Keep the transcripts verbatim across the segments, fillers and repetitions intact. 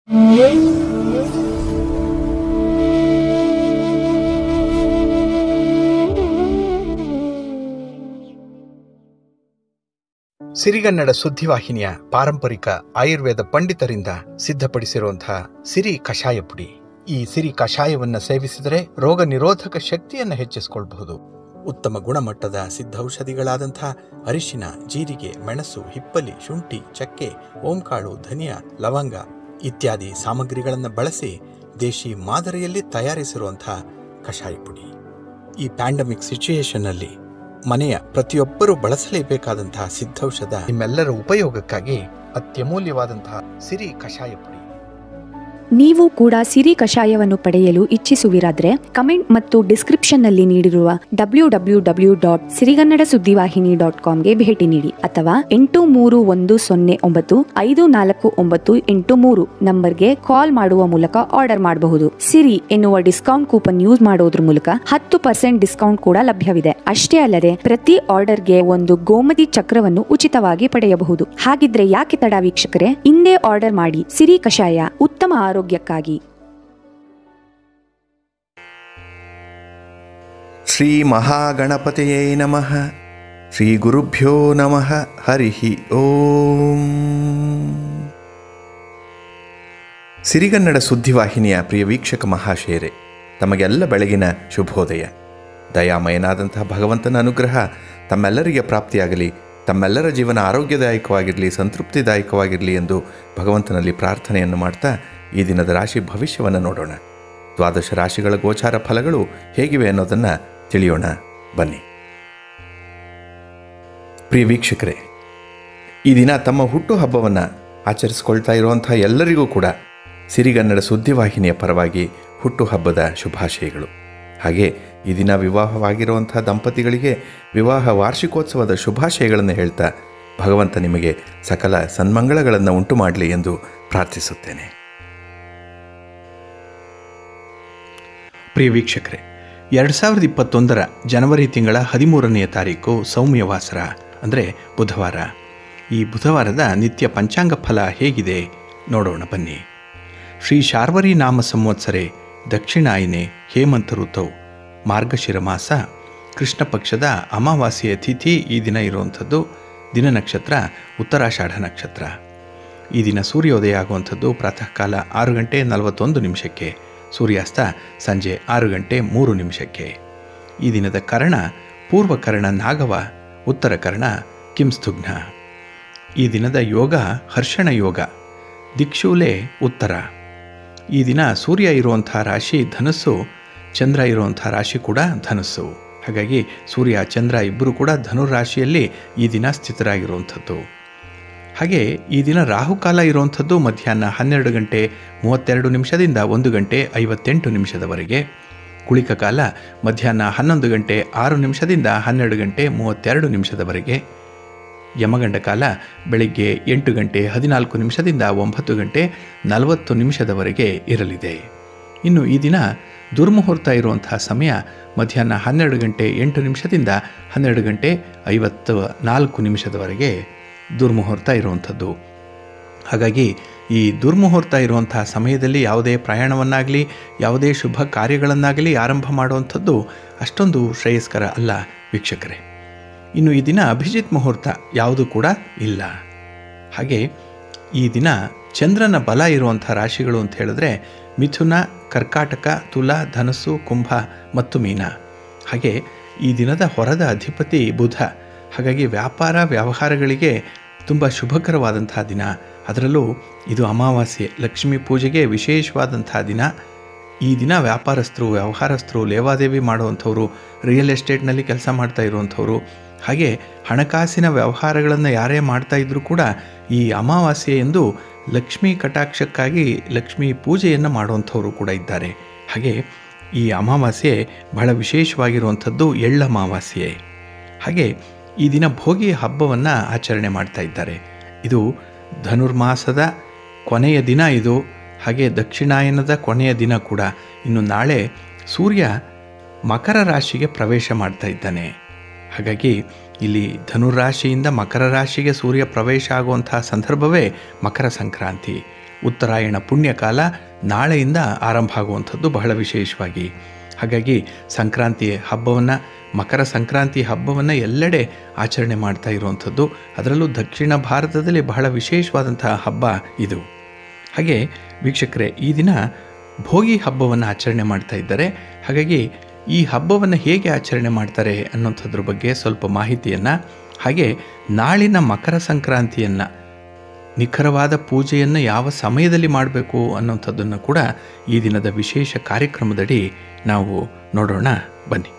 ಸಿರಿಗನ್ನಡ ಸುದ್ದಿವಾಹಿನಿಯ ಪಾರಂಪರಿಕ ಆಯುರ್ವೇದ ಪಂಡಿತರಿಂದ ಸಿದ್ಧಪಡಿಸಿರುವಂತಹ ಸಿರಿ ಕಷಾಯ ಪುಡಿ. ಈ ಸಿರಿ ಕಷಾಯವನ್ನ ಸೇವಿಸಿದರೆ ರೋಗ ನಿರೋಧಕ ಶಕ್ತಿಯನ್ನು ಹೆಚ್ಚಿಸಿಕೊಳ್ಳಬಹುದು. ಉತ್ತಮ ಗುಣಮಟ್ಟದ ಸಿದ್ಧೌಷಧಿಗಳಾದಂಥ ಅರಿಶಿನ, ಜೀರಿಗೆ, ಮೆಣಸು, ಹಿಪ್ಪಲಿ, ಶುಂಠಿ, ಚಕ್ಕೆ, ಓಂಕಾಳು, ಧನಿಯಾ, ಲವಂಗ ಇತ್ಯಾದಿ ಸಾಮಗ್ರಿಗಳನ್ನು ಬಳಸಿ ದೇಶಿ ಮಾದರಿಯಲ್ಲಿ ತಯಾರಿಸಿರುವಂತಹ ಕಷಾಯ ಪುಡಿ. ಈ ಪ್ಯಾಂಡಮಿಕ್ ಸಿಚುಯೇಷನ್ ಅಲ್ಲಿ ಮನೆಯ ಪ್ರತಿಯೊಬ್ಬರೂ ಬಳಸಲೇಬೇಕಾದಂತಹ ಸಿದ್ಧೌಷಧ ನಿಮ್ಮೆಲ್ಲರ ಉಪಯೋಗಕ್ಕಾಗಿ ಅತ್ಯಮೂಲ್ಯವಾದಂತಹ ಸಿರಿ ಕಷಾಯ ಪುಡಿ. ನೀವು ಕೂಡ ಸಿರಿ ಕಷಾಯವನ್ನು ಪಡೆಯಲು ಇಚ್ಛಿಸುವಿರಾದ್ರೆ ಕಮೆಂಟ್ ಮತ್ತು ಡಿಸ್ಕ್ರಿಪ್ಷನ್ ನಲ್ಲಿ ನೀಡಿರುವ W W W dot Sirigannada ಸುದ್ದಿವಾಹಿನಿ ಡಾಟ್ ಕಾಮ್ಗೆ ಭೇಟಿ ನೀಡಿ ಅಥವಾ ಎಂಟು ಮೂರು ಒಂದು ಸೊನ್ನೆ ಒಂಬತ್ತು ಐದು ನಾಲ್ಕು ಒಂಬತ್ತು ಎಂಟು ಮೂರು ನಂಬರ್ಗೆ ಕಾಲ್ ಮಾಡುವ ಮೂಲಕ ಆರ್ಡರ್ ಮಾಡಬಹುದು. ಸಿರಿ ಎನ್ನುವ ಡಿಸ್ಕೌಂಟ್ ಕೂಪನ್ ಯೂಸ್ ಮಾಡೋದ್ರ ಮೂಲಕ ಹತ್ತು ಪರ್ಸೆಂಟ್ ಡಿಸ್ಕೌಂಟ್ ಕೂಡ ಲಭ್ಯವಿದೆ. ಅಷ್ಟೇ ಅಲ್ಲದೆ ಪ್ರತಿ ಆರ್ಡರ್ಗೆ ಒಂದು ಗೋಮತಿ ಚಕ್ರವನ್ನು ಉಚಿತವಾಗಿ ಪಡೆಯಬಹುದು. ಹಾಗಿದ್ರೆ ಯಾಕೆ ತಡ ವೀಕ್ಷಕರೇ, ಇಂದೇ ಆರ್ಡರ್ ಮಾಡಿ. ಸಿರಿ ಕಷಾಯ ಉತ್ತಮ ಆರೋಗ್ಯಕ್ಕಾಗಿ. ಶ್ರೀ ಮಹಾಗಣಪತಿಯೇ ನಮಃ. ಶ್ರೀ ಗುರುಭ್ಯೋ ನಮಃ. ಹರಿ ಓಂ. ಸಿರಿಗನ್ನಡ ಸುದ್ದಿವಾಹಿನಿಯ ಪ್ರಿಯ ವೀಕ್ಷಕ ಮಹಾಶಯರೇ, ತಮಗೆಲ್ಲ ಬೆಳಗಿನ ಶುಭೋದಯ. ದಯಾಮಯನಾದಂತಹ ಭಗವಂತನ ಅನುಗ್ರಹ ತಮ್ಮೆಲ್ಲರಿಗೆ ಪ್ರಾಪ್ತಿಯಾಗಲಿ, ತಮ್ಮೆಲ್ಲರ ಜೀವನ ಆರೋಗ್ಯದಾಯಕವಾಗಿರಲಿ, ಸಂತೃಪ್ತಿದಾಯಕವಾಗಿರಲಿ ಎಂದು ಭಗವಂತನಲ್ಲಿ ಪ್ರಾರ್ಥನೆಯನ್ನು ಮಾಡ್ತಾ ಈ ದಿನದ ರಾಶಿ ಭವಿಷ್ಯವನ್ನು ನೋಡೋಣ. ದ್ವಾದಶ ರಾಶಿಗಳ ಗೋಚಾರ ಫಲಗಳು ಹೇಗಿವೆ ಅನ್ನೋದನ್ನು ತಿಳಿಯೋಣ ಬನ್ನಿ. ಪ್ರಿಯ ವೀಕ್ಷಕರೇ, ಈ ದಿನ ತಮ್ಮ ಹುಟ್ಟುಹಬ್ಬವನ್ನು ಆಚರಿಸಿಕೊಳ್ತಾ ಇರುವಂಥ ಎಲ್ಲರಿಗೂ ಕೂಡ ಸಿರಿಗನ್ನಡ ಸುದ್ದಿವಾಹಿನಿಯ ಪರವಾಗಿ ಹುಟ್ಟುಹಬ್ಬದ ಶುಭಾಶಯಗಳು. ಹಾಗೆ ಈ ದಿನ ವಿವಾಹವಾಗಿರುವಂಥ ದಂಪತಿಗಳಿಗೆ ವಿವಾಹ ವಾರ್ಷಿಕೋತ್ಸವದ ಶುಭಾಶಯಗಳನ್ನು ಹೇಳ್ತಾ ಭಗವಂತ ನಿಮಗೆ ಸಕಲ ಸನ್ಮಂಗಳಗಳನ್ನು ಉಂಟು ಮಾಡಲಿ ಎಂದು ಪ್ರಾರ್ಥಿಸುತ್ತೇನೆ. ಪ್ರಿಯ ವೀಕ್ಷಕರೇ, ಎರಡು ಸಾವಿರದ ಇಪ್ಪತ್ತೊಂದರ ಜನವರಿ ತಿಂಗಳ ಹದಿಮೂರನೆಯ ತಾರೀಕು ಸೌಮ್ಯವಾಸರ ಅಂದರೆ ಬುಧವಾರ. ಈ ಬುಧವಾರದ ನಿತ್ಯ ಪಂಚಾಂಗ ಫಲ ಹೇಗಿದೆ ನೋಡೋಣ ಬನ್ನಿ. ಶ್ರೀ ಶಾರ್ವರಿ ನಾಮ ಸಂವತ್ಸರೆ ದಕ್ಷಿಣಾಯನೆ ಹೇಮಂತ ಋತೌ ಮಾರ್ಗಶಿರ ಮಾಸ ಕೃಷ್ಣ ಪಕ್ಷದ ಅಮಾವಾಸ್ಯೆಯ ತಿಥಿ ಈ ದಿನ ಇರುವಂಥದ್ದು. ದಿನ ನಕ್ಷತ್ರ ಉತ್ತರಾಷಾಢ ನಕ್ಷತ್ರ. ಈ ದಿನ ಸೂರ್ಯೋದಯ ಆಗುವಂಥದ್ದು ಪ್ರಾತಃ ಕಾಲ ಆರು ಗಂಟೆ ನಲವತ್ತೊಂದು ನಿಮಿಷಕ್ಕೆ, ಸೂರ್ಯಾಸ್ತ ಸಂಜೆ ಆರು ಗಂಟೆ ಮೂರು ನಿಮಿಷಕ್ಕೆ. ಈ ದಿನದ ಕರ್ಣ ಪೂರ್ವಕರ್ಣ ನಾಗವ, ಉತ್ತರ ಕರ್ಣ ಕಿಂಸ್ತುಘ್ನ. ಈ ದಿನದ ಯೋಗ ಹರ್ಷಣ ಯೋಗ, ದಿಕ್ಷೂಲೆ ಉತ್ತರ. ಈ ದಿನ ಸೂರ್ಯ ಇರುವಂಥ ರಾಶಿ ಧನಸ್ಸು, ಚಂದ್ರ ಇರುವಂಥ ರಾಶಿ ಕೂಡ ಧನಸ್ಸು. ಹಾಗಾಗಿ ಸೂರ್ಯ ಚಂದ್ರ ಇಬ್ಬರು ಕೂಡ ಧನುರಾಶಿಯಲ್ಲಿ ಈ ದಿನ ಸ್ಥಿತರಾಗಿರುವಂಥದ್ದು. ಹಾಗೆ ಈ ದಿನ ರಾಹುಕಾಲ ಇರುವಂಥದ್ದು ಮಧ್ಯಾಹ್ನ ಹನ್ನೆರಡು ಗಂಟೆ ಮೂವತ್ತೆರಡು ನಿಮಿಷದಿಂದ ಒಂದು ಗಂಟೆ ಐವತ್ತೆಂಟು ನಿಮಿಷದವರೆಗೆ. ಕುಳಿಕ ಕಾಲ ಮಧ್ಯಾಹ್ನ ಹನ್ನೊಂದು ಗಂಟೆ ಆರು ನಿಮಿಷದಿಂದ ಹನ್ನೆರಡು ಗಂಟೆ ಮೂವತ್ತೆರಡು ನಿಮಿಷದವರೆಗೆ. ಯಮಗಂಡ ಕಾಲ ಬೆಳಿಗ್ಗೆ ಎಂಟು ಗಂಟೆ ಹದಿನಾಲ್ಕು ನಿಮಿಷದಿಂದ ಒಂಬತ್ತು ಗಂಟೆ ನಲವತ್ತು ನಿಮಿಷದವರೆಗೆ ಇರಲಿದೆ. ಇನ್ನು ಈ ದಿನ ದುರ್ಮುಹೂರ್ತ ಇರುವಂತಹ ಸಮಯ ಮಧ್ಯಾಹ್ನ ಹನ್ನೆರಡು ಗಂಟೆ ಎಂಟು ನಿಮಿಷದಿಂದ ಹನ್ನೆರಡು ಗಂಟೆ ಐವತ್ತು ನಾಲ್ಕು ನಿಮಿಷದವರೆಗೆ ದುರ್ಮುಹೂರ್ತ ಇರುವಂಥದ್ದು. ಹಾಗಾಗಿ ಈ ದುರ್ಮುಹೂರ್ತ ಇರುವಂತಹ ಸಮಯದಲ್ಲಿ ಯಾವುದೇ ಪ್ರಯಾಣವನ್ನಾಗಲಿ ಯಾವುದೇ ಶುಭ ಕಾರ್ಯಗಳನ್ನಾಗಲಿ ಆರಂಭ ಮಾಡುವಂಥದ್ದು ಅಷ್ಟೊಂದು ಶ್ರೇಯಸ್ಕರ ಅಲ್ಲ ವೀಕ್ಷಕರೇ. ಇನ್ನು ಈ ದಿನ ಅಭಿಜಿತ್ ಮುಹೂರ್ತ ಯಾವುದು ಕೂಡ ಇಲ್ಲ. ಹಾಗೆ ಈ ದಿನ ಚಂದ್ರನ ಬಲ ಇರುವಂಥ ರಾಶಿಗಳು ಅಂತ ಹೇಳಿದ್ರೆ ಮಿಥುನ, ಕರ್ಕಾಟಕ, ತುಲಾ, ಧನಸ್ಸು, ಕುಂಭ ಮತ್ತು ಮೀನ. ಹಾಗೆ ಈ ದಿನದ ಹೊರದ ಅಧಿಪತಿ ಬುಧ. ಹಾಗಾಗಿ ವ್ಯಾಪಾರ ವ್ಯವಹಾರಗಳಿಗೆ ತುಂಬ ಶುಭಕರವಾದಂಥ ದಿನ. ಅದರಲ್ಲೂ ಇದು ಅಮಾವಾಸ್ಯೆ, ಲಕ್ಷ್ಮೀ ಪೂಜೆಗೆ ವಿಶೇಷವಾದಂಥ ದಿನ. ಈ ದಿನ ವ್ಯಾಪಾರಸ್ಥರು, ವ್ಯವಹಾರಸ್ಥರು, ಲೇವಾದೇವಿ ಮಾಡುವಂಥವ್ರು, ರಿಯಲ್ ಎಸ್ಟೇಟ್ನಲ್ಲಿ ಕೆಲಸ ಮಾಡ್ತಾ ಇರುವಂಥವ್ರು, ಹಾಗೆ ಹಣಕಾಸಿನ ವ್ಯವಹಾರಗಳನ್ನು ಯಾರೇ ಮಾಡ್ತಾ ಇದ್ದರೂ ಕೂಡ ಈ ಅಮಾವಾಸ್ಯೆ ಎಂದು ಲಕ್ಷ್ಮೀ ಕಟಾಕ್ಷಕ್ಕಾಗಿ ಲಕ್ಷ್ಮೀ ಪೂಜೆಯನ್ನು ಮಾಡುವಂಥವರು ಕೂಡ ಇದ್ದಾರೆ. ಹಾಗೆ ಈ ಅಮಾವಾಸ್ಯೆ ಬಹಳ ವಿಶೇಷವಾಗಿರುವಂಥದ್ದು ಎಳ್ಳಮಾವಾಸ್ಯೆ. ಹಾಗೆ ಈ ದಿನ ಭೋಗಿ ಹಬ್ಬವನ್ನು ಆಚರಣೆ ಮಾಡ್ತಾ ಇದ್ದಾರೆ. ಇದು ಧನುರ್ಮಾಸದ ಕೊನೆಯ ದಿನ ಇದು. ಹಾಗೆ ದಕ್ಷಿಣಾಯನದ ಕೊನೆಯ ದಿನ ಕೂಡ. ಇನ್ನು ನಾಳೆ ಸೂರ್ಯ ಮಕರ ರಾಶಿಗೆ ಪ್ರವೇಶ ಮಾಡ್ತಾ ಇದ್ದಾನೆ. ಹಾಗಾಗಿ ಇಲ್ಲಿ ಧನುರಾಶಿಯಿಂದ ಮಕರ ರಾಶಿಗೆ ಸೂರ್ಯ ಪ್ರವೇಶ ಆಗುವಂತಹ ಸಂದರ್ಭವೇ ಮಕರ ಸಂಕ್ರಾಂತಿ. ಉತ್ತರಾಯಣ ಪುಣ್ಯಕಾಲ ನಾಳೆಯಿಂದ ಆರಂಭ ಆಗುವಂಥದ್ದು ಬಹಳ ವಿಶೇಷವಾಗಿ. ಹಾಗಾಗಿ ಸಂಕ್ರಾಂತಿ ಹಬ್ಬವನ್ನು, ಮಕರ ಸಂಕ್ರಾಂತಿ ಹಬ್ಬವನ್ನು ಎಲ್ಲೆಡೆ ಆಚರಣೆ ಮಾಡ್ತಾ ಇರುವಂಥದ್ದು. ಅದರಲ್ಲೂ ದಕ್ಷಿಣ ಭಾರತದಲ್ಲಿ ಬಹಳ ವಿಶೇಷವಾದಂತಹ ಹಬ್ಬ ಇದು. ಹಾಗೆ ವೀಕ್ಷಕರೇ, ಈ ದಿನ ಭೋಗಿ ಹಬ್ಬವನ್ನು ಆಚರಣೆ ಮಾಡ್ತಾ ಇದ್ದಾರೆ. ಹಾಗಾಗಿ ಈ ಹಬ್ಬವನ್ನು ಹೇಗೆ ಆಚರಣೆ ಮಾಡ್ತಾರೆ ಅನ್ನೋಂಥದ್ರ ಬಗ್ಗೆ ಸ್ವಲ್ಪ ಮಾಹಿತಿಯನ್ನು, ಹಾಗೆ ನಾಳಿನ ಮಕರ ಸಂಕ್ರಾಂತಿಯನ್ನು ನಿಖರವಾದ ಪೂಜೆಯನ್ನು ಯಾವ ಸಮಯದಲ್ಲಿ ಮಾಡಬೇಕು ಅನ್ನೋಂಥದ್ದನ್ನು ಕೂಡ ಈ ದಿನದ ವಿಶೇಷ ಕಾರ್ಯಕ್ರಮದಡಿ ನಾವು ನೋಡೋಣ ಬನ್ನಿ.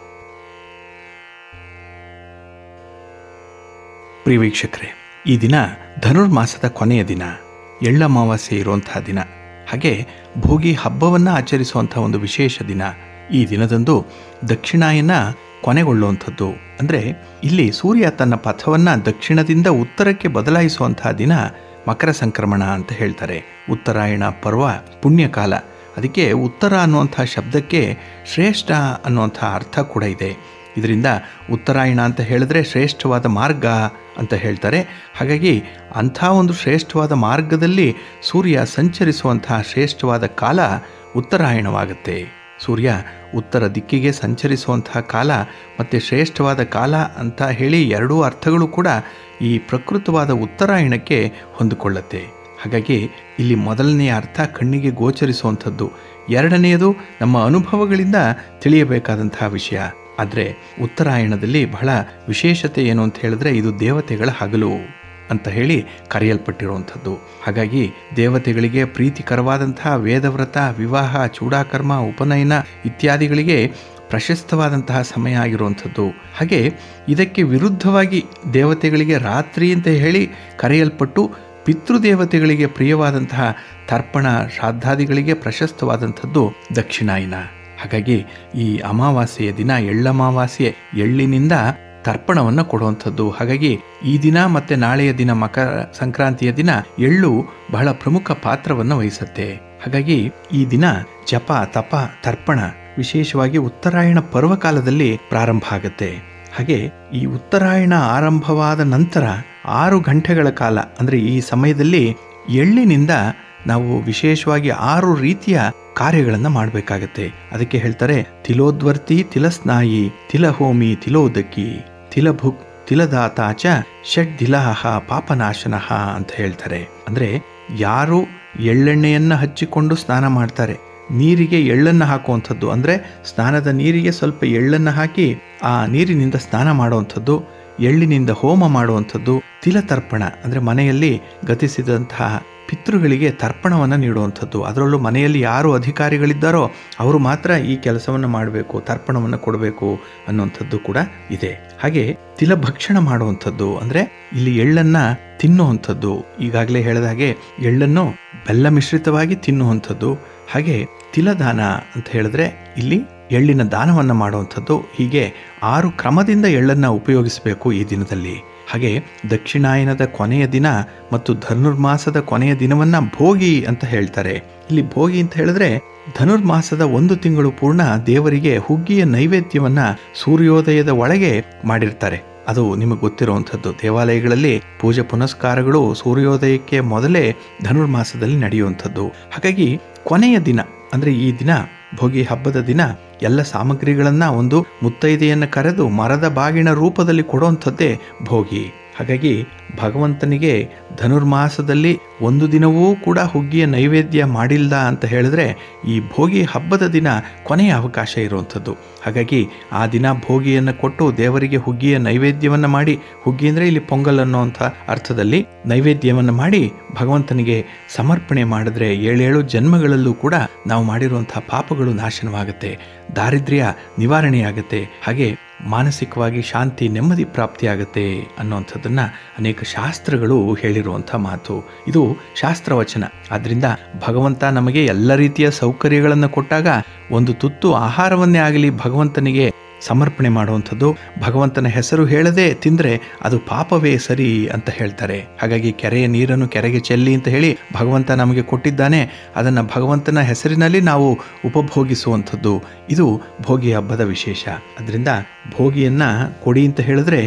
ಪ್ರಿಯ ವೀಕ್ಷಕರೇ, ಈ ದಿನ ಧನುರ್ಮಾಸದ ಕೊನೆಯ ದಿನ, ಎಳ್ಳಮಾವಾಸ್ಯೆ ಇರುವಂತಹ ದಿನ, ಹಾಗೆ ಭೋಗಿ ಹಬ್ಬವನ್ನು ಆಚರಿಸುವಂಥ ಒಂದು ವಿಶೇಷ ದಿನ. ಈ ದಿನದಂದು ದಕ್ಷಿಣಾಯನ ಕೊನೆಗೊಳ್ಳುವಂಥದ್ದು. ಅಂದರೆ ಇಲ್ಲಿ ಸೂರ್ಯ ತನ್ನ ಪಥವನ್ನು ದಕ್ಷಿಣದಿಂದ ಉತ್ತರಕ್ಕೆ ಬದಲಾಯಿಸುವಂತಹ ದಿನ ಮಕರ ಸಂಕ್ರಮಣ ಅಂತ ಹೇಳ್ತಾರೆ. ಉತ್ತರಾಯಣ ಪರ್ವ ಪುಣ್ಯಕಾಲ, ಅದಕ್ಕೆ ಉತ್ತರ ಅನ್ನುವಂಥ ಶಬ್ದಕ್ಕೆ ಶ್ರೇಷ್ಠ ಅನ್ನುವಂಥ ಅರ್ಥ ಕೂಡ ಇದೆ. ಇದರಿಂದ ಉತ್ತರಾಯಣ ಅಂತ ಹೇಳಿದ್ರೆ ಶ್ರೇಷ್ಠವಾದ ಮಾರ್ಗ ಅಂತ ಹೇಳ್ತಾರೆ. ಹಾಗಾಗಿ ಅಂಥ ಒಂದು ಶ್ರೇಷ್ಠವಾದ ಮಾರ್ಗದಲ್ಲಿ ಸೂರ್ಯ ಸಂಚರಿಸುವಂತಹ ಶ್ರೇಷ್ಠವಾದ ಕಾಲ ಉತ್ತರಾಯಣವಾಗುತ್ತೆ. ಸೂರ್ಯ ಉತ್ತರ ದಿಕ್ಕಿಗೆ ಸಂಚರಿಸುವಂತಹ ಕಾಲ ಮತ್ತು ಶ್ರೇಷ್ಠವಾದ ಕಾಲ ಅಂತ ಹೇಳಿ ಎರಡೂ ಅರ್ಥಗಳು ಕೂಡ ಈ ಪ್ರಕೃತವಾದ ಉತ್ತರಾಯಣಕ್ಕೆ ಹೊಂದಿಕೊಳ್ಳುತ್ತೆ. ಹಾಗಾಗಿ ಇಲ್ಲಿ ಮೊದಲನೆಯ ಅರ್ಥ ಕಣ್ಣಿಗೆ ಗೋಚರಿಸುವಂಥದ್ದು, ಎರಡನೆಯದು ನಮ್ಮ ಅನುಭವಗಳಿಂದ ತಿಳಿಯಬೇಕಾದಂತಹ ವಿಷಯ. ಆದರೆ ಉತ್ತರಾಯಣದಲ್ಲಿ ಬಹಳ ವಿಶೇಷತೆ ಏನು ಅಂತ ಹೇಳಿದ್ರೆ, ಇದು ದೇವತೆಗಳ ಹಗಲು ಅಂತ ಹೇಳಿ ಕರೆಯಲ್ಪಟ್ಟಿರುವಂಥದ್ದು. ಹಾಗಾಗಿ ದೇವತೆಗಳಿಗೆ ಪ್ರೀತಿಕರವಾದಂತಹ ವೇದವ್ರತ, ವಿವಾಹ, ಚೂಡಾಕರ್ಮ, ಉಪನಯನ ಇತ್ಯಾದಿಗಳಿಗೆ ಪ್ರಶಸ್ತವಾದಂತಹ ಸಮಯ ಆಗಿರುವಂಥದ್ದು. ಹಾಗೆ ಇದಕ್ಕೆ ವಿರುದ್ಧವಾಗಿ ದೇವತೆಗಳಿಗೆ ರಾತ್ರಿ ಅಂತ ಹೇಳಿ ಕರೆಯಲ್ಪಟ್ಟು ಪಿತೃದೇವತೆಗಳಿಗೆ ಪ್ರಿಯವಾದಂತಹ ತರ್ಪಣ ಶ್ರಾದ್ದಾದಿಗಳಿಗೆ ಪ್ರಶಸ್ತವಾದಂಥದ್ದು ದಕ್ಷಿಣಾಯನ. ಹಾಗಾಗಿ ಈ ಅಮಾವಾಸ್ಯೆಯ ದಿನ, ಎಳ್ಳಮಾವಾಸ್ಯೆ, ಎಳ್ಳಿನಿಂದ ತರ್ಪಣವನ್ನು ಕೊಡುವಂಥದ್ದು. ಹಾಗಾಗಿ ಈ ದಿನ ಮತ್ತು ನಾಳೆಯ ದಿನ, ಮಕರ ಸಂಕ್ರಾಂತಿಯ ದಿನ, ಎಳ್ಳು ಬಹಳ ಪ್ರಮುಖ ಪಾತ್ರವನ್ನು ವಹಿಸುತ್ತೆ. ಹಾಗಾಗಿ ಈ ದಿನ ಜಪ, ತಪ, ತರ್ಪಣ ವಿಶೇಷವಾಗಿ ಉತ್ತರಾಯಣ ಪರ್ವಕಾಲದಲ್ಲಿ ಪ್ರಾರಂಭ ಆಗುತ್ತೆ. ಹಾಗೆ ಈ ಉತ್ತರಾಯಣ ಆರಂಭವಾದ ನಂತರ ಆರು ಗಂಟೆಗಳ ಕಾಲ, ಅಂದರೆ ಈ ಸಮಯದಲ್ಲಿ ಎಳ್ಳಿನಿಂದ ನಾವು ವಿಶೇಷವಾಗಿ ಆರು ರೀತಿಯ ಕಾರ್ಯಗಳನ್ನು ಮಾಡಬೇಕಾಗತ್ತೆ. ಅದಕ್ಕೆ ಹೇಳ್ತಾರೆ ತಿಲೋದ್ವರ್ತಿ, ತಿಲಸ್ನಾಯಿ, ತಿಲಹೋಮಿ, ತಿಲೋದಕಿ, ತಿಲಭುಕ್, ತಿಲದಾತಾಚ, ಷಡ್ ದಿಲಾಹ ಪಾಪನಾಶನಃ ಅಂತ ಹೇಳ್ತಾರೆ. ಅಂದರೆ ಯಾರು ಎಳ್ಳೆಣ್ಣೆಯನ್ನು ಹಚ್ಚಿಕೊಂಡು ಸ್ನಾನ ಮಾಡ್ತಾರೆ, ನೀರಿಗೆ ಎಳ್ಳನ್ನು ಹಾಕುವಂಥದ್ದು, ಅಂದರೆ ಸ್ನಾನದ ನೀರಿಗೆ ಸ್ವಲ್ಪ ಎಳ್ಳನ್ನು ಹಾಕಿ ಆ ನೀರಿನಿಂದ ಸ್ನಾನ ಮಾಡುವಂಥದ್ದು, ಎಳ್ಳಿನಿಂದ ಹೋಮ ಮಾಡುವಂಥದ್ದು, ತಿಲತರ್ಪಣ ಅಂದರೆ ಮನೆಯಲ್ಲಿ ಗತಿಸಿದಂತಹ ಪಿತೃಗಳಿಗೆ ತರ್ಪಣವನ್ನು ನೀಡುವಂಥದ್ದು. ಅದರಲ್ಲೂ ಮನೆಯಲ್ಲಿ ಯಾರು ಅಧಿಕಾರಿಗಳಿದ್ದಾರೋ ಅವರು ಮಾತ್ರ ಈ ಕೆಲಸವನ್ನು ಮಾಡಬೇಕು, ತರ್ಪಣವನ್ನು ಕೊಡಬೇಕು ಅನ್ನುವಂಥದ್ದು ಕೂಡ ಇದೆ. ಹಾಗೆ ತಿಲಭಕ್ಷಣ ಮಾಡುವಂಥದ್ದು ಅಂದರೆ ಇಲ್ಲಿ ಎಳ್ಳನ್ನು ತಿನ್ನುವಂಥದ್ದು. ಈಗಾಗಲೇ ಹೇಳಿದ ಹಾಗೆ ಎಳ್ಳನ್ನು ಬೆಲ್ಲ ಮಿಶ್ರಿತವಾಗಿ ತಿನ್ನುವಂಥದ್ದು. ಹಾಗೆ ತಿಲದಾನ ಅಂತ ಹೇಳಿದ್ರೆ ಇಲ್ಲಿ ಎಳ್ಳಿನ ದಾನವನ್ನು ಮಾಡುವಂಥದ್ದು. ಹೀಗೆ ಆರು ಕ್ರಮದಿಂದ ಎಳ್ಳನ್ನು ಉಪಯೋಗಿಸಬೇಕು ಈ ದಿನದಲ್ಲಿ. ಹಾಗೆ ದಕ್ಷಿಣಾಯನದ ಕೊನೆಯ ದಿನ ಮತ್ತು ಧನುರ್ಮಾಸದ ಕೊನೆಯ ದಿನವನ್ನು ಭೋಗಿ ಅಂತ ಹೇಳ್ತಾರೆ. ಇಲ್ಲಿ ಭೋಗಿ ಅಂತ ಹೇಳಿದ್ರೆ ಧನುರ್ಮಾಸದ ಒಂದು ತಿಂಗಳು ಪೂರ್ಣ ದೇವರಿಗೆ ಹುಗ್ಗಿಯ ನೈವೇದ್ಯವನ್ನು ಸೂರ್ಯೋದಯದ ಒಳಗೆ ಮಾಡಿರ್ತಾರೆ. ಅದು ನಿಮಗೆ ಗೊತ್ತಿರುವಂಥದ್ದು. ದೇವಾಲಯಗಳಲ್ಲಿ ಪೂಜೆ ಪುನಸ್ಕಾರಗಳು ಸೂರ್ಯೋದಯಕ್ಕೆ ಮೊದಲೇ ಧನುರ್ಮಾಸದಲ್ಲಿ ನಡೆಯುವಂಥದ್ದು. ಹಾಗಾಗಿ ಕೊನೆಯ ದಿನ ಅಂದರೆ ಈ ದಿನ, ಭೋಗಿ ಹಬ್ಬದ ದಿನ, ಎಲ್ಲ ಸಾಮಗ್ರಿಗಳನ್ನು ಒಂದು ಮುತ್ತೈದೆಯನ್ನು ಕರೆದು ಮರದ ಬಾಗಿನ ರೂಪದಲ್ಲಿ ಕೊಡುವಂಥದ್ದೇ ಭೋಗಿ. ಹಾಗಾಗಿ ಭಗವಂತನಿಗೆ ಧನುರ್ಮಾಸದಲ್ಲಿ ಒಂದು ದಿನವೂ ಕೂಡ ಹುಗ್ಗಿಯ ನೈವೇದ್ಯ ಮಾಡಿಲ್ಲ ಅಂತ ಹೇಳಿದ್ರೆ ಈ ಭೋಗಿ ಹಬ್ಬದ ದಿನ ಕೊನೆಯ ಅವಕಾಶ ಇರುವಂಥದ್ದು. ಹಾಗಾಗಿ ಆ ದಿನ ಭೋಗಿಯನ್ನು ಕೊಟ್ಟು ದೇವರಿಗೆ ಹುಗ್ಗಿಯ ನೈವೇದ್ಯವನ್ನು ಮಾಡಿ, ಹುಗ್ಗಿ ಅಂದರೆ ಇಲ್ಲಿ ಪೊಂಗಲ್ ಅನ್ನೋಂಥ ಅರ್ಥದಲ್ಲಿ ನೈವೇದ್ಯವನ್ನು ಮಾಡಿ ಭಗವಂತನಿಗೆ ಸಮರ್ಪಣೆ ಮಾಡಿದ್ರೆ ಏಳೇಳು ಜನ್ಮಗಳಲ್ಲೂ ಕೂಡ ನಾವು ಮಾಡಿರುವಂಥ ಪಾಪಗಳು ನಾಶನವಾಗುತ್ತೆ, ದಾರಿದ್ರ್ಯ ನಿವಾರಣೆಯಾಗುತ್ತೆ, ಹಾಗೆ ಮಾನಸಿಕವಾಗಿ ಶಾಂತಿ, ನೆಮ್ಮದಿ ಪ್ರಾಪ್ತಿಯಾಗುತ್ತೆ ಅನ್ನುವಂಥದ್ದನ್ನು ಅನೇಕ ಶಾಸ್ತ್ರಗಳು ಹೇಳಿರುವಂಥ ಮಾತು. ಇದು ಶಾಸ್ತ್ರವಚನ. ಆದ್ದರಿಂದ ಭಗವಂತ ನಮಗೆ ಎಲ್ಲ ರೀತಿಯ ಸೌಕರ್ಯಗಳನ್ನು ಕೊಟ್ಟಾಗ ಒಂದು ತುತ್ತು ಆಹಾರವನ್ನೇ ಆಗಲಿ ಭಗವಂತನಿಗೆ ಸಮರ್ಪಣೆ ಮಾಡುವಂಥದ್ದು. ಭಗವಂತನ ಹೆಸರು ಹೇಳದೆ ತಿಂದರೆ ಅದು ಪಾಪವೇ ಸರಿ ಅಂತ ಹೇಳ್ತಾರೆ. ಹಾಗಾಗಿ ಕೆರೆಯ ನೀರನ್ನು ಕೆರೆಗೆ ಚೆಲ್ಲಿ ಅಂತ ಹೇಳಿ ಭಗವಂತ ನಮಗೆ ಕೊಟ್ಟಿದ್ದಾನೆ, ಅದನ್ನು ಭಗವಂತನ ಹೆಸರಿನಲ್ಲಿ ನಾವು ಉಪಭೋಗಿಸುವಂಥದ್ದು. ಇದು ಭೋಗಿ ಹಬ್ಬದ ವಿಶೇಷ. ಅದರಿಂದ ಭೋಗಿಯನ್ನು ಕೊಡಿ ಅಂತ ಹೇಳಿದ್ರೆ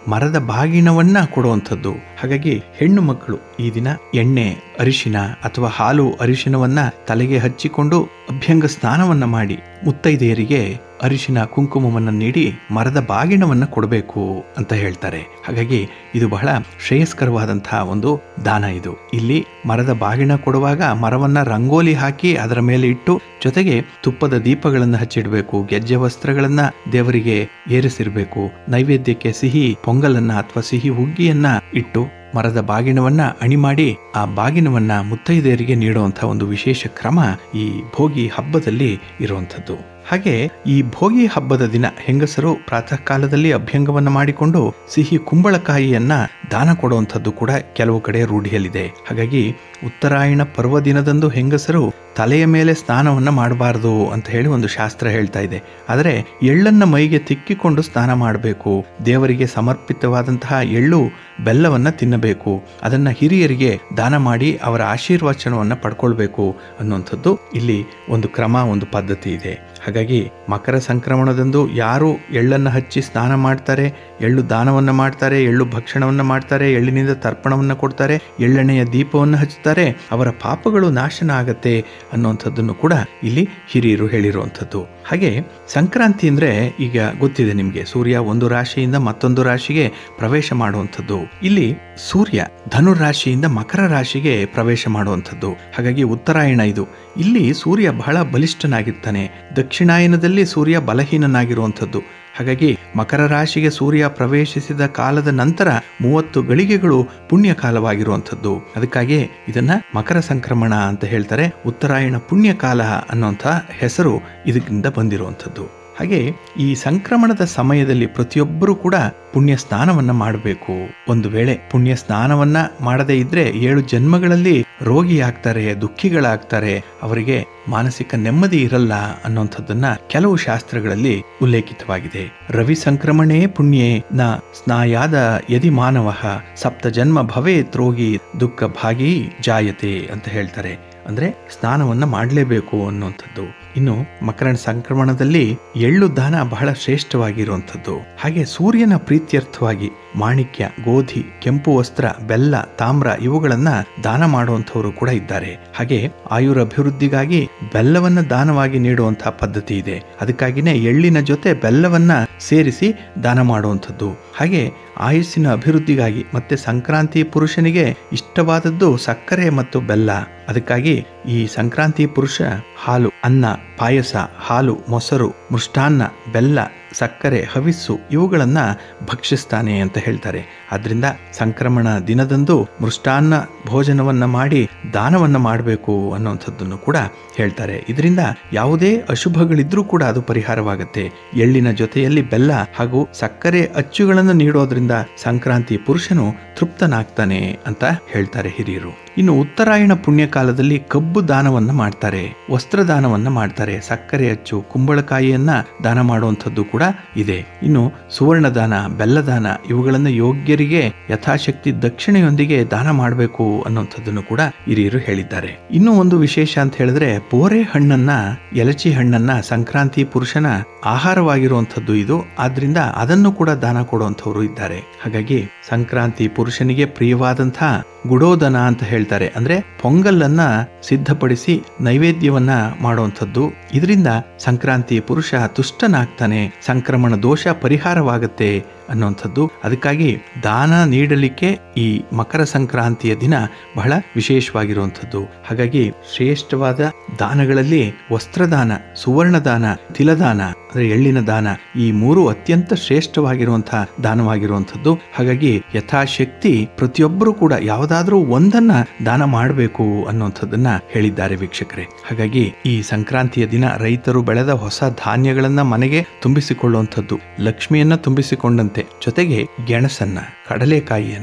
ಮರದ ಬಾಗಿಣವನ್ನ ಕೊಡುವಂಥದ್ದು. ಹಾಗಾಗಿ ಹೆಣ್ಣು ಮಕ್ಕಳು ಈ ದಿನ ಎಣ್ಣೆ, ಅರಿಶಿನ ಅಥವಾ ಹಾಲು ಅರಿಶಿನವನ್ನ ತಲೆಗೆ ಹಚ್ಚಿಕೊಂಡು ಅಭ್ಯಂಗ ಸ್ನಾನವನ್ನ ಮಾಡಿ ಮುತ್ತೈದೆಯರಿಗೆ ಅರಿಶಿನ ಕುಂಕುಮವನ್ನು ನೀಡಿ ಮರದ ಬಾಗಿಣವನ್ನ ಕೊಡಬೇಕು ಅಂತ ಹೇಳ್ತಾರೆ. ಹಾಗಾಗಿ ಇದು ಬಹಳ ಶ್ರೇಯಸ್ಕರವಾದಂತಹ ಒಂದು ದಾನ. ಇದು ಇಲ್ಲಿ ಮರದ ಬಾಗಿಣ ಕೊಡುವಾಗ ಮರವನ್ನ ರಂಗೋಲಿ ಹಾಕಿ ಅದರ ಮೇಲೆ ಇಟ್ಟು, ಜೊತೆಗೆ ತುಪ್ಪದ ದೀಪಗಳನ್ನು ಹಚ್ಚಿಡಬೇಕು, ಗೆಜ್ಜೆ ವಸ್ತ್ರಗಳನ್ನ ದೇವರಿಗೆ ಏರಿಸಿರ್ಬೇಕು, ನೈವೇದ್ಯಕ್ಕೆ ಸಿಹಿ ಪೊಂಗಲನ್ನ ಅಥವಾ ಸಿಹಿ ಹುಗ್ಗಿಯನ್ನ ಇಟ್ಟು ಮರದ ಬಾಗಿಣವನ್ನ ಅಣಿ ಮಾಡಿ ಆ ಬಾಗಿಣವನ್ನ ಮುತ್ತೈದೆಯರಿಗೆ ನೀಡುವಂತಹ ಒಂದು ವಿಶೇಷ ಕ್ರಮ ಈ ಭೋಗಿ ಹಬ್ಬದಲ್ಲಿ ಇರುವಂಥದ್ದು. ಹಾಗೆ ಈ ಭೋಗಿ ಹಬ್ಬದ ದಿನ ಹೆಂಗಸರು ಪ್ರಾತಃ ಕಾಲದಲ್ಲಿ ಅಭ್ಯಂಗವನ್ನ ಮಾಡಿಕೊಂಡು ಸಿಹಿ ಕುಂಬಳಕಾಯಿಯನ್ನ ದಾನ ಕೊಡುವಂಥದ್ದು ಕೂಡ ಕೆಲವು ಕಡೆ ರೂಢಿಯಲ್ಲಿದೆ. ಹಾಗಾಗಿ ಉತ್ತರಾಯಣ ಪರ್ವ ದಿನದಂದು ಹೆಂಗಸರು ತಲೆಯ ಮೇಲೆ ಸ್ನಾನವನ್ನ ಮಾಡಬಾರದು ಅಂತ ಹೇಳಿ ಒಂದು ಶಾಸ್ತ್ರ ಹೇಳ್ತಾ ಇದೆ. ಆದರೆ ಎಳ್ಳನ್ನ ಮೈಗೆ ತಿಕ್ಕಿಕೊಂಡು ಸ್ನಾನ ಮಾಡಬೇಕು, ದೇವರಿಗೆ ಸಮರ್ಪಿತವಾದಂತಹ ಎಳ್ಳು ಬೆಲ್ಲವನ್ನ ತಿನ್ನಬೇಕು, ಅದನ್ನ ಹಿರಿಯರಿಗೆ ದಾನ ಮಾಡಿ ಅವರ ಆಶೀರ್ವಚನವನ್ನ ಪಡ್ಕೊಳ್ಬೇಕು ಅನ್ನುವಂಥದ್ದು ಇಲ್ಲಿ ಒಂದು ಕ್ರಮ, ಒಂದು ಪದ್ಧತಿ ಇದೆ. ಹಾಗಾಗಿ ಮಕರ ಸಂಕ್ರಮಣದಂದು ಯಾರು ಎಳ್ಳನ್ನು ಹಚ್ಚಿ ಸ್ನಾನ ಮಾಡ್ತಾರೆ, ಎಳ್ಳು ದಾನವನ್ನು ಮಾಡ್ತಾರೆ, ಎಳ್ಳು ಭಕ್ಷಣವನ್ನು ಮಾಡ್ತಾರೆ, ಎಳ್ಳಿನಿಂದ ತರ್ಪಣವನ್ನು ಕೊಡ್ತಾರೆ, ಎಳ್ಳೆಣ್ಣೆಯ ದೀಪವನ್ನು ಹಚ್ಚುತ್ತಾರೆ, ಅವರ ಪಾಪಗಳು ನಾಶನ ಆಗತ್ತೆ ಅನ್ನುವಂಥದ್ದನ್ನು ಕೂಡ ಇಲ್ಲಿ ಹಿರಿಯರು ಹೇಳಿರುವಂಥದ್ದು. ಹಾಗೆ ಸಂಕ್ರಾಂತಿ ಅಂದರೆ ಈಗ ಗೊತ್ತಿದೆ ನಿಮಗೆ, ಸೂರ್ಯ ಒಂದು ರಾಶಿಯಿಂದ ಮತ್ತೊಂದು ರಾಶಿಗೆ ಪ್ರವೇಶ ಮಾಡುವಂಥದ್ದು. ಇಲ್ಲಿ ಸೂರ್ಯ ಧನುರಾಶಿಯಿಂದ ಮಕರ ರಾಶಿಗೆ ಪ್ರವೇಶ ಮಾಡುವಂಥದ್ದು. ಹಾಗಾಗಿ ಉತ್ತರಾಯಣ ಇದು. ಇಲ್ಲಿ ಸೂರ್ಯ ಬಹಳ ಬಲಿಷ್ಠನಾಗಿರ್ತಾನೆ, ದಕ್ಷಿಣಾಯನದಲ್ಲಿ ಸೂರ್ಯ ಬಲಹೀನನಾಗಿರುವಂಥದ್ದು. ಹಾಗಾಗಿ ಮಕರ ರಾಶಿಗೆ ಸೂರ್ಯ ಪ್ರವೇಶಿಸಿದ ಕಾಲದ ನಂತರ ಮೂವತ್ತು ಗಳಿಗೆಗಳು ಪುಣ್ಯ ಕಾಲವಾಗಿರುವಂಥದ್ದು. ಅದಕ್ಕಾಗಿ ಇದನ್ನ ಮಕರ ಸಂಕ್ರಮಣ ಅಂತ ಹೇಳ್ತಾರೆ. ಉತ್ತರಾಯಣ ಪುಣ್ಯ ಕಾಲ ಅನ್ನುವಂಥ ಹೆಸರು ಇದರಿಂದ ಬಂದಿರುವಂಥದ್ದು. ಹಾಗೆ ಈ ಸಂಕ್ರಮಣದ ಸಮಯದಲ್ಲಿ ಪ್ರತಿಯೊಬ್ಬರೂ ಕೂಡ ಪುಣ್ಯ ಸ್ನಾನವನ್ನ ಮಾಡಬೇಕು. ಒಂದು ವೇಳೆ ಪುಣ್ಯ ಸ್ನಾನವನ್ನ ಮಾಡದೇ ಇದ್ರೆ ಏಳು ಜನ್ಮಗಳಲ್ಲಿ ರೋಗಿಯಾಗ್ತಾರೆ, ದುಃಖಿಗಳಾಗ್ತಾರೆ, ಅವರಿಗೆ ಮಾನಸಿಕ ನೆಮ್ಮದಿ ಇರಲ್ಲ ಅನ್ನುವಂಥದ್ದನ್ನ ಕೆಲವು ಶಾಸ್ತ್ರಗಳಲ್ಲಿ ಉಲ್ಲೇಖಿತವಾಗಿದೆ. ರವಿ ಸಂಕ್ರಮಣೇ ಪುಣ್ಯೇ ನ ಸ್ನಾಯಾದ ಯದಿ ಮಾನವ ಸಪ್ತ ಜನ್ಮ ಭವೇತ್ ರೋಗಿ ದುಃಖ ಭಾಗಿ ಜಾಯತೆ ಅಂತ ಹೇಳ್ತಾರೆ. ಅಂದ್ರೆ ಸ್ನಾನವನ್ನ ಮಾಡಲೇಬೇಕು ಅನ್ನುವಂಥದ್ದು. ಇನ್ನು ಮಕರ ಸಂಕ್ರಮಣದಲ್ಲಿ ಎಳ್ಳು ದಾನ ಬಹಳ ಶ್ರೇಷ್ಠವಾಗಿರುವಂಥದ್ದು. ಹಾಗೆ ಸೂರ್ಯನ ಪ್ರೀತ್ಯರ್ಥವಾಗಿ ಮಾಣಿಕ್ಯ, ಗೋಧಿ, ಕೆಂಪು ವಸ್ತ್ರ, ಬೆಲ್ಲ, ತಾಮ್ರ ಇವುಗಳನ್ನ ದಾನ ಮಾಡುವಂಥವರು ಕೂಡ ಇದ್ದಾರೆ. ಹಾಗೆ ಆಯುರ ಅಭಿವೃದ್ಧಿಗಾಗಿ ಬೆಲ್ಲವನ್ನ ದಾನವಾಗಿ ನೀಡುವಂತಹ ಪದ್ಧತಿ ಇದೆ. ಅದಕ್ಕಾಗಿನೇ ಎಳ್ಳಿನ ಜೊತೆ ಬೆಲ್ಲವನ್ನ ಸೇರಿಸಿ ದಾನ ಮಾಡುವಂಥದ್ದು. ಹಾಗೆ ಆಯುಸ್ಸಿನ ಅಭಿವೃದ್ಧಿಗಾಗಿ ಮತ್ತೆ ಸಂಕ್ರಾಂತಿ ಪುರುಷನಿಗೆ ಇಷ್ಟವಾದದ್ದು ಸಕ್ಕರೆ ಮತ್ತು ಬೆಲ್ಲ. ಅದಕ್ಕಾಗಿ ಈ ಸಂಕ್ರಾಂತಿ ಪುರುಷ ಹಾಲು, ಅನ್ನ, ಪಾಯಸ, ಹಾಲು, ಮೊಸರು, ಮೃಷ್ಟಾನ್ನ, ಬೆಲ್ಲ, ಸಕ್ಕರೆ, ಹವಿಸ್ಸು ಇವುಗಳನ್ನ ಭಕ್ಷಿಸ್ತಾನೆ ಅಂತ ಹೇಳ್ತಾರೆ. ಆದ್ರಿಂದ ಸಂಕ್ರಮಣ ದಿನದಂದು ಮೃಷ್ಟಾನ್ನ ಭೋಜನವನ್ನ ಮಾಡಿ ದಾನವನ್ನ ಮಾಡಬೇಕು ಅನ್ನುವಂಥದ್ದನ್ನು ಕೂಡ ಹೇಳ್ತಾರೆ. ಇದರಿಂದ ಯಾವುದೇ ಅಶುಭಗಳಿದ್ರೂ ಕೂಡ ಅದು ಪರಿಹಾರವಾಗುತ್ತೆ. ಎಳ್ಳಿನ ಜೊತೆಯಲ್ಲಿ ಬೆಲ್ಲ ಹಾಗೂ ಸಕ್ಕರೆ ಅಚ್ಚುಗಳನ್ನು ನೀಡೋದ್ರಿಂದ ಸಂಕ್ರಾಂತಿ ಪುರುಷನು ತೃಪ್ತನಾಗ್ತಾನೆ ಅಂತ ಹೇಳ್ತಾರೆ ಹಿರಿಯರು. ಇನ್ನು ಉತ್ತರಾಯಣ ಪುಣ್ಯ ಕಾಲದಲ್ಲಿ ಕಬ್ಬು ದಾನವನ್ನ ಮಾಡ್ತಾರೆ, ವಸ್ತ್ರದಾನವನ್ನ ಮಾಡ್ತಾರೆ, ಸಕ್ಕರೆ ಅಚ್ಚು, ಕುಂಬಳಕಾಯಿಯನ್ನ ದಾನ ಮಾಡುವಂಥದ್ದು ಕೂಡ ಇದೆ. ಇನ್ನು ಸುವರ್ಣ ದಾನ, ಬೆಲ್ಲದಾನ ಇವುಗಳನ್ನು ಯೋಗ್ಯರಿಗೆ ಯಥಾಶಕ್ತಿ ದಕ್ಷಿಣೆಯೊಂದಿಗೆ ದಾನ ಮಾಡಬೇಕು ಅನ್ನುವಂಥದ್ದನ್ನು ಕೂಡ ಹಿರಿಯರು ಹೇಳಿದ್ದಾರೆ. ಇನ್ನೂ ಒಂದು ವಿಶೇಷ ಅಂತ ಹೇಳಿದ್ರೆ, ಬೋರೆ ಹಣ್ಣನ್ನ, ಎಲಚಿ ಹಣ್ಣನ್ನ ಸಂಕ್ರಾಂತಿ ಪುರುಷನ ಆಹಾರವಾಗಿರುವಂಥದ್ದು ಇದು. ಆದ್ರಿಂದ ಅದನ್ನು ಕೂಡ ದಾನ ಕೊಡುವಂಥವ್ರು ಇದ್ದಾರೆ. ಹಾಗಾಗಿ ಸಂಕ್ರಾಂತಿ ಪುರುಷನಿಗೆ ಪ್ರಿಯವಾದಂತಹ ಗುಡೋದನ ಅಂತ ಹೇಳ್ತಾರೆ. ಅಂದ್ರೆ ಪೊಂಗಲನ್ನ ಸಿದ್ಧಪಡಿಸಿ ನೈವೇದ್ಯವನ್ನ ಮಾಡುವಂಥದ್ದು. ಇದರಿಂದ ಸಂಕ್ರಾಂತಿ ಪುರುಷ ತುಷ್ಟನಾಗ್ತಾನೆ, ಸಂಕ್ರಮಣ ದೋಷ ಪರಿಹಾರವಾಗುತ್ತೆ ಅನ್ನುವಂಥದ್ದು. ಅದಕ್ಕಾಗಿ ದಾನ ನೀಡಲಿಕ್ಕೆ ಈ ಮಕರ ಸಂಕ್ರಾಂತಿಯ ದಿನ ಬಹಳ ವಿಶೇಷವಾಗಿರುವಂಥದ್ದು. ಹಾಗಾಗಿ ಶ್ರೇಷ್ಠವಾದ ದಾನಗಳಲ್ಲಿ ವಸ್ತ್ರದಾನ, ಸುವರ್ಣದಾನ, ತಿಲದಾನ ಅಂದ್ರೆ ಎಳ್ಳಿನ ದಾನ, ಈ ಮೂರು ಅತ್ಯಂತ ಶ್ರೇಷ್ಠವಾಗಿರುವಂತಹ ದಾನವಾಗಿರುವಂಥದ್ದು. ಹಾಗಾಗಿ ಯಥಾಶಕ್ತಿ ಪ್ರತಿಯೊಬ್ಬರು ಕೂಡ ಯಾವುದಾದ್ರೂ ಒಂದನ್ನ ದಾನ ಮಾಡಬೇಕು ಅನ್ನುವಂಥದ್ದನ್ನ ಹೇಳಿದ್ದಾರೆ ವೀಕ್ಷಕರೇ. ಹಾಗಾಗಿ ಈ ಸಂಕ್ರಾಂತಿಯ ದಿನ ರೈತರು ಬೆಳೆದ ಹೊಸ ಧಾನ್ಯಗಳನ್ನ ಮನೆಗೆ ತುಂಬಿಸಿಕೊಳ್ಳುವಂಥದ್ದು, ಲಕ್ಷ್ಮಿಯನ್ನ ತುಂಬಿಸಿಕೊಂಡಂತೆ, ಜೊತೆಗೆ ಗೆಣಸನ್ನ, ಕಡಲೆಕಾಯಿಯನ್ನ,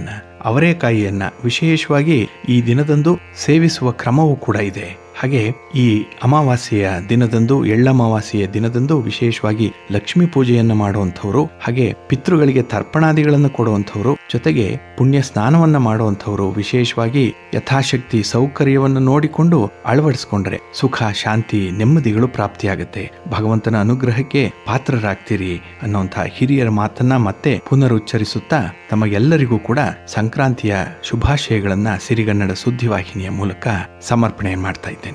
ಅವರೆಕಾಯಿಯನ್ನು ವಿಶೇಷವಾಗಿ ಈ ದಿನದಂದು ಸೇವಿಸುವ ಕ್ರಮವೂ ಕೂಡ ಇದೆ. ಹಾಗೆ ಈ ಅಮಾವಾಸ್ಯೆಯ ದಿನದಂದು ಎಳ್ಳಮಾವಾಸ್ಯೆಯ ದಿನದಂದು ವಿಶೇಷವಾಗಿ ಲಕ್ಷ್ಮೀ ಪೂಜೆಯನ್ನು ಮಾಡುವಂಥವ್ರು, ಹಾಗೆ ಪಿತೃಗಳಿಗೆ ತರ್ಪಣಾದಿಗಳನ್ನು ಕೊಡುವಂಥವ್ರು, ಜೊತೆಗೆ ಪುಣ್ಯ ಸ್ನಾನವನ್ನ ಮಾಡುವಂಥವ್ರು ವಿಶೇಷವಾಗಿ ಯಥಾಶಕ್ತಿ ಸೌಕರ್ಯವನ್ನು ನೋಡಿಕೊಂಡು ಅಳವಡಿಸ್ಕೊಂಡ್ರೆ ಸುಖ, ಶಾಂತಿ, ನೆಮ್ಮದಿಗಳು ಪ್ರಾಪ್ತಿಯಾಗುತ್ತೆ. ಭಗವಂತನ ಅನುಗ್ರಹಕ್ಕೆ ಪಾತ್ರರಾಗ್ತೀರಿ ಅನ್ನುವಂಥ ಹಿರಿಯರ ಮಾತನ್ನ ಮತ್ತೆ ಪುನರುಚ್ಚರಿಸುತ್ತಾ ತಮಗೆಲ್ಲರಿಗೂ ಕೂಡ ಸಂಕ್ರಾಂತಿಯ ಶುಭಾಶಯಗಳನ್ನ ಸಿರಿಗನ್ನಡ ಸುದ್ದಿವಾಹಿನಿಯ ಮೂಲಕ ಸಮರ್ಪಣೆ ಮಾಡ್ತಾ ಇದ್ದೇನೆ.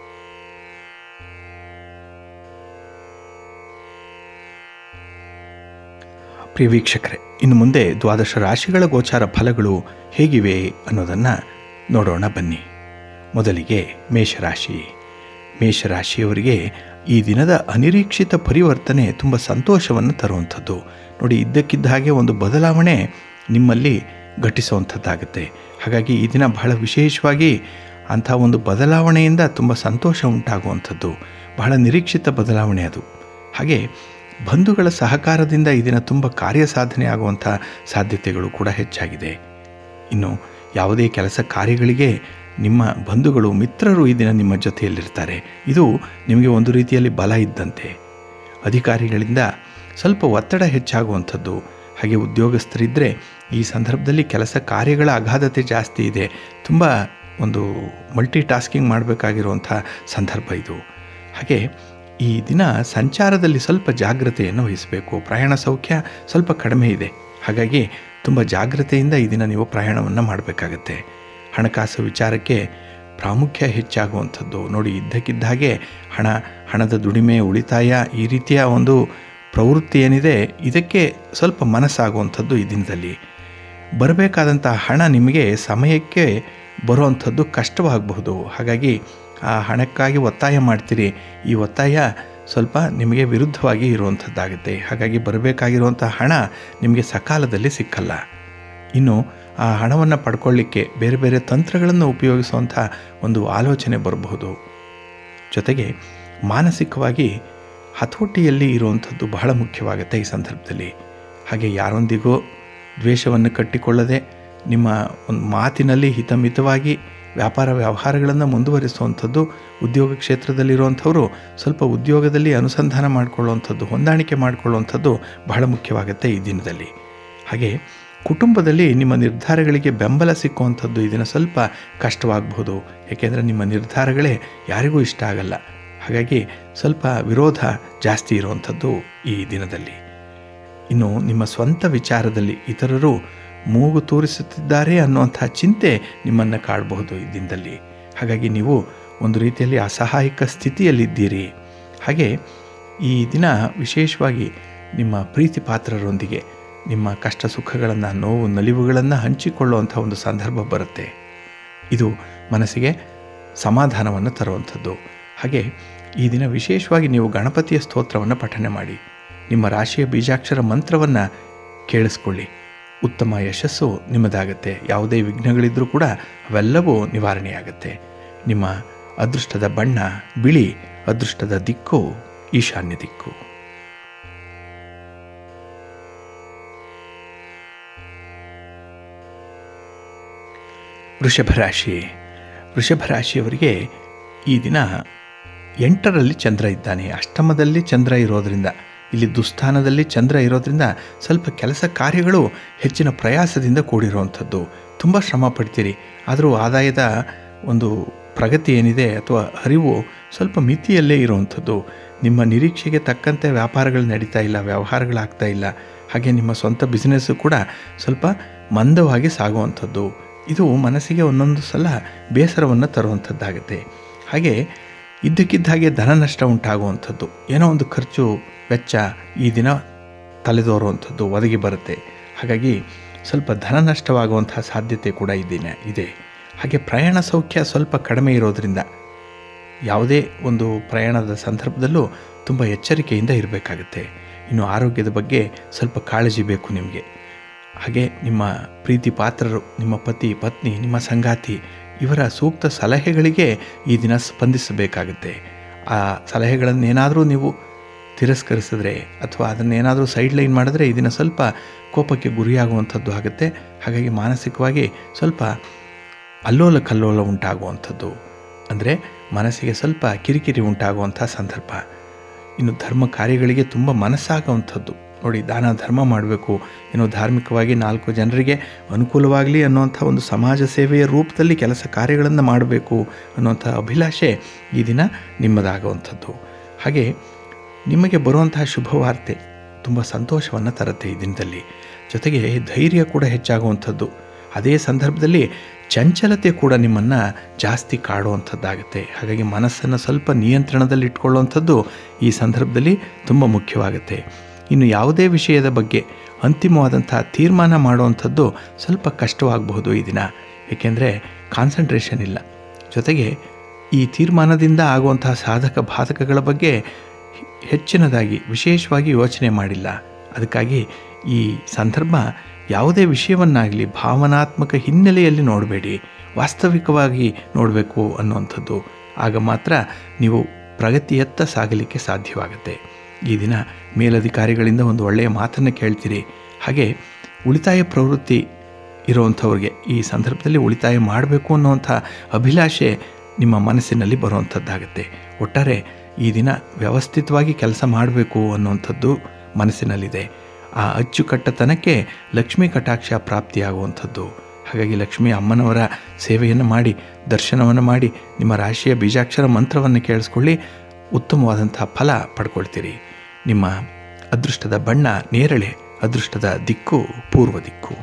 ಪ್ರಿಯ ವೀಕ್ಷಕರೇ, ಇನ್ನು ಮುಂದೆ ದ್ವಾದಶ ರಾಶಿಗಳ ಗೋಚಾರ ಫಲಗಳು ಹೇಗಿವೆ ಅನ್ನೋದನ್ನು ನೋಡೋಣ ಬನ್ನಿ. ಮೊದಲಿಗೆ ಮೇಷರಾಶಿ. ಮೇಷರಾಶಿಯವರಿಗೆ ಈ ದಿನದ ಅನಿರೀಕ್ಷಿತ ಪರಿವರ್ತನೆ ತುಂಬ ಸಂತೋಷವನ್ನು ತರುವಂಥದ್ದು. ನೋಡಿ, ಇದ್ದಕ್ಕಿದ್ದ ಹಾಗೆ ಒಂದು ಬದಲಾವಣೆ ನಿಮ್ಮಲ್ಲಿ ಘಟಿಸುವಂಥದ್ದಾಗುತ್ತೆ. ಹಾಗಾಗಿ ಈ ದಿನ ಬಹಳ ವಿಶೇಷವಾಗಿ ಅಂಥ ಒಂದು ಬದಲಾವಣೆಯಿಂದ ತುಂಬ ಸಂತೋಷ ಉಂಟಾಗುವಂಥದ್ದು, ಬಹಳ ನಿರೀಕ್ಷಿತ ಬದಲಾವಣೆ ಅದು. ಹಾಗೆ ಬಂಧುಗಳ ಸಹಕಾರದಿಂದ ಈ ದಿನ ತುಂಬ ಕಾರ್ಯಸಾಧನೆ ಆಗುವಂಥ ಸಾಧ್ಯತೆಗಳು ಕೂಡ ಹೆಚ್ಚಾಗಿದೆ. ಇನ್ನು ಯಾವುದೇ ಕೆಲಸ ಕಾರ್ಯಗಳಿಗೆ ನಿಮ್ಮ ಬಂಧುಗಳು, ಮಿತ್ರರು ಈ ದಿನ ನಿಮ್ಮ ಜೊತೆಯಲ್ಲಿರ್ತಾರೆ. ಇದು ನಿಮಗೆ ಒಂದು ರೀತಿಯಲ್ಲಿ ಬಲ ಇದ್ದಂತೆ. ಅಧಿಕಾರಿಗಳಿಂದ ಸ್ವಲ್ಪ ಒತ್ತಡ ಹೆಚ್ಚಾಗುವಂಥದ್ದು. ಹಾಗೆ ಉದ್ಯೋಗಸ್ಥರಿದ್ದರೆ ಈ ಸಂದರ್ಭದಲ್ಲಿ ಕೆಲಸ ಕಾರ್ಯಗಳ ಅಗಾಧತೆ ಜಾಸ್ತಿ ಇದೆ. ತುಂಬ ಒಂದು ಮಲ್ಟಿ ಟಾಸ್ಕಿಂಗ್ ಮಾಡಬೇಕಾಗಿರುವಂಥ ಸಂದರ್ಭ ಇದು. ಹಾಗೆ ಈ ದಿನ ಸಂಚಾರದಲ್ಲಿ ಸ್ವಲ್ಪ ಜಾಗ್ರತೆಯನ್ನು ವಹಿಸಬೇಕು. ಪ್ರಯಾಣ ಸೌಖ್ಯ ಸ್ವಲ್ಪ ಕಡಿಮೆ ಇದೆ. ಹಾಗಾಗಿ ತುಂಬ ಜಾಗ್ರತೆಯಿಂದ ಈ ದಿನ ನೀವು ಪ್ರಯಾಣವನ್ನು ಮಾಡಬೇಕಾಗತ್ತೆ. ಹಣಕಾಸು ವಿಚಾರಕ್ಕೆ ಪ್ರಾಮುಖ್ಯ ಹೆಚ್ಚಾಗುವಂಥದ್ದು. ನೋಡಿ, ಇದ್ದಕ್ಕಿದ್ದ ಹಾಗೆ ಹಣ, ಹಣದ ದುಡಿಮೆ, ಉಳಿತಾಯ, ಈ ರೀತಿಯ ಒಂದು ಪ್ರವೃತ್ತಿ ಏನಿದೆ ಇದಕ್ಕೆ ಸ್ವಲ್ಪ ಮನಸ್ಸಾಗುವಂಥದ್ದು ಈ ದಿನದಲ್ಲಿ. ಬರಬೇಕಾದಂಥ ಹಣ ನಿಮಗೆ ಸಮಯಕ್ಕೆ ಬರುವಂಥದ್ದು ಕಷ್ಟವಾಗಬಹುದು. ಹಾಗಾಗಿ ಆ ಹಣಕ್ಕಾಗಿ ಒತ್ತಾಯ ಮಾಡ್ತೀರಿ. ಈ ಒತ್ತಾಯ ಸ್ವಲ್ಪ ನಿಮಗೆ ವಿರುದ್ಧವಾಗಿ ಇರುವಂಥದ್ದಾಗುತ್ತೆ. ಹಾಗಾಗಿ ಬರಬೇಕಾಗಿರುವಂಥ ಹಣ ನಿಮಗೆ ಸಕಾಲದಲ್ಲಿ ಸಿಕ್ಕಲ್ಲ. ಇನ್ನು ಆ ಹಣವನ್ನು ಪಡ್ಕೊಳ್ಳಿಕ್ಕೆ ಬೇರೆ ಬೇರೆ ತಂತ್ರಗಳನ್ನು ಉಪಯೋಗಿಸುವಂಥ ಒಂದು ಆಲೋಚನೆ ಬರಬಹುದು. ಜೊತೆಗೆ ಮಾನಸಿಕವಾಗಿ ಹತೋಟಿಯಲ್ಲಿ ಇರುವಂಥದ್ದು ಬಹಳ ಮುಖ್ಯವಾಗುತ್ತೆ ಈ ಸಂದರ್ಭದಲ್ಲಿ. ಹಾಗೆ ಯಾರೊಂದಿಗೂ ದ್ವೇಷವನ್ನು ಕಟ್ಟಿಕೊಳ್ಳದೆ ನಿಮ್ಮ ಒಂದು ಮಾತಿನಲ್ಲಿ ಹಿತಮಿತವಾಗಿ ವ್ಯಾಪಾರ ವ್ಯವಹಾರಗಳನ್ನು ಮುಂದುವರಿಸುವಂಥದ್ದು. ಉದ್ಯೋಗ ಕ್ಷೇತ್ರದಲ್ಲಿರುವಂಥವರು ಸ್ವಲ್ಪ ಉದ್ಯೋಗದಲ್ಲಿ ಅನುಸಂಧಾನ ಮಾಡಿಕೊಳ್ಳುವಂಥದ್ದು, ಹೊಂದಾಣಿಕೆ ಮಾಡಿಕೊಳ್ಳುವಂಥದ್ದು ಬಹಳ ಮುಖ್ಯವಾಗುತ್ತೆ ಈ ದಿನದಲ್ಲಿ. ಹಾಗೆ ಕುಟುಂಬದಲ್ಲಿ ನಿಮ್ಮ ನಿರ್ಧಾರಗಳಿಗೆ ಬೆಂಬಲ ಸಿಕ್ಕುವಂಥದ್ದು ಈ ದಿನ ಸ್ವಲ್ಪ ಕಷ್ಟವಾಗಬಹುದು. ಏಕೆಂದರೆ ನಿಮ್ಮ ನಿರ್ಧಾರಗಳೇ ಯಾರಿಗೂ ಇಷ್ಟ ಆಗಲ್ಲ. ಹಾಗಾಗಿ ಸ್ವಲ್ಪ ವಿರೋಧ ಜಾಸ್ತಿ ಇರುವಂಥದ್ದು ಈ ದಿನದಲ್ಲಿ. ಇನ್ನು ನಿಮ್ಮ ಸ್ವಂತ ವಿಚಾರದಲ್ಲಿ ಇತರರು ಮೂಗು ತೂರಿಸುತ್ತಿದ್ದಾರೆ ಅನ್ನುವಂಥ ಚಿಂತೆ ನಿಮ್ಮನ್ನು ಕಾಡಬಹುದು ಈ ದಿನದಲ್ಲಿ. ಹಾಗಾಗಿ ನೀವು ಒಂದು ರೀತಿಯಲ್ಲಿ ಅಸಹಾಯಕ ಸ್ಥಿತಿಯಲ್ಲಿದ್ದೀರಿ. ಹಾಗೆ ಈ ದಿನ ವಿಶೇಷವಾಗಿ ನಿಮ್ಮ ಪ್ರೀತಿ ಪಾತ್ರರೊಂದಿಗೆ ನಿಮ್ಮ ಕಷ್ಟ ಸುಖಗಳನ್ನು, ನೋವು ನಲಿವುಗಳನ್ನು ಹಂಚಿಕೊಳ್ಳುವಂಥ ಒಂದು ಸಂದರ್ಭ ಬರುತ್ತೆ. ಇದು ಮನಸ್ಸಿಗೆ ಸಮಾಧಾನವನ್ನು ತರುವಂಥದ್ದು. ಹಾಗೆ ಈ ದಿನ ವಿಶೇಷವಾಗಿ ನೀವು ಗಣಪತಿಯ ಸ್ತೋತ್ರವನ್ನು ಪಠನೆ ಮಾಡಿ. ನಿಮ್ಮ ರಾಶಿಯ ಬೀಜಾಕ್ಷರ ಮಂತ್ರವನ್ನು ಕೇಳಿಸ್ಕೊಳ್ಳಿ. ಉತ್ತಮ ಯಶಸ್ಸು ನಿಮ್ಮದಾಗತ್ತೆ. ಯಾವುದೇ ವಿಘ್ನಗಳಿದ್ರೂ ಕೂಡ ಅವೆಲ್ಲವೂ ನಿವಾರಣೆಯಾಗತ್ತೆ. ನಿಮ್ಮ ಅದೃಷ್ಟದ ಬಣ್ಣ ಬಿಳಿ, ಅದೃಷ್ಟದ ದಿಕ್ಕು ಈಶಾನ್ಯ ದಿಕ್ಕು. ವೃಷಭ ರಾಶಿ. ವೃಷಭ ರಾಶಿಯವರಿಗೆ ಈ ದಿನ ಎಂಟರಲ್ಲಿ ಚಂದ್ರ ಇದ್ದಾನೆ. ಅಷ್ಟಮದಲ್ಲಿ ಚಂದ್ರ ಇರೋದರಿಂದ, ಇಲ್ಲಿ ದುಸ್ಥಾನದಲ್ಲಿ ಚಂದ್ರ ಇರೋದರಿಂದ ಸ್ವಲ್ಪ ಕೆಲಸ ಕಾರ್ಯಗಳು ಹೆಚ್ಚಿನ ಪ್ರಯಾಸದಿಂದ ಕೂಡಿರುವಂಥದ್ದು. ತುಂಬ ಶ್ರಮ ಪಡ್ತೀರಿ. ಆದರೂ ಆದಾಯದ ಒಂದು ಪ್ರಗತಿ ಏನಿದೆ ಅಥವಾ ಅರಿವು ಸ್ವಲ್ಪ ಮಿತಿಯಲ್ಲೇ ಇರುವಂಥದ್ದು. ನಿಮ್ಮ ನಿರೀಕ್ಷೆಗೆ ತಕ್ಕಂತೆ ವ್ಯಾಪಾರಗಳು ನಡೀತಾ ಇಲ್ಲ, ವ್ಯವಹಾರಗಳಾಗ್ತಾ ಇಲ್ಲ. ಹಾಗೆ ನಿಮ್ಮ ಸ್ವಂತ ಬಿಸ್ನೆಸ್ಸು ಕೂಡ ಸ್ವಲ್ಪ ಮಂದವಾಗಿ ಸಾಗುವಂಥದ್ದು. ಇದು ಮನಸ್ಸಿಗೆ ಒಂದೊಂದು ಸಲ ಬೇಸರವನ್ನು ತರುವಂಥದ್ದಾಗುತ್ತೆ. ಹಾಗೆ ಇದ್ದಕ್ಕಿದ್ದ ಹಾಗೆ ಧನ ನಷ್ಟ ಉಂಟಾಗುವಂಥದ್ದು, ಏನೋ ಒಂದು ಖರ್ಚು ವೆಚ್ಚ ಈ ದಿನ ತಲೆದೋರುವಂಥದ್ದು ಒದಗಿ ಬರುತ್ತೆ. ಹಾಗಾಗಿ ಸ್ವಲ್ಪ ಧನ ನಷ್ಟವಾಗುವಂಥ ಸಾಧ್ಯತೆ ಕೂಡ ಈ ದಿನ ಇದೆ. ಹಾಗೆ ಪ್ರಯಾಣ ಸೌಖ್ಯ ಸ್ವಲ್ಪ ಕಡಿಮೆ ಇರೋದರಿಂದ ಯಾವುದೇ ಒಂದು ಪ್ರಯಾಣದ ಸಂದರ್ಭದಲ್ಲೂ ತುಂಬ ಎಚ್ಚರಿಕೆಯಿಂದ ಇರಬೇಕಾಗುತ್ತೆ. ಇನ್ನು ಆರೋಗ್ಯದ ಬಗ್ಗೆ ಸ್ವಲ್ಪ ಕಾಳಜಿ ಬೇಕು ನಿಮಗೆ. ಹಾಗೆ ನಿಮ್ಮ ಪ್ರೀತಿ ಪಾತ್ರರು, ನಿಮ್ಮ ಪತಿ ಪತ್ನಿ, ನಿಮ್ಮ ಸಂಗಾತಿ ಇವರ ಸೂಕ್ತ ಸಲಹೆಗಳಿಗೆ ಈ ದಿನ ಸ್ಪಂದಿಸಬೇಕಾಗುತ್ತೆ. ಆ ಸಲಹೆಗಳನ್ನೇನಾದರೂ ನೀವು ತಿರಸ್ಕರಿಸಿದ್ರೆ ಅಥವಾ ಅದನ್ನೇನಾದರೂ ಸೈಡ್ ಲೈನ್ ಮಾಡಿದ್ರೆ ಈ ದಿನ ಸ್ವಲ್ಪ ಕೋಪಕ್ಕೆ ಗುರಿಯಾಗುವಂಥದ್ದು ಆಗುತ್ತೆ. ಹಾಗಾಗಿ ಮಾನಸಿಕವಾಗಿ ಸ್ವಲ್ಪ ಅಲ್ಲೋಲ ಕಲ್ಲೋಲ ಉಂಟಾಗುವಂಥದ್ದು, ಅಂದರೆ ಮನಸ್ಸಿಗೆ ಸ್ವಲ್ಪ ಕಿರಿಕಿರಿ ಉಂಟಾಗುವಂಥ ಸಂದರ್ಭ. ಇನ್ನು ಧರ್ಮ ಕಾರ್ಯಗಳಿಗೆ ತುಂಬ ಮನಸ್ಸಾಗುವಂಥದ್ದು. ನೋಡಿ, ದಾನ ಧರ್ಮ ಮಾಡಬೇಕು, ಏನೋ ಧಾರ್ಮಿಕವಾಗಿ ನಾಲ್ಕು ಜನರಿಗೆ ಅನುಕೂಲವಾಗಲಿ ಅನ್ನುವಂಥ ಒಂದು ಸಮಾಜ ಸೇವೆಯ ರೂಪದಲ್ಲಿ ಕೆಲಸ ಕಾರ್ಯಗಳನ್ನು ಮಾಡಬೇಕು ಅನ್ನುವಂಥ ಅಭಿಲಾಷೆ ಈ ದಿನ ನಿಮ್ಮದಾಗುವಂಥದ್ದು. ಹಾಗೆ ನಿಮಗೆ ಬರುವಂತಹ ಶುಭವಾರ್ತೆ ತುಂಬ ಸಂತೋಷವನ್ನು ತರುತ್ತೆ ಈ ದಿನದಲ್ಲಿ. ಜೊತೆಗೆ ಧೈರ್ಯ ಕೂಡ ಹೆಚ್ಚಾಗುವಂಥದ್ದು. ಅದೇ ಸಂದರ್ಭದಲ್ಲಿ ಚಂಚಲತೆ ಕೂಡ ನಿಮ್ಮನ್ನು ಜಾಸ್ತಿ ಕಾಡುವಂಥದ್ದಾಗುತ್ತೆ. ಹಾಗಾಗಿ ಮನಸ್ಸನ್ನು ಸ್ವಲ್ಪ ನಿಯಂತ್ರಣದಲ್ಲಿ ಇಟ್ಕೊಳ್ಳುವಂಥದ್ದು ಈ ಸಂದರ್ಭದಲ್ಲಿ ತುಂಬ ಮುಖ್ಯವಾಗುತ್ತೆ. ಇನ್ನು ಯಾವುದೇ ವಿಷಯದ ಬಗ್ಗೆ ಅಂತಿಮವಾದಂಥ ತೀರ್ಮಾನ ಮಾಡುವಂಥದ್ದು ಸ್ವಲ್ಪ ಕಷ್ಟವಾಗಬಹುದು ಈ ದಿನ, ಏಕೆಂದರೆ ಕಾನ್ಸಂಟ್ರೇಷನ್ ಇಲ್ಲ. ಜೊತೆಗೆ ಈ ತೀರ್ಮಾನದಿಂದ ಆಗುವಂತಹ ಸಾಧಕ ಬಾಧಕಗಳ ಬಗ್ಗೆ ಹೆಚ್ಚಿನದಾಗಿ ವಿಶೇಷವಾಗಿ ಯೋಚನೆ ಮಾಡಿಲ್ಲ. ಅದಕ್ಕಾಗಿ ಈ ಸಂದರ್ಭ ಯಾವುದೇ ವಿಷಯವನ್ನಾಗಲಿ ಭಾವನಾತ್ಮಕ ಹಿನ್ನೆಲೆಯಲ್ಲಿ ನೋಡಬೇಡಿ, ವಾಸ್ತವಿಕವಾಗಿ ನೋಡಬೇಕು ಅನ್ನುವಂಥದ್ದು. ಆಗ ಮಾತ್ರ ನೀವು ಪ್ರಗತಿಯತ್ತ ಸಾಗಲಿಕ್ಕೆ ಸಾಧ್ಯವಾಗುತ್ತೆ. ಈ ದಿನ ಮೇಲಧಿಕಾರಿಗಳಿಂದ ಒಂದು ಒಳ್ಳೆಯ ಮಾತನ್ನು ಕೇಳ್ತೀರಿ. ಹಾಗೆ ಉಳಿತಾಯ ಪ್ರವೃತ್ತಿ ಇರುವಂಥವ್ರಿಗೆ ಈ ಸಂದರ್ಭದಲ್ಲಿ ಉಳಿತಾಯ ಮಾಡಬೇಕು ಅನ್ನುವಂಥ ಅಭಿಲಾಷೆ ನಿಮ್ಮ ಮನಸ್ಸಿನಲ್ಲಿ ಬರುವಂಥದ್ದಾಗುತ್ತೆ. ಒಟ್ಟಾರೆ ಈ ದಿನ ವ್ಯವಸ್ಥಿತವಾಗಿ ಕೆಲಸ ಮಾಡಬೇಕು ಅನ್ನುವಂಥದ್ದು ಮನಸ್ಸಿನಲ್ಲಿದೆ. ಆ ಅಚ್ಚುಕಟ್ಟತನಕ್ಕೆ ಲಕ್ಷ್ಮೀ ಕಟಾಕ್ಷ ಪ್ರಾಪ್ತಿಯಾಗುವಂಥದ್ದು. ಹಾಗಾಗಿ ಲಕ್ಷ್ಮೀ ಅಮ್ಮನವರ ಸೇವೆಯನ್ನು ಮಾಡಿ, ದರ್ಶನವನ್ನು ಮಾಡಿ, ನಿಮ್ಮ ರಾಶಿಯ ಬೀಜಾಕ್ಷರ ಮಂತ್ರವನ್ನು ಕೇಳಿಸ್ಕೊಳ್ಳಿ, ಉತ್ತಮವಾದಂಥ ಫಲ ಪಡ್ಕೊಳ್ತೀರಿ. ನಿಮ್ಮ ಅದೃಷ್ಟದ ಬಣ್ಣ ನೇರಳೆ, ಅದೃಷ್ಟದ ದಿಕ್ಕು ಪೂರ್ವ ದಿಕ್ಕು.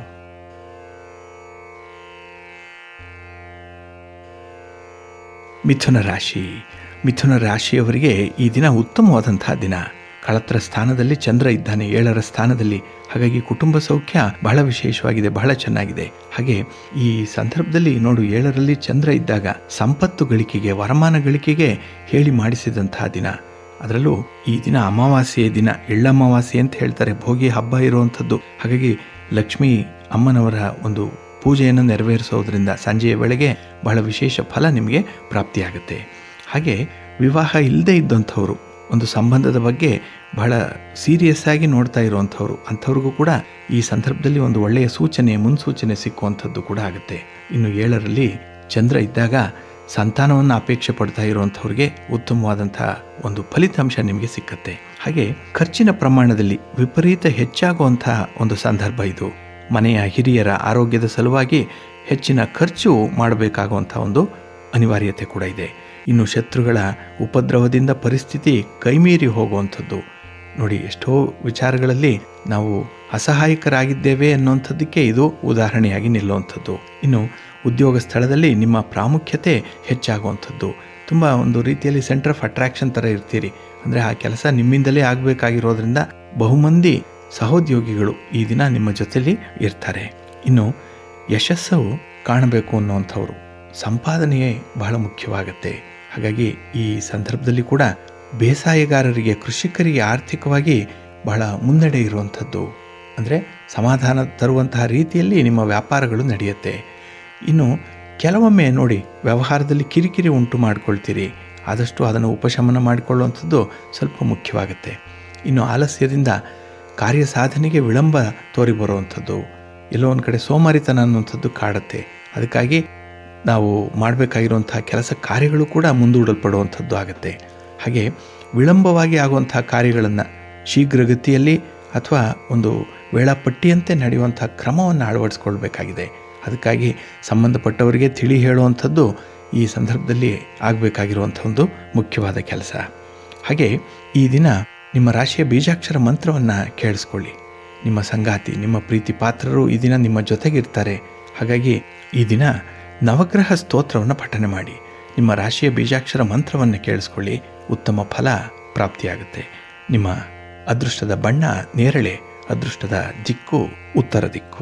ಮಿಥುನ ರಾಶಿ. ಮಿಥುನ ರಾಶಿಯವರಿಗೆ ಈ ದಿನ ಉತ್ತಮವಾದಂತಹ ದಿನ. ಕಳತ್ರ ಸ್ಥಾನದಲ್ಲಿ ಚಂದ್ರ ಇದ್ದಾನೆ, ಏಳರ ಸ್ಥಾನದಲ್ಲಿ. ಹಾಗಾಗಿ ಕುಟುಂಬ ಸೌಖ್ಯ ಬಹಳ ವಿಶೇಷವಾಗಿದೆ, ಬಹಳ ಚೆನ್ನಾಗಿದೆ. ಹಾಗೆ ಈ ಸಂದರ್ಭದಲ್ಲಿ ನೋಡು, ಏಳರಲ್ಲಿ ಚಂದ್ರ ಇದ್ದಾಗ ಸಂಪತ್ತು ಗಳಿಕೆಗೆ, ವರಮಾನ ಗಳಿಕೆಗೆ ಹೇಳಿ ಮಾಡಿಸಿದಂತಹ ದಿನ. ಅದರಲ್ಲೂ ಈ ದಿನ ಅಮಾವಾಸ್ಯೆಯ ದಿನ, ಎಳ್ಳಮಾವಾಸ್ಯೆ ಅಂತ ಹೇಳ್ತಾರೆ, ಭೋಗಿ ಹಬ್ಬ ಇರುವಂಥದ್ದು. ಹಾಗಾಗಿ ಲಕ್ಷ್ಮೀ ಅಮ್ಮನವರ ಒಂದು ಪೂಜೆಯನ್ನು ನೆರವೇರಿಸೋದ್ರಿಂದ ಸಂಜೆಯ ವೇಳೆಗೆ ಬಹಳ ವಿಶೇಷ ಫಲ ನಿಮಗೆ ಪ್ರಾಪ್ತಿಯಾಗುತ್ತೆ. ಹಾಗೆ ವಿವಾಹ ಇಲ್ಲದೆ ಇದ್ದಂಥವ್ರು, ಒಂದು ಸಂಬಂಧದ ಬಗ್ಗೆ ಬಹಳ ಸೀರಿಯಸ್ ಆಗಿ ನೋಡ್ತಾ ಇರುವಂಥವ್ರು, ಅಂಥವ್ರಿಗೂ ಕೂಡ ಈ ಸಂದರ್ಭದಲ್ಲಿ ಒಂದು ಒಳ್ಳೆಯ ಸೂಚನೆ, ಮುನ್ಸೂಚನೆ ಸಿಕ್ಕುವಂಥದ್ದು ಕೂಡ ಆಗುತ್ತೆ. ಇನ್ನು ಏಳರಲ್ಲಿ ಚಂದ್ರ ಇದ್ದಾಗ ಸಂತಾನವನ್ನು ಅಪೇಕ್ಷೆ ಪಡ್ತಾ ಇರುವಂಥವ್ರಿಗೆ ಉತ್ತಮವಾದಂಥ ಒಂದು ಫಲಿತಾಂಶ ನಿಮಗೆ ಸಿಕ್ಕತ್ತೆ. ಹಾಗೆ ಖರ್ಚಿನ ಪ್ರಮಾಣದಲ್ಲಿ ವಿಪರೀತ ಹೆಚ್ಚಾಗುವಂತಹ ಒಂದು ಸಂದರ್ಭ ಇದು. ಮನೆಯ ಹಿರಿಯರ ಆರೋಗ್ಯದ ಸಲುವಾಗಿ ಹೆಚ್ಚಿನ ಖರ್ಚು ಮಾಡಬೇಕಾಗುವಂಥ ಒಂದು ಅನಿವಾರ್ಯತೆ ಕೂಡ ಇದೆ. ಇನ್ನು ಶತ್ರುಗಳ ಉಪದ್ರವದಿಂದ ಪರಿಸ್ಥಿತಿ ಕೈಮೀರಿ ಹೋಗುವಂಥದ್ದು. ನೋಡಿ, ಎಷ್ಟೋ ವಿಚಾರಗಳಲ್ಲಿ ನಾವು ಅಸಹಾಯಕರಾಗಿದ್ದೇವೆ ಅನ್ನುವಂಥದ್ದಕ್ಕೆ ಇದು ಉದಾಹರಣೆಯಾಗಿ ನಿಲ್ಲುವಂಥದ್ದು. ಇನ್ನು ಉದ್ಯೋಗ ಸ್ಥಳದಲ್ಲಿ ನಿಮ್ಮ ಪ್ರಾಮುಖ್ಯತೆ ಹೆಚ್ಚಾಗುವಂಥದ್ದು. ತುಂಬ ಒಂದು ರೀತಿಯಲ್ಲಿ ಸೆಂಟರ್ ಆಫ್ ಅಟ್ರಾಕ್ಷನ್ ಥರ ಇರ್ತೀರಿ. ಅಂದರೆ ಆ ಕೆಲಸ ನಿಮ್ಮಿಂದಲೇ ಆಗಬೇಕಾಗಿರೋದ್ರಿಂದ ಬಹುಮಂದಿ ಸಹೋದ್ಯೋಗಿಗಳು ಈ ದಿನ ನಿಮ್ಮ ಜೊತೆಲಿ ಇರ್ತಾರೆ. ಇನ್ನು ಯಶಸ್ಸು ಕಾಣಬೇಕು ಅನ್ನುವಂಥವ್ರು, ಸಂಪಾದನೆಯೇ ಬಹಳ ಮುಖ್ಯವಾಗುತ್ತೆ. ಹಾಗಾಗಿ ಈ ಸಂದರ್ಭದಲ್ಲಿ ಕೂಡ ಬೇಸಾಯಗಾರರಿಗೆ, ಕೃಷಿಕರಿಗೆ ಆರ್ಥಿಕವಾಗಿ ಬಹಳ ಮುನ್ನಡೆ ಇರುವಂಥದ್ದು. ಅಂದರೆ ಸಮಾಧಾನ ತರುವಂತಹ ರೀತಿಯಲ್ಲಿ ನಿಮ್ಮ ವ್ಯಾಪಾರಗಳು ನಡೆಯುತ್ತೆ. ಇನ್ನು ಕೆಲವೊಮ್ಮೆ ನೋಡಿ, ವ್ಯವಹಾರದಲ್ಲಿ ಕಿರಿಕಿರಿ ಉಂಟು ಮಾಡಿಕೊಳ್ತೀರಿ. ಆದಷ್ಟು ಅದನ್ನು ಉಪಶಮನ ಮಾಡಿಕೊಳ್ಳುವಂಥದ್ದು ಸ್ವಲ್ಪ ಮುಖ್ಯವಾಗುತ್ತೆ. ಇನ್ನು ಆಲಸ್ಯದಿಂದ ಕಾರ್ಯ ಸಾಧನೆಗೆ ವಿಳಂಬ ತೋರಿ ಬರುವಂಥದ್ದು, ಎಲ್ಲೋ ಒಂದು ಕಡೆ ಸೋಮಾರಿತನ ಅನ್ನುವಂಥದ್ದು ಕಾಡುತ್ತೆ. ಅದಕ್ಕಾಗಿ ನಾವು ಮಾಡಬೇಕಾಗಿರುವಂಥ ಕೆಲಸ ಕಾರ್ಯಗಳು ಕೂಡ ಮುಂದೂಡಲ್ಪಡುವಂಥದ್ದು ಆಗುತ್ತೆ. ಹಾಗೆ ವಿಳಂಬವಾಗಿ ಆಗುವಂಥ ಕಾರ್ಯಗಳನ್ನು ಶೀಘ್ರಗತಿಯಲ್ಲಿ ಅಥವಾ ಒಂದು ವೇಳಾಪಟ್ಟಿಯಂತೆ ನಡೆಯುವಂಥ ಕ್ರಮವನ್ನು ಅಳವಡಿಸ್ಕೊಳ್ಬೇಕಾಗಿದೆ. ಅದಕ್ಕಾಗಿ ಸಂಬಂಧಪಟ್ಟವರಿಗೆ ತಿಳಿ ಹೇಳುವಂಥದ್ದು ಈ ಸಂದರ್ಭದಲ್ಲಿ ಆಗಬೇಕಾಗಿರುವಂಥ ಒಂದು ಮುಖ್ಯವಾದ ಕೆಲಸ. ಹಾಗೆ ಈ ದಿನ ನಿಮ್ಮ ರಾಶಿಯ ಬೀಜಾಕ್ಷರ ಮಂತ್ರವನ್ನು ಕೇಳಿಸ್ಕೊಳ್ಳಿ. ನಿಮ್ಮ ಸಂಗಾತಿ, ನಿಮ್ಮ ಪ್ರೀತಿ ಪಾತ್ರರು ಈ ದಿನ ನಿಮ್ಮ ಜೊತೆಗಿರ್ತಾರೆ. ಹಾಗಾಗಿ ಈ ದಿನ ನವಗ್ರಹ ಸ್ತೋತ್ರವನ್ನು ಪಠನೆ ಮಾಡಿ, ನಿಮ್ಮ ರಾಶಿಯ ಬೀಜಾಕ್ಷರ ಮಂತ್ರವನ್ನು ಕೇಳಿಸ್ಕೊಳ್ಳಿ, ಉತ್ತಮ ಫಲ ಪ್ರಾಪ್ತಿಯಾಗುತ್ತೆ. ನಿಮ್ಮ ಅದೃಷ್ಟದ ಬಣ್ಣ ನೇರಳೆ, ಅದೃಷ್ಟದ ದಿಕ್ಕು ಉತ್ತರ ದಿಕ್ಕು.